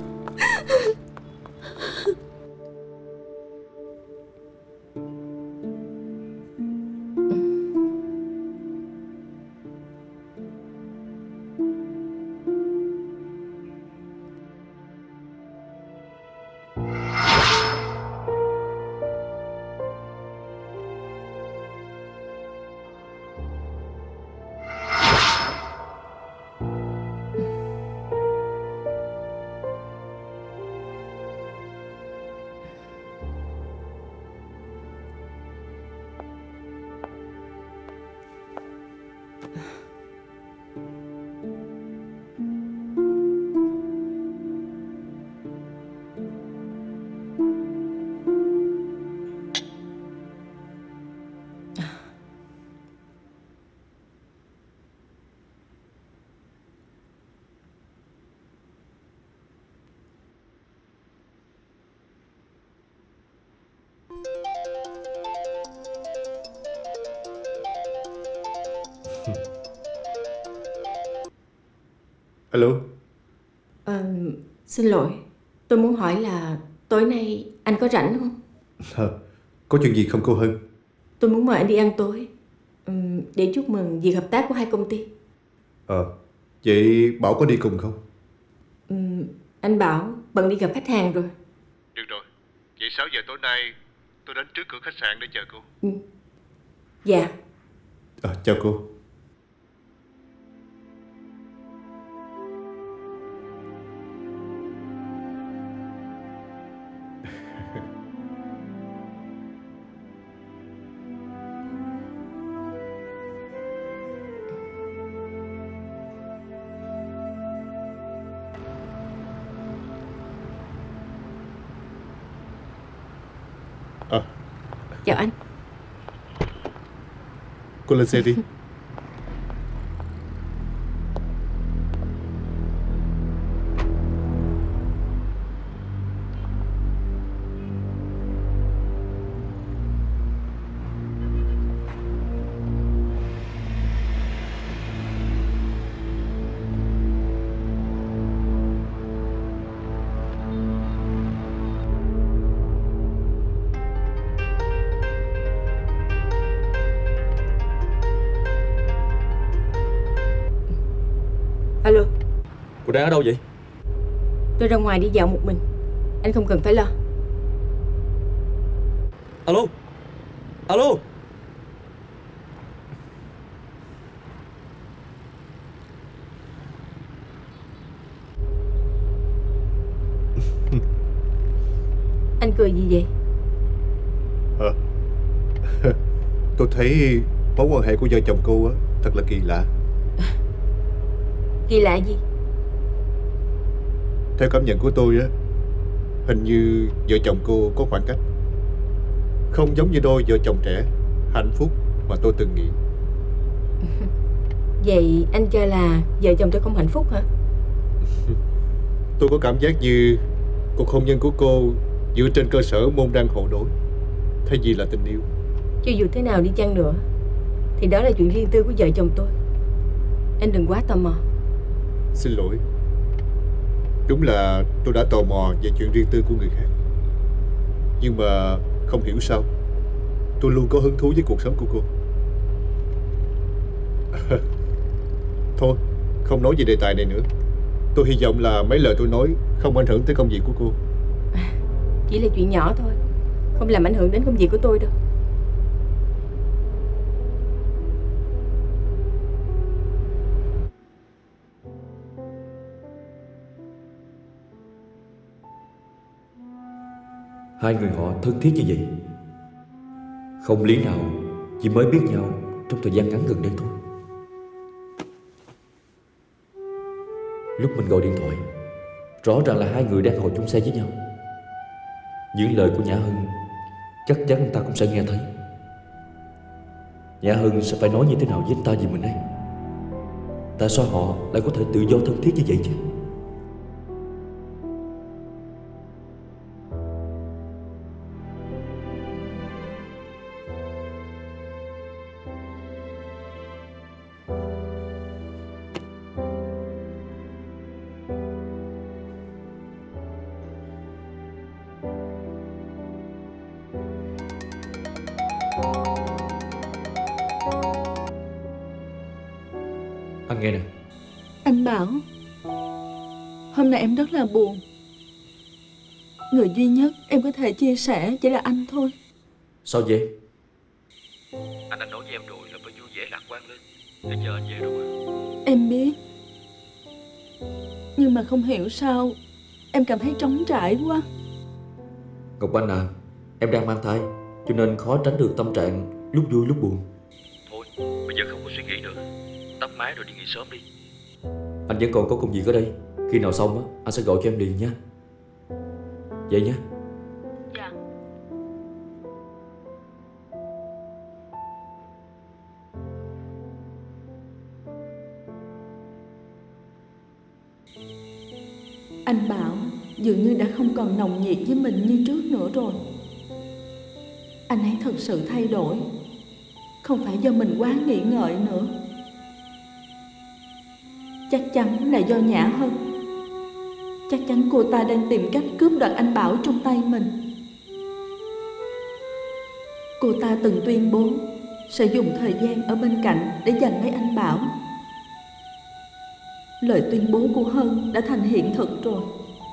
Alo. À, xin lỗi, tôi muốn hỏi là tối nay anh có rảnh không? À, có chuyện gì không cô Hân? Tôi muốn mời anh đi ăn tối um, để chúc mừng việc hợp tác của hai công ty. Ờ, à, vậy Bảo có đi cùng không? Um, anh Bảo bận đi gặp khách hàng rồi. Được rồi, vậy sáu giờ tối nay tôi đến trước cửa khách sạn để chờ cô. Ừ. Dạ. À, chào cô. À. Chào anh. Cô lên xe đi. Alo. Cô đang ở đâu vậy? Tôi ra ngoài đi dạo một mình. Anh không cần phải lo. Alo. Alo. Anh cười gì vậy? À. Tôi thấy mối quan hệ của vợ chồng cô á thật là kỳ lạ. Kỳ lạ gì? Theo cảm nhận của tôi á, hình như vợ chồng cô có khoảng cách, không giống như đôi vợ chồng trẻ hạnh phúc mà tôi từng nghĩ. Vậy anh cho là vợ chồng tôi không hạnh phúc hả? Tôi có cảm giác như cuộc hôn nhân của cô dựa trên cơ sở môn đăng hộ đối thay vì là tình yêu. Cho dù thế nào đi chăng nữa thì đó là chuyện riêng tư của vợ chồng tôi. Anh đừng quá tò mò. Xin lỗi. Đúng là tôi đã tò mò về chuyện riêng tư của người khác. Nhưng mà không hiểu sao tôi luôn có hứng thú với cuộc sống của cô. Thôi, không nói về đề tài này nữa. Tôi hy vọng là mấy lời tôi nói không ảnh hưởng tới công việc của cô. Chỉ là chuyện nhỏ thôi, không làm ảnh hưởng đến công việc của tôi đâu. Hai người họ thân thiết như vậy, không lý nào chỉ mới biết nhau trong thời gian ngắn gần đây thôi. Lúc mình gọi điện thoại, rõ ràng là hai người đang ngồi chung xe với nhau. những lời của Nhã Hân chắc chắn anh ta cũng sẽ nghe thấy. Nhã Hân sẽ phải nói như thế nào với anh ta về mình đây? Tại sao họ lại có thể tự do thân thiết như vậy chứ? Anh nghe nè. Anh Bảo, hôm nay em rất là buồn. Người duy nhất em có thể chia sẻ chỉ là anh thôi. Sao vậy? Anh đã nói với em rồi là phải vui vẻ lạc quan lên. Bây giờ anh về đâu mà. Em biết, nhưng mà không hiểu sao em cảm thấy trống trải quá. Ngọc Anh à, em đang mang thai, cho nên khó tránh được tâm trạng lúc vui lúc buồn. Thôi, bây giờ không có suy nghĩ nữa. Tắt máy rồi đi nghỉ sớm đi. Anh vẫn còn có công việc ở đây. Khi nào xong á, anh sẽ gọi cho em liền nha. Vậy nhé. Dạ. Anh Bảo dường như đã không còn nồng nhiệt với mình như trước nữa rồi. Anh ấy thật sự thay đổi, không phải do mình quá nghĩ ngợi nữa. Chắc chắn là do Nhã Hân. Chắc chắn cô ta đang tìm cách cướp đoạt anh Bảo trong tay mình. Cô ta từng tuyên bố sẽ dùng thời gian ở bên cạnh để giành lấy anh Bảo. Lời tuyên bố của Hân đã thành hiện thực rồi.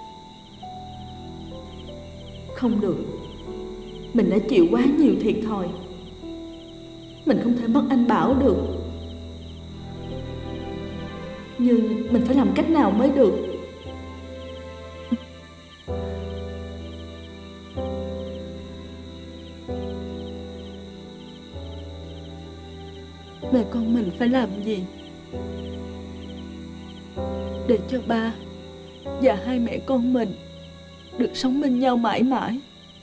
Không được, mình đã chịu quá nhiều thiệt thòi. Mình không thể mất anh Bảo được. Nhưng mình phải làm cách nào mới được. Mẹ con mình phải làm gì để cho ba và hai mẹ con mình được sống bên nhau mãi mãi?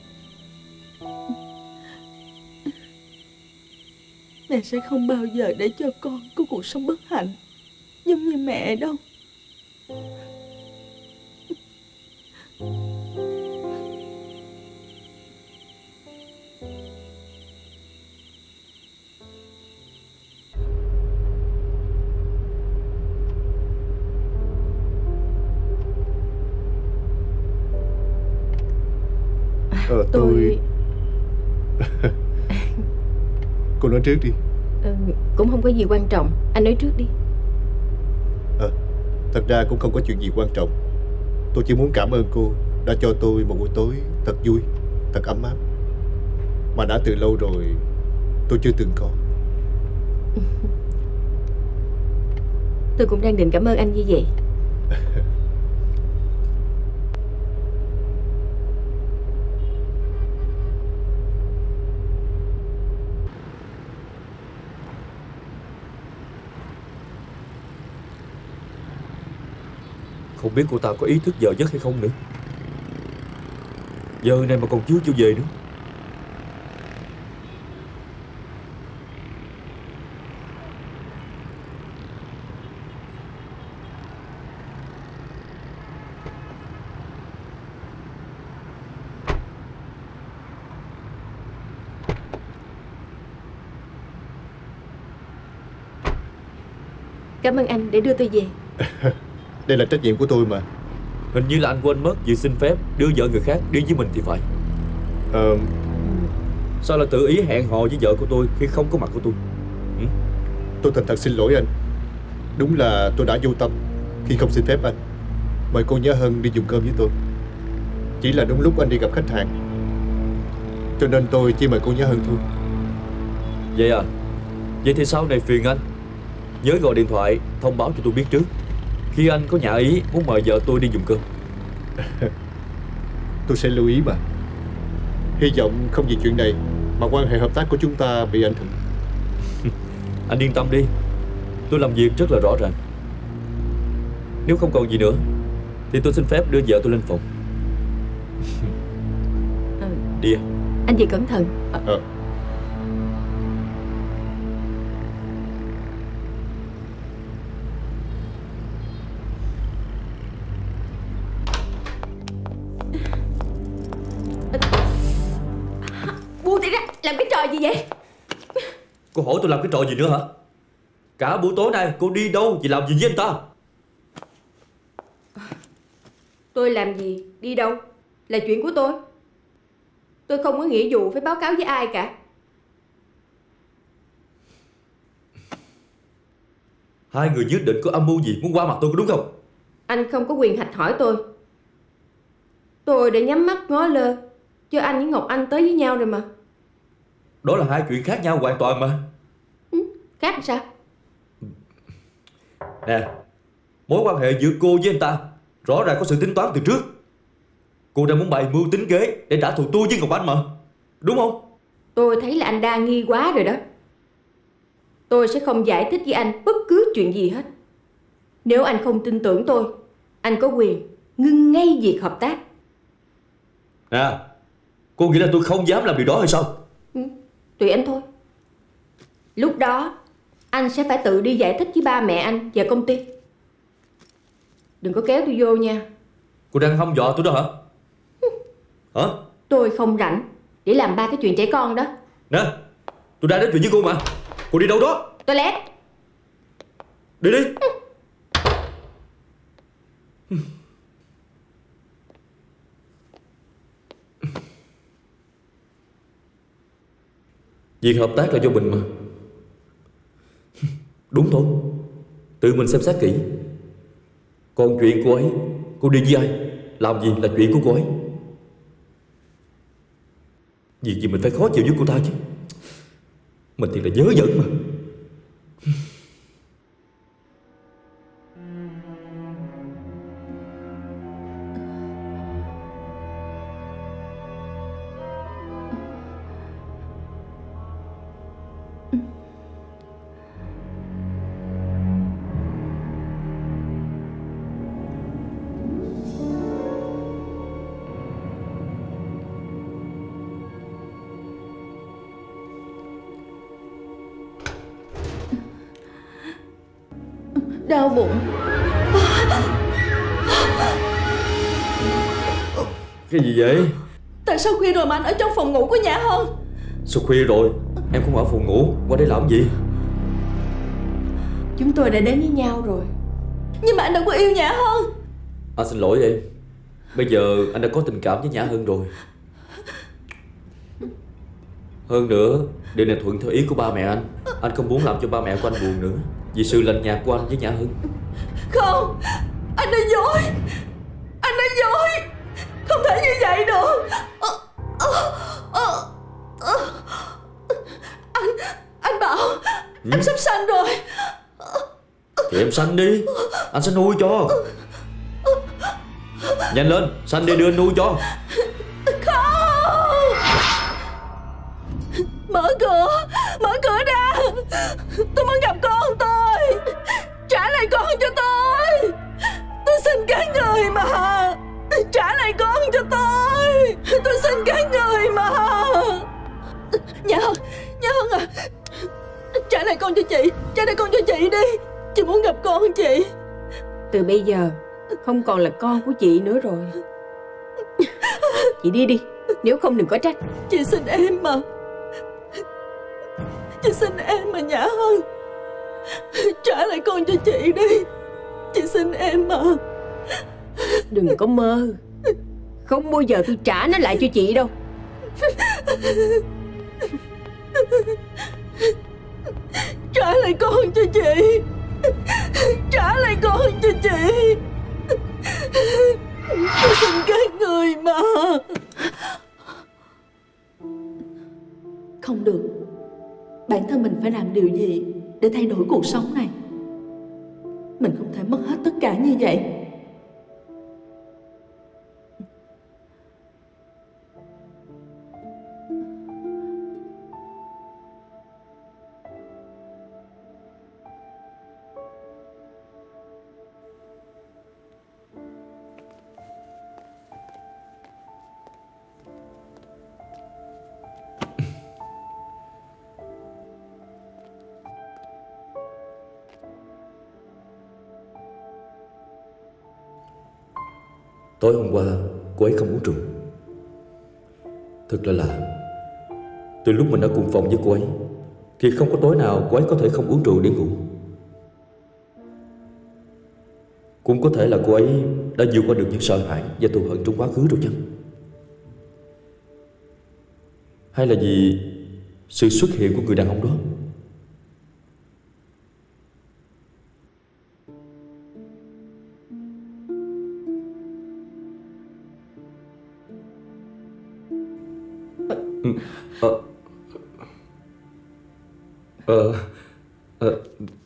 Mẹ sẽ không bao giờ để cho con có cuộc sống bất hạnh giống như mẹ đâu. Ờ, tôi... tôi... Cô nói trước đi. Ừ, cũng không có gì quan trọng. Anh nói trước đi. Ờ, thật ra cũng không có chuyện gì quan trọng. Tôi chỉ muốn cảm ơn cô đã cho tôi một buổi tối thật vui, thật ấm áp, mà đã từ lâu rồi tôi chưa từng có. Tôi cũng đang định cảm ơn anh như vậy. Không biết cô ta có ý thức giờ giấc hay không nữa. Giờ này mà còn chưa chịu về nữa. Cảm ơn anh để đưa tôi về. Đây là trách nhiệm của tôi mà. Hình như là anh quên mất việc xin phép đưa vợ người khác đi với mình thì phải. Ờ... Sao là tự ý hẹn hò với vợ của tôi khi không có mặt của tôi? Ừ? Tôi thành thật xin lỗi anh. Đúng là tôi đã vô tâm khi không xin phép anh mời cô Nhã Hân đi dùng cơm với tôi. Chỉ là đúng lúc anh đi gặp khách hàng, cho nên tôi chỉ mời cô Nhã Hân thôi. Vậy à? Vậy thì sau này phiền anh nhớ gọi điện thoại thông báo cho tôi biết trước khi anh có nhã ý muốn mời vợ tôi đi dùng cơm. Tôi sẽ lưu ý mà. Hy vọng không vì chuyện này mà quan hệ hợp tác của chúng ta bị ảnh hưởng. Anh yên tâm đi, tôi làm việc rất là rõ ràng. Nếu không còn gì nữa thì tôi xin phép đưa vợ tôi lên phòng. Đi à. Anh chị cẩn thận. Ờ. Buông tay ra, làm cái trò gì vậy? Cô hỏi tôi làm cái trò gì nữa hả? Cả buổi tối nay cô đi đâu, chị làm gì với anh ta? Tôi làm gì, đi đâu là chuyện của tôi. Tôi không có nghĩa vụ phải báo cáo với ai cả. Hai người nhất định có âm mưu gì muốn qua mặt tôi có đúng không? Anh không có quyền hạch hỏi tôi. Tôi đã nhắm mắt ngó lơ cho anh với Ngọc Anh tới với nhau rồi mà. Đó là hai chuyện khác nhau hoàn toàn mà. Ừ, khác làm sao? Nè, mối quan hệ giữa cô với anh ta rõ ràng có sự tính toán từ trước. Cô đang muốn bày mưu tính kế để trả thù tôi với Ngọc Anh mà, đúng không? Tôi thấy là anh đa nghi quá rồi đó. Tôi sẽ không giải thích với anh bất cứ chuyện gì hết. Nếu anh không tin tưởng tôi, anh có quyền ngưng ngay việc hợp tác. Nè, cô nghĩ là tôi không dám làm điều đó hay sao? Ừ, tùy anh thôi. Lúc đó anh sẽ phải tự đi giải thích với ba mẹ anh và công ty. Đừng có kéo tôi vô nha. Cô đang hăm dọa tôi đó hả? Hả? Tôi không rảnh để làm ba cái chuyện trẻ con đó. Nè, tôi đang nói chuyện với cô mà. Cô đi đâu đó? Toilet. Đi đi. Việc hợp tác là do mình mà. Đúng thôi, tự mình xem xét kỹ. Còn chuyện cô ấy, cô đi với ai, làm gì là chuyện của cô ấy. Việc gì mình phải khó chịu với cô ta chứ. Mình thì là dớ dẫn mà. Đau bụng. Cái gì vậy? Tại sao khuya rồi mà anh ở trong phòng ngủ của Nhã Hân? Sao khuya rồi, em không ở phòng ngủ, qua đây làm gì? Chúng tôi đã đến với nhau rồi. Nhưng mà anh đâu có yêu Nhã Hân. Anh xin lỗi em. Bây giờ anh đã có tình cảm với Nhã Hân rồi. Hơn nữa, điều này thuận theo ý của ba mẹ anh. Anh không muốn làm cho ba mẹ của anh buồn nữa vì sự lạnh nhạt của anh với Nhã Hân. Không, Anh nói dối. Anh nói dối. Không thể như vậy được. Anh Anh bảo ừ? Em sắp sanh rồi. Thì em sanh đi, anh sẽ nuôi cho. Nhanh lên, sanh đi đưa anh nuôi cho. Không. Mở cửa. Mở cửa ra. Tôi muốn gặp con tôi. Trả lại con cho tôi. Tôi xin các người mà. Trả lại con cho tôi. Tôi xin các người mà. Nhã Hân, Nhã Hân à, trả lại con cho chị. Trả lại con cho chị đi. Chị muốn gặp con chị. Từ bây giờ không còn là con của chị nữa rồi. Chị đi đi, nếu không đừng có trách. Chị xin em mà. Chị xin em mà Nhã Hân. Trả lại con cho chị đi. Chị xin em mà. Đừng có mơ. Không bao giờ tôi trả nó lại cho chị đâu. Trả lại con cho chị. Trả lại con cho chị. Tôi xin các người mà. Không được. Bản thân mình phải làm điều gì để thay đổi cuộc sống này. Mình không thể mất hết tất cả như vậy. Tối hôm qua cô ấy không uống rượu. Thật là lạ. Từ lúc mình ở cùng phòng với cô ấy thì không có tối nào cô ấy có thể không uống rượu để ngủ. Cũng có thể là cô ấy đã vượt qua được những sợ hãi và thù hận trong quá khứ rồi chăng? Hay là vì sự xuất hiện của người đàn ông đó? Ờ Ờ Ờ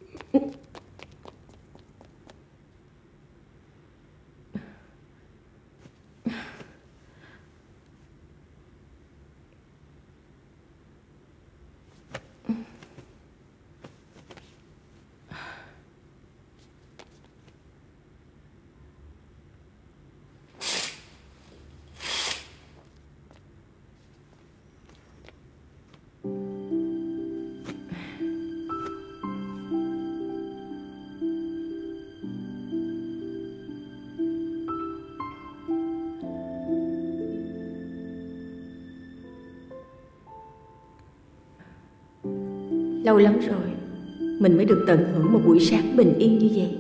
Lâu lắm rồi mình mới được tận hưởng một buổi sáng bình yên như vậy.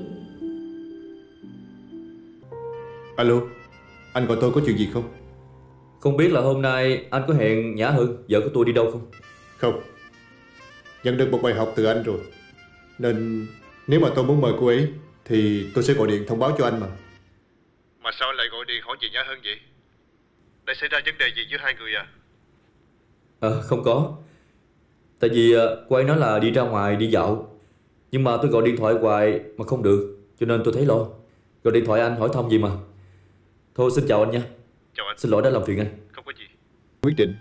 Alo, anh gọi tôi có chuyện gì không? Không biết là hôm nay anh có hẹn Nhã Hân, vợ của tôi đi đâu không? Không. Nhận được một bài học từ anh rồi, nên nếu mà tôi muốn mời cô ấy thì tôi sẽ gọi điện thông báo cho anh mà. Mà sao anh lại gọi điện hỏi chị Nhã Hân vậy? Đã xảy ra vấn đề gì giữa hai người à? À, không có. Tại vì cô ấy nói là đi ra ngoài đi dạo, nhưng mà tôi gọi điện thoại hoài mà không được, cho nên tôi thấy lo. Gọi điện thoại anh hỏi thăm gì mà. Thôi xin chào anh nha. Chào anh. Xin lỗi đã làm phiền anh. Không có gì. Quyết định.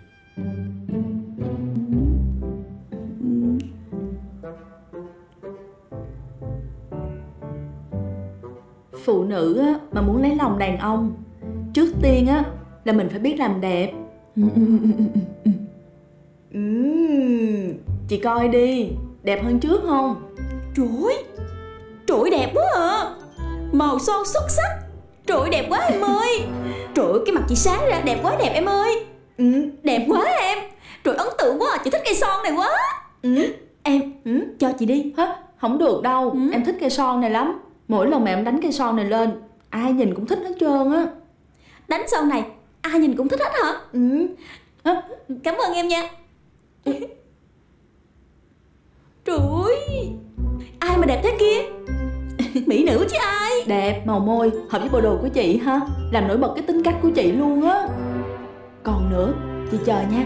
Phụ nữ á, mà muốn lấy lòng đàn ông, trước tiên á là mình phải biết làm đẹp. Uhm, chị coi đi, đẹp hơn trước không? Trời ơi, trời ơi đẹp quá à. Màu son xuất sắc. Trời ơi đẹp quá em ơi. Trời ơi cái mặt chị sáng ra đẹp quá đẹp em ơi. Ừ, đẹp quá em. Trời ấn tượng quá, chị thích cây son này quá. Ừ. Em, ừ, cho chị đi. Hả? Không được đâu, ừ. Em thích cây son này lắm. Mỗi lần mà em đánh cây son này lên, ai nhìn cũng thích hết trơn á. Đánh son này, ai nhìn cũng thích hết hả? Ừ. À, cảm ơn em nha. Trời ơi, ai mà đẹp thế kia? Mỹ nữ chứ ai. Đẹp, màu môi, hợp với bộ đồ của chị ha. Làm nổi bật cái tính cách của chị luôn á. Còn nữa, chị chờ nha.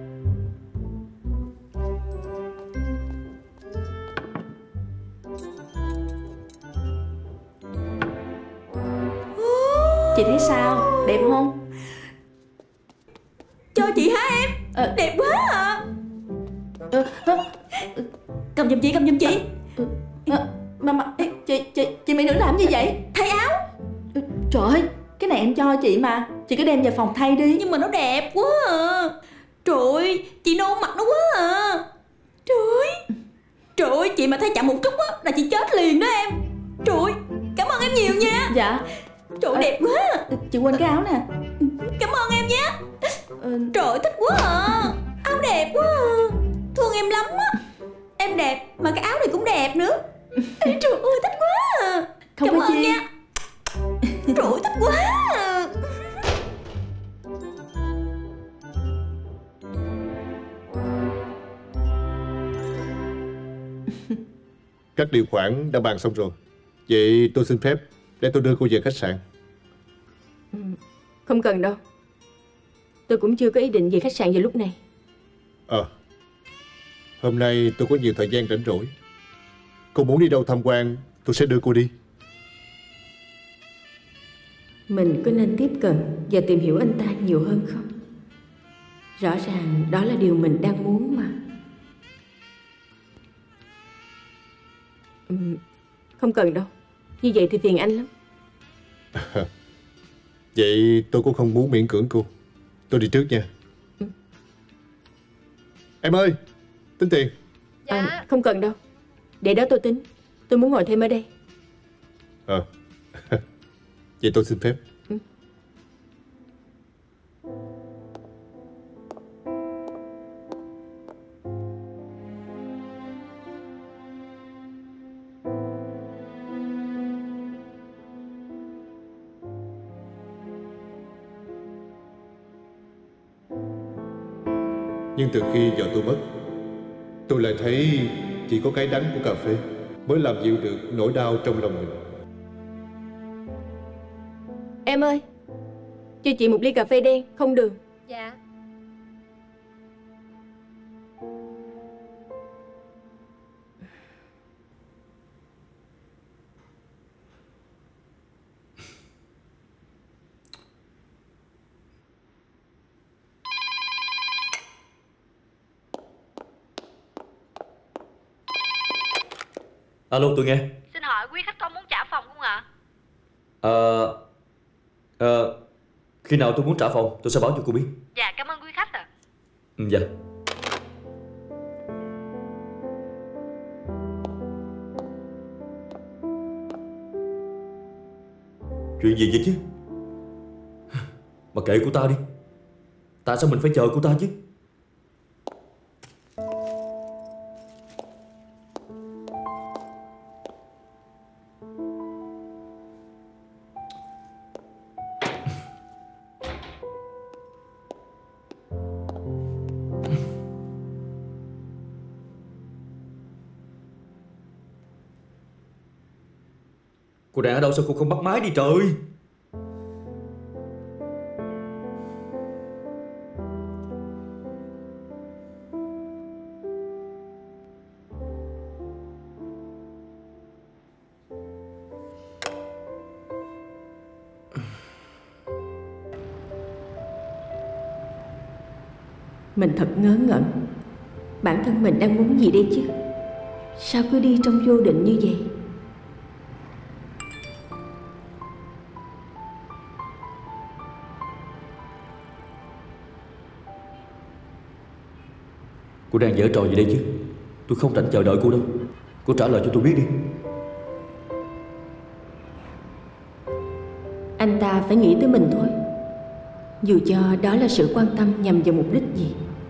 Chị thấy sao? Đẹp không? Cho chị hả em? À, đẹp quá à. À, à, cầm giùm chị, cầm giùm chị. À, mà mà chị chị chị mỹ nữ làm gì vậy? Thay áo. Trời ơi, cái này em cho chị mà, chị cứ đem về phòng thay đi. Nhưng mà nó đẹp quá à. Trời ơi, chị nôn mặt nó quá à. Trời ơi, trời ơi, chị mà thay chậm một chút á là chị chết liền đó em. Trời ơi, cảm ơn em nhiều nha. Dạ. Trời ơi, đẹp quá à. Chị quên cái áo nè. Cảm ơn em nhé. Trời ơi, thích quá à. Áo đẹp quá à. Thương em lắm á. Em đẹp mà cái áo này cũng đẹp nữa. Trời ơi, thích quá à. Không cảm có ơn chi. nha. Trời ơi, thích quá à. Các điều khoản đã bàn xong rồi. Vậy tôi xin phép để tôi đưa cô về khách sạn. Không cần đâu. Tôi cũng chưa có ý định về khách sạn vào lúc này. Ờ à, hôm nay tôi có nhiều thời gian rảnh rỗi. Cô muốn đi đâu tham quan, tôi sẽ đưa cô đi. Mình có nên tiếp cận và tìm hiểu anh ta nhiều hơn không? Rõ ràng đó là điều mình đang muốn mà. Ừ, không cần đâu. Như vậy thì phiền anh lắm. Vậy tôi cũng không muốn miễn cưỡng cô. Tôi đi trước nha. Ừ. Em ơi, tính tiền. Dạ. À, không cần đâu. Để đó tôi tính. Tôi muốn ngồi thêm ở đây. Ờ à. Vậy tôi xin phép. Ừ. Nhưng từ khi vợ tôi mất, tôi lại thấy chỉ có cái đắng của cà phê mới làm dịu được nỗi đau trong lòng mình. Em ơi, cho chị một ly cà phê đen, không đường. Dạ. Alo, tôi nghe. Xin hỏi quý khách có muốn trả phòng không ạ? Ờ... Ờ... Khi nào tôi muốn trả phòng, tôi sẽ báo cho cô biết. Dạ, cảm ơn quý khách ạ. Ừ, dạ. Chuyện gì vậy chứ? Mà kệ cô ta đi. Tại sao mình phải chờ cô ta chứ? Cô đang ở đâu, sao cô không bắt máy đi trời? Mình thật ngớ ngẩn. Bản thân mình đang muốn gì đây chứ? Sao cứ đi trong vô định như vậy? Cô đang giở trò gì đây chứ? Tôi không rảnh chờ đợi cô đâu. Cô trả lời cho tôi biết đi. Anh ta phải nghĩ tới mình thôi, dù cho đó là sự quan tâm nhằm vào mục đích gì.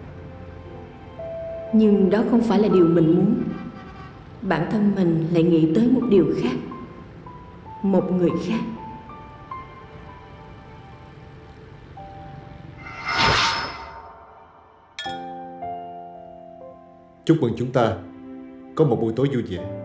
Nhưng đó không phải là điều mình muốn. Bản thân mình lại nghĩ tới một điều khác, một người khác. Chúc mừng chúng ta có một buổi tối vui vẻ.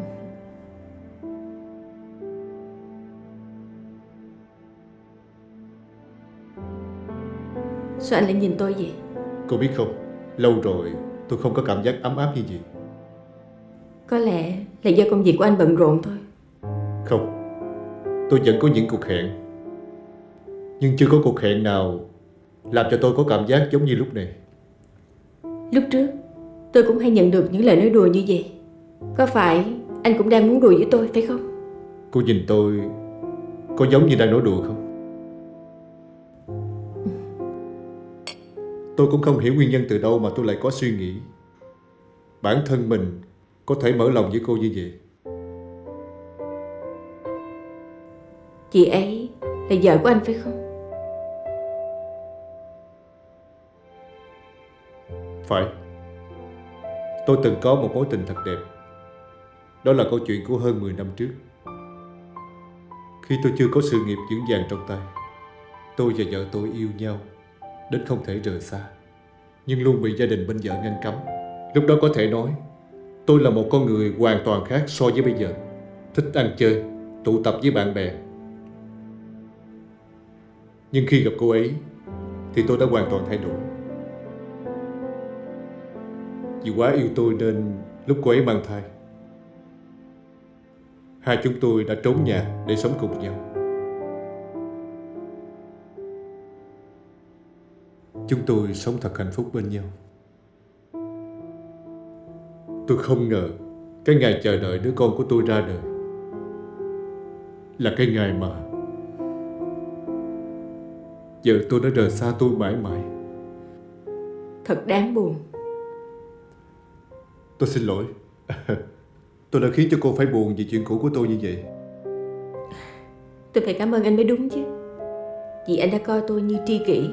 Sao anh lại nhìn tôi vậy? Cô biết không, lâu rồi tôi không có cảm giác ấm áp như vậy. Có lẽ là do công việc của anh bận rộn thôi. Không, tôi vẫn có những cuộc hẹn, nhưng chưa có cuộc hẹn nào làm cho tôi có cảm giác giống như lúc này. Lúc trước tôi cũng hay nhận được những lời nói đùa như vậy. Có phải anh cũng đang muốn đùa với tôi phải không? Cô nhìn tôi có giống như đang nói đùa không? Tôi cũng không hiểu nguyên nhân từ đâu mà tôi lại có suy nghĩ bản thân mình có thể mở lòng với cô như vậy. Chị ấy là vợ của anh phải không? Phải. Tôi từng có một mối tình thật đẹp. Đó là câu chuyện của hơn mười năm trước. Khi tôi chưa có sự nghiệp vững vàng trong tay, tôi và vợ tôi yêu nhau đến không thể rời xa, nhưng luôn bị gia đình bên vợ ngăn cấm. Lúc đó có thể nói tôi là một con người hoàn toàn khác so với bây giờ. Thích ăn chơi, tụ tập với bạn bè. Nhưng khi gặp cô ấy thì tôi đã hoàn toàn thay đổi. Vì quá yêu tôi nên lúc cô ấy mang thai, hai chúng tôi đã trốn nhà để sống cùng nhau. Chúng tôi sống thật hạnh phúc bên nhau. Tôi không ngờ cái ngày chờ đợi đứa con của tôi ra đời là cái ngày mà vợ tôi đã rời xa tôi mãi mãi. Thật đáng buồn. Tôi xin lỗi. Tôi đã khiến cho cô phải buồn vì chuyện cũ của tôi như vậy. Tôi phải cảm ơn anh mới đúng chứ. Vì anh đã coi tôi như tri kỷ,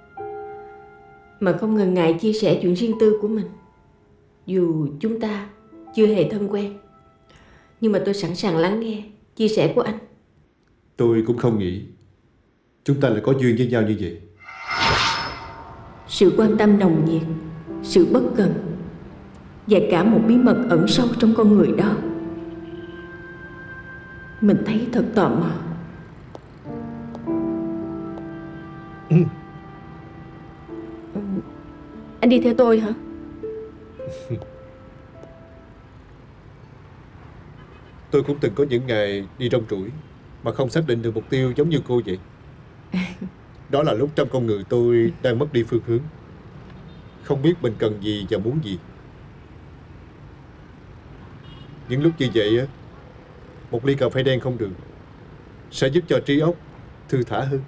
mà không ngần ngại chia sẻ chuyện riêng tư của mình. Dù chúng ta chưa hề thân quen, nhưng mà tôi sẵn sàng lắng nghe chia sẻ của anh. Tôi cũng không nghĩ chúng ta lại có duyên với nhau như vậy. Sự quan tâm nồng nhiệt sự bất cần và cả một bí mật ẩn sâu trong con người đó. Mình thấy thật tò mò. Ừ. Anh đi theo tôi hả? Tôi cũng từng có những ngày đi rong ruổi mà không xác định được mục tiêu giống như cô vậy. Đó là lúc trong con người tôi đang mất đi phương hướng, không biết mình cần gì và muốn gì. Những lúc như vậy á, một ly cà phê đen không đường sẽ giúp cho trí óc thư thả hơn.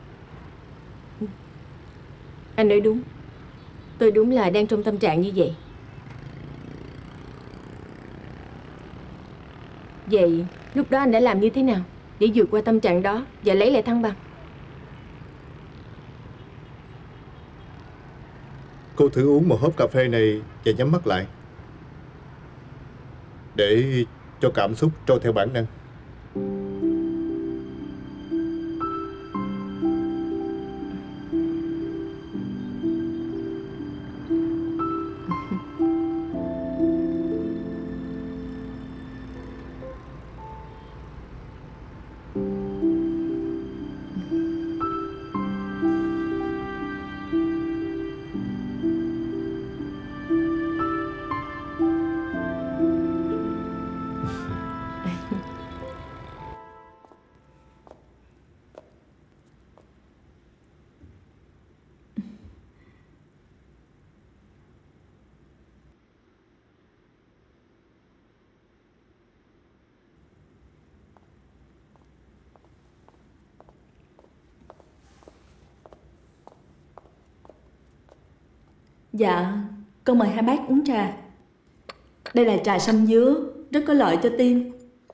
Anh nói đúng. Tôi đúng là đang trong tâm trạng như vậy. Vậy lúc đó anh đã làm như thế nào để vượt qua tâm trạng đó và lấy lại thăng bằng? Cô thử uống một hớp cà phê này và nhắm mắt lại, để cho cảm xúc trôi theo bản năng. Dạ, con mời hai bác uống trà. Đây là trà sâm dứa, rất có lợi cho tim.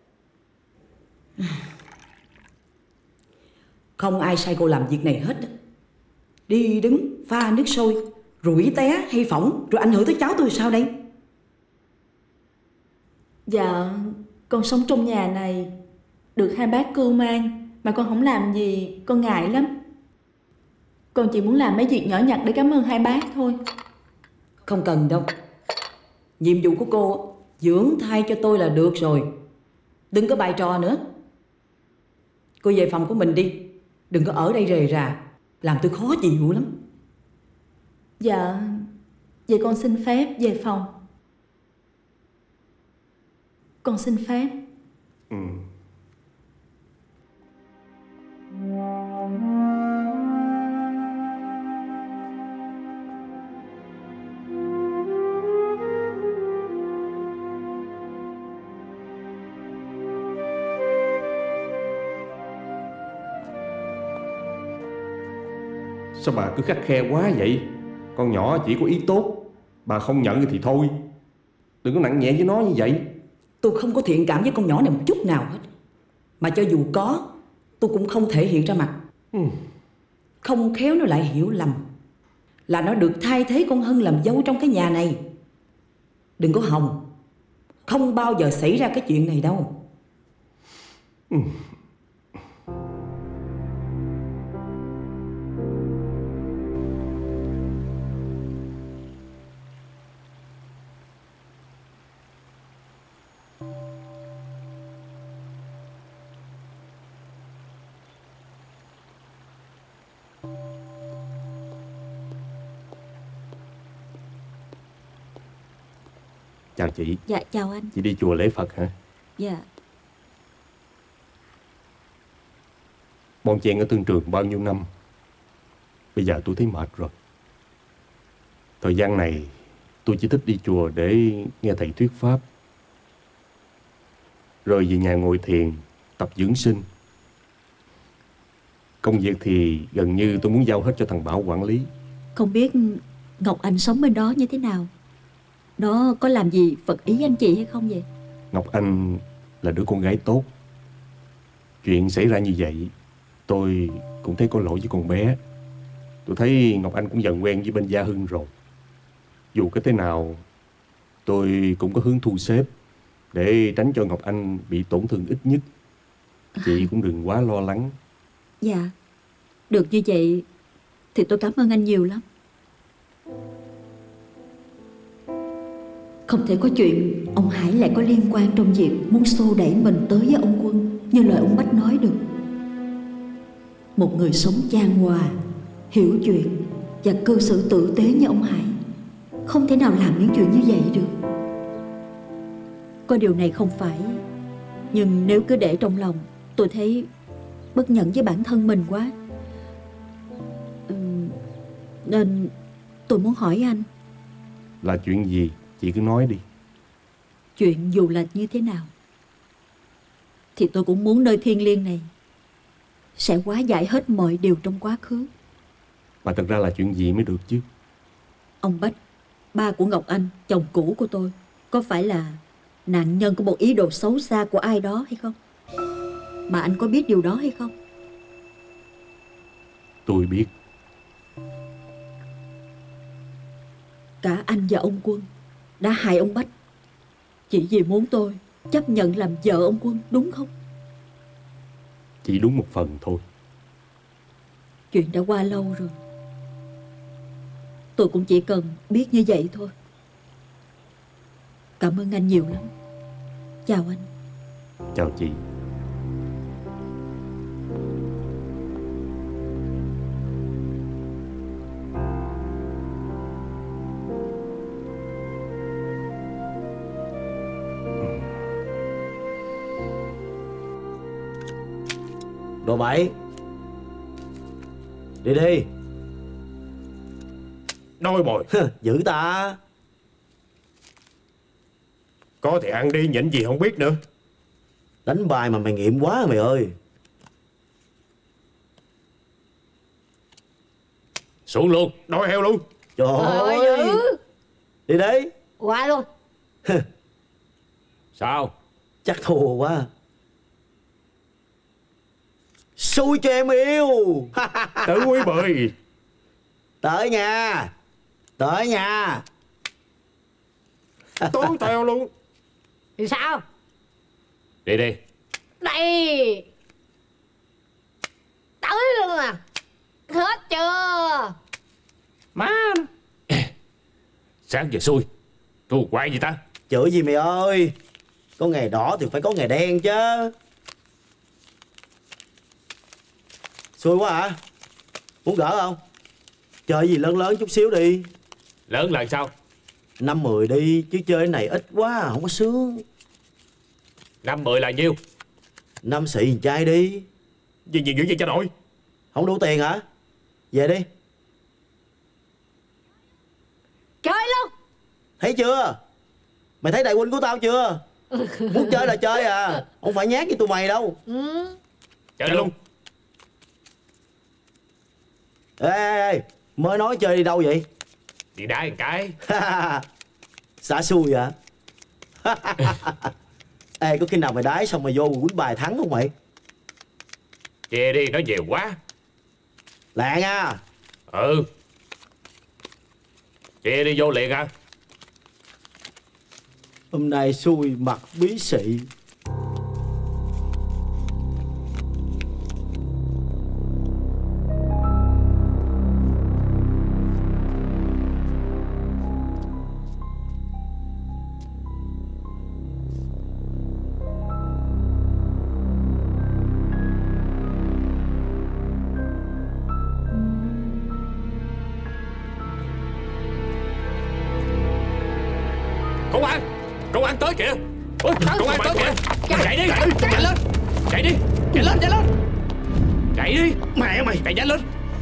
Không ai sai cô làm việc này hết. Đi đứng pha nước sôi, rủi té hay phỏng, rồi ảnh hưởng tới cháu tôi sao đây? Dạ, con sống trong nhà này, được hai bác cưu mang, mà con không làm gì, con ngại lắm. Con chỉ muốn làm mấy việc nhỏ nhặt để cảm ơn hai bác thôi. Không cần đâu. Nhiệm vụ của cô dưỡng thai cho tôi là được rồi. Đừng có bài trò nữa. Cô về phòng của mình đi, đừng có ở đây rề rà, làm tôi khó chịu lắm. Dạ, vậy con xin phép về phòng. Con xin phép. Ừ. Sao bà cứ khắt khe quá vậy? Con nhỏ chỉ có ý tốt, bà không nhận thì thôi. Đừng có nặng nhẹ với nó như vậy. Tôi không có thiện cảm với con nhỏ này một chút nào hết. Mà cho dù có, tôi cũng không thể hiện ra mặt. ừ. Không khéo nó lại hiểu lầm là nó được thay thế con Hân làm dâu trong cái nhà này. Đừng có hòng, không bao giờ xảy ra cái chuyện này đâu. ừ. Chào chị. Dạ chào anh. Chị đi chùa lễ Phật hả? Dạ. Bon chen ở thương trường bao nhiêu năm, bây giờ tôi thấy mệt rồi. Thời gian này tôi chỉ thích đi chùa để nghe thầy thuyết pháp, rồi về nhà ngồi thiền, tập dưỡng sinh. Công việc thì gần như tôi muốn giao hết cho thằng Bảo quản lý. Không biết Ngọc Anh sống bên đó như thế nào? Nó có làm gì phật ý anh chị hay không vậy? Ngọc Anh là đứa con gái tốt. Chuyện xảy ra như vậy, tôi cũng thấy có lỗi với con bé. Tôi thấy Ngọc Anh cũng dần quen với bên Gia Hưng rồi. Dù cái thế nào, tôi cũng có hướng thu xếp để tránh cho Ngọc Anh bị tổn thương ít nhất. Chị cũng đừng quá lo lắng. Dạ, được như vậy thì tôi cảm ơn anh nhiều lắm. Không thể có chuyện ông Hải lại có liên quan trong việc muốn xô đẩy mình tới với ông Quân như lời ông Bách nói được. Một người sống chan hòa, hiểu chuyện và cư xử tử tế như ông Hải không thể nào làm những chuyện như vậy được. Có điều này không phải, nhưng nếu cứ để trong lòng, tôi thấy bất nhẫn với bản thân mình quá. Ừm, Nên tôi muốn hỏi anh. Là chuyện gì? Chị cứ nói đi. Chuyện dù là như thế nào thì tôi cũng muốn nơi thiêng liêng này sẽ hóa giải hết mọi điều trong quá khứ. Mà thật ra là chuyện gì mới được chứ? Ông Bách, ba của Ngọc Anh, chồng cũ của tôi, có phải là nạn nhân của một ý đồ xấu xa của ai đó hay không? Mà anh có biết điều đó hay không? Tôi biết. Cả anh và ông Quân đã hại ông Bách chỉ vì muốn tôi chấp nhận làm vợ ông Quân, đúng không? Chỉ đúng một phần thôi. Chuyện đã qua lâu rồi. Tôi cũng chỉ cần biết như vậy thôi. Cảm ơn anh nhiều lắm. Chào anh. Chào chị. Đồ bậy. Đi đi. Đôi bồi. Giữ ta. Có thì ăn đi, nhịn gì không biết nữa. Đánh bài mà mày nghiệm quá mày ơi. Xuống luôn, đôi heo luôn. Trời ơi. Đi đi. Qua luôn. Sao? Chắc thua quá. Xui cho em yêu. Tử quý bời. Tới nhà. Tới nhà. Tốn theo luôn. Thì sao? Đi đi. Đây. Tới luôn à. Hết chưa? Má. Sáng giờ xui. Thua quái gì ta? Chửi gì mày ơi. Có ngày đỏ thì phải có ngày đen chứ. Xui quá hả? Muốn gỡ không? Chơi gì lớn lớn chút xíu đi. Lớn là sao? Năm mười đi, chứ chơi cái này ít quá, không có sướng. Năm mười là nhiêu? Năm xị một chai đi. Gì gì dữ vậy cho nội? Không đủ tiền hả? Về đi. Chơi luôn. Thấy chưa? Mày thấy đại huynh của tao chưa? Muốn chơi là chơi à. Không phải nhát với tụi mày đâu. Ừ. Chơi luôn. Ê, ê, ê, mới nói chơi đi đâu vậy? Đi đá một cái. Xả xui hả? Ê, có khi nào mày đái xong mày vô quýnh bài thắng không mày? Chê đi, nói nhiều quá. Lẹ nha. Ừ. Chê đi vô liền à. Hôm nay xui mặt bí xị. Công an! Công an tới kìa! Ôi, công an tới kìa! Chạy đi! Chạy lên! Chạy đi! Chạy lên! Chạy lên! Chạy đi! Mẹ mày! Chạy nhanh lên!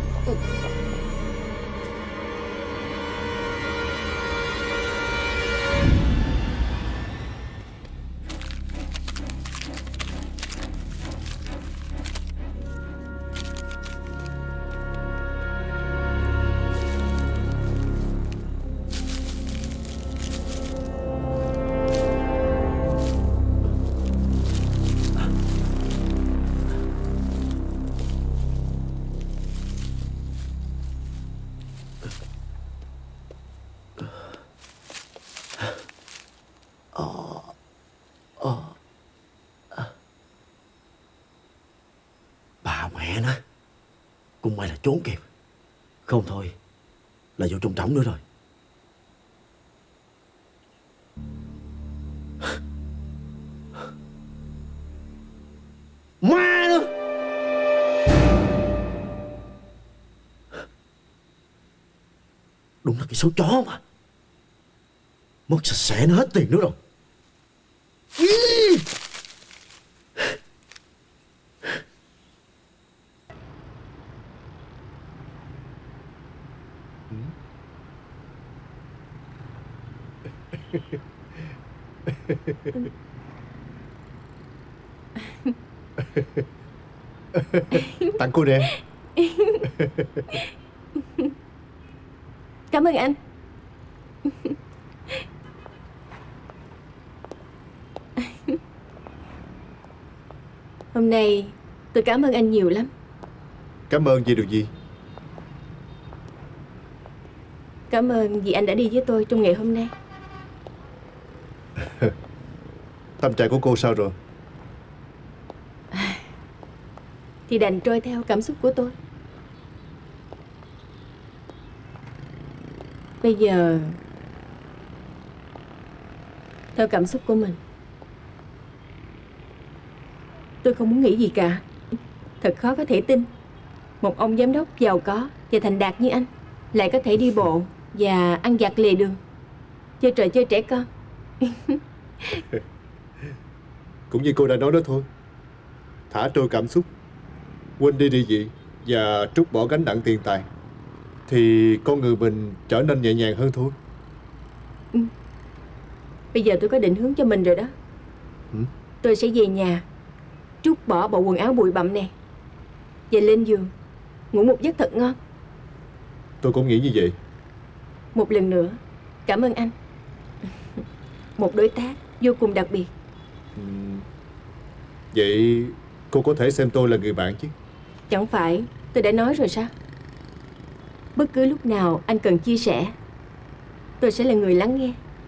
Bà mẹ nó. Cũng may là trốn kịp. Không thôi là vô trong trỏng nữa rồi. Đúng là cái số chó mà. Mất sạch sẽ nó hết tiền nữa rồi. Tặng cô nè. Cảm ơn anh. Hôm nay tôi cảm ơn anh nhiều lắm. Cảm ơn vì điều gì? Cảm ơn vì anh đã đi với tôi trong ngày hôm nay. Tâm trạng của cô sao rồi? Thì đành trôi theo cảm xúc của tôi. Bây giờ theo cảm xúc của mình, tôi không muốn nghĩ gì cả. Thật khó có thể tin một ông giám đốc giàu có và thành đạt như anh lại có thể đi bộ và ăn vặt lề đường, chơi trò chơi trẻ con. Cũng như cô đã nói đó thôi. Thả trôi cảm xúc, quên đi địa vị và trút bỏ gánh nặng tiền tài, thì con người mình trở nên nhẹ nhàng hơn thôi. Ừ. Bây giờ tôi có định hướng cho mình rồi đó. Ừ? Tôi sẽ về nhà, trút bỏ bộ quần áo bụi bặm nè, và lên giường ngủ một giấc thật ngon. Tôi cũng nghĩ như vậy. Một lần nữa cảm ơn anh. Một đối tác vô cùng đặc biệt. Ừ. Vậy cô có thể xem tôi là người bạn chứ? Chẳng phải tôi đã nói rồi sao? Bất cứ lúc nào anh cần chia sẻ, tôi sẽ là người lắng nghe.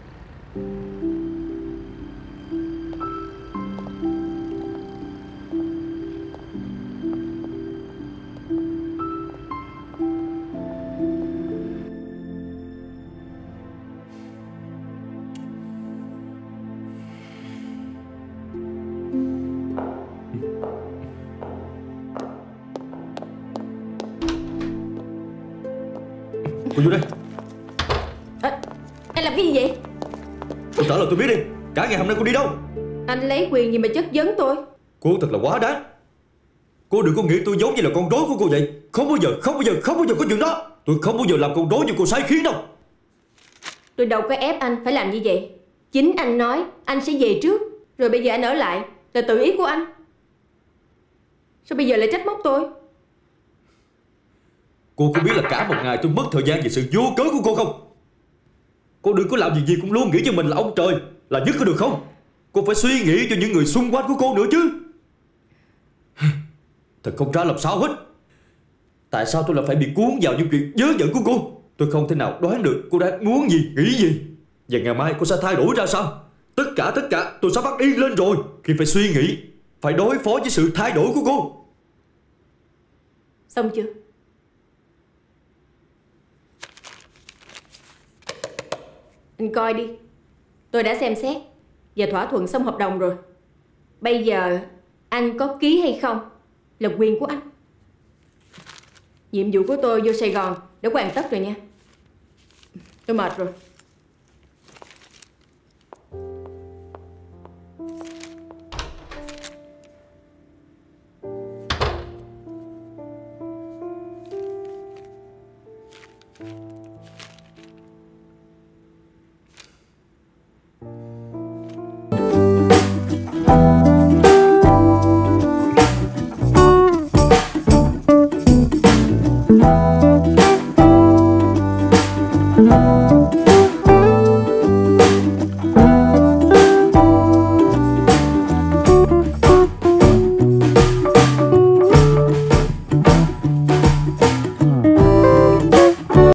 Cô vô đây. À, anh làm cái gì vậy? Cô trả lời tôi biết đi. Cả ngày hôm nay cô đi đâu? Anh lấy quyền gì mà chất vấn tôi? Cô thật là quá đáng. Cô đừng có nghĩ tôi giống như là con rối của cô vậy. Không bao giờ, không bao giờ, không bao giờ có chuyện đó. Tôi không bao giờ làm con rối như cô sai khiến đâu. Tôi đâu có ép anh phải làm như vậy. Chính anh nói anh sẽ về trước, rồi bây giờ anh ở lại là tự ý của anh. Sao bây giờ lại trách móc tôi? Cô có biết là cả một ngày tôi mất thời gian vì sự vô cớ của cô không? Cô đừng có làm gì gì cũng luôn nghĩ cho mình là ông trời, là nhất có được không? Cô phải suy nghĩ cho những người xung quanh của cô nữa chứ. Thật không ra làm sao hết. Tại sao tôi lại phải bị cuốn vào những chuyện dớ dẫn của cô? Tôi không thể nào đoán được cô đang muốn gì, nghĩ gì. Và ngày mai cô sẽ thay đổi ra sao? Tất cả tất cả tôi sẽ phát điên lên rồi khi phải suy nghĩ, phải đối phó với sự thay đổi của cô. Xong chưa? Anh coi đi. Tôi đã xem xét và thỏa thuận xong hợp đồng rồi. Bây giờ anh có ký hay không là quyền của anh. Nhiệm vụ của tôi vô Sài Gòn đã hoàn tất rồi nha. Tôi mệt rồi. Thank you.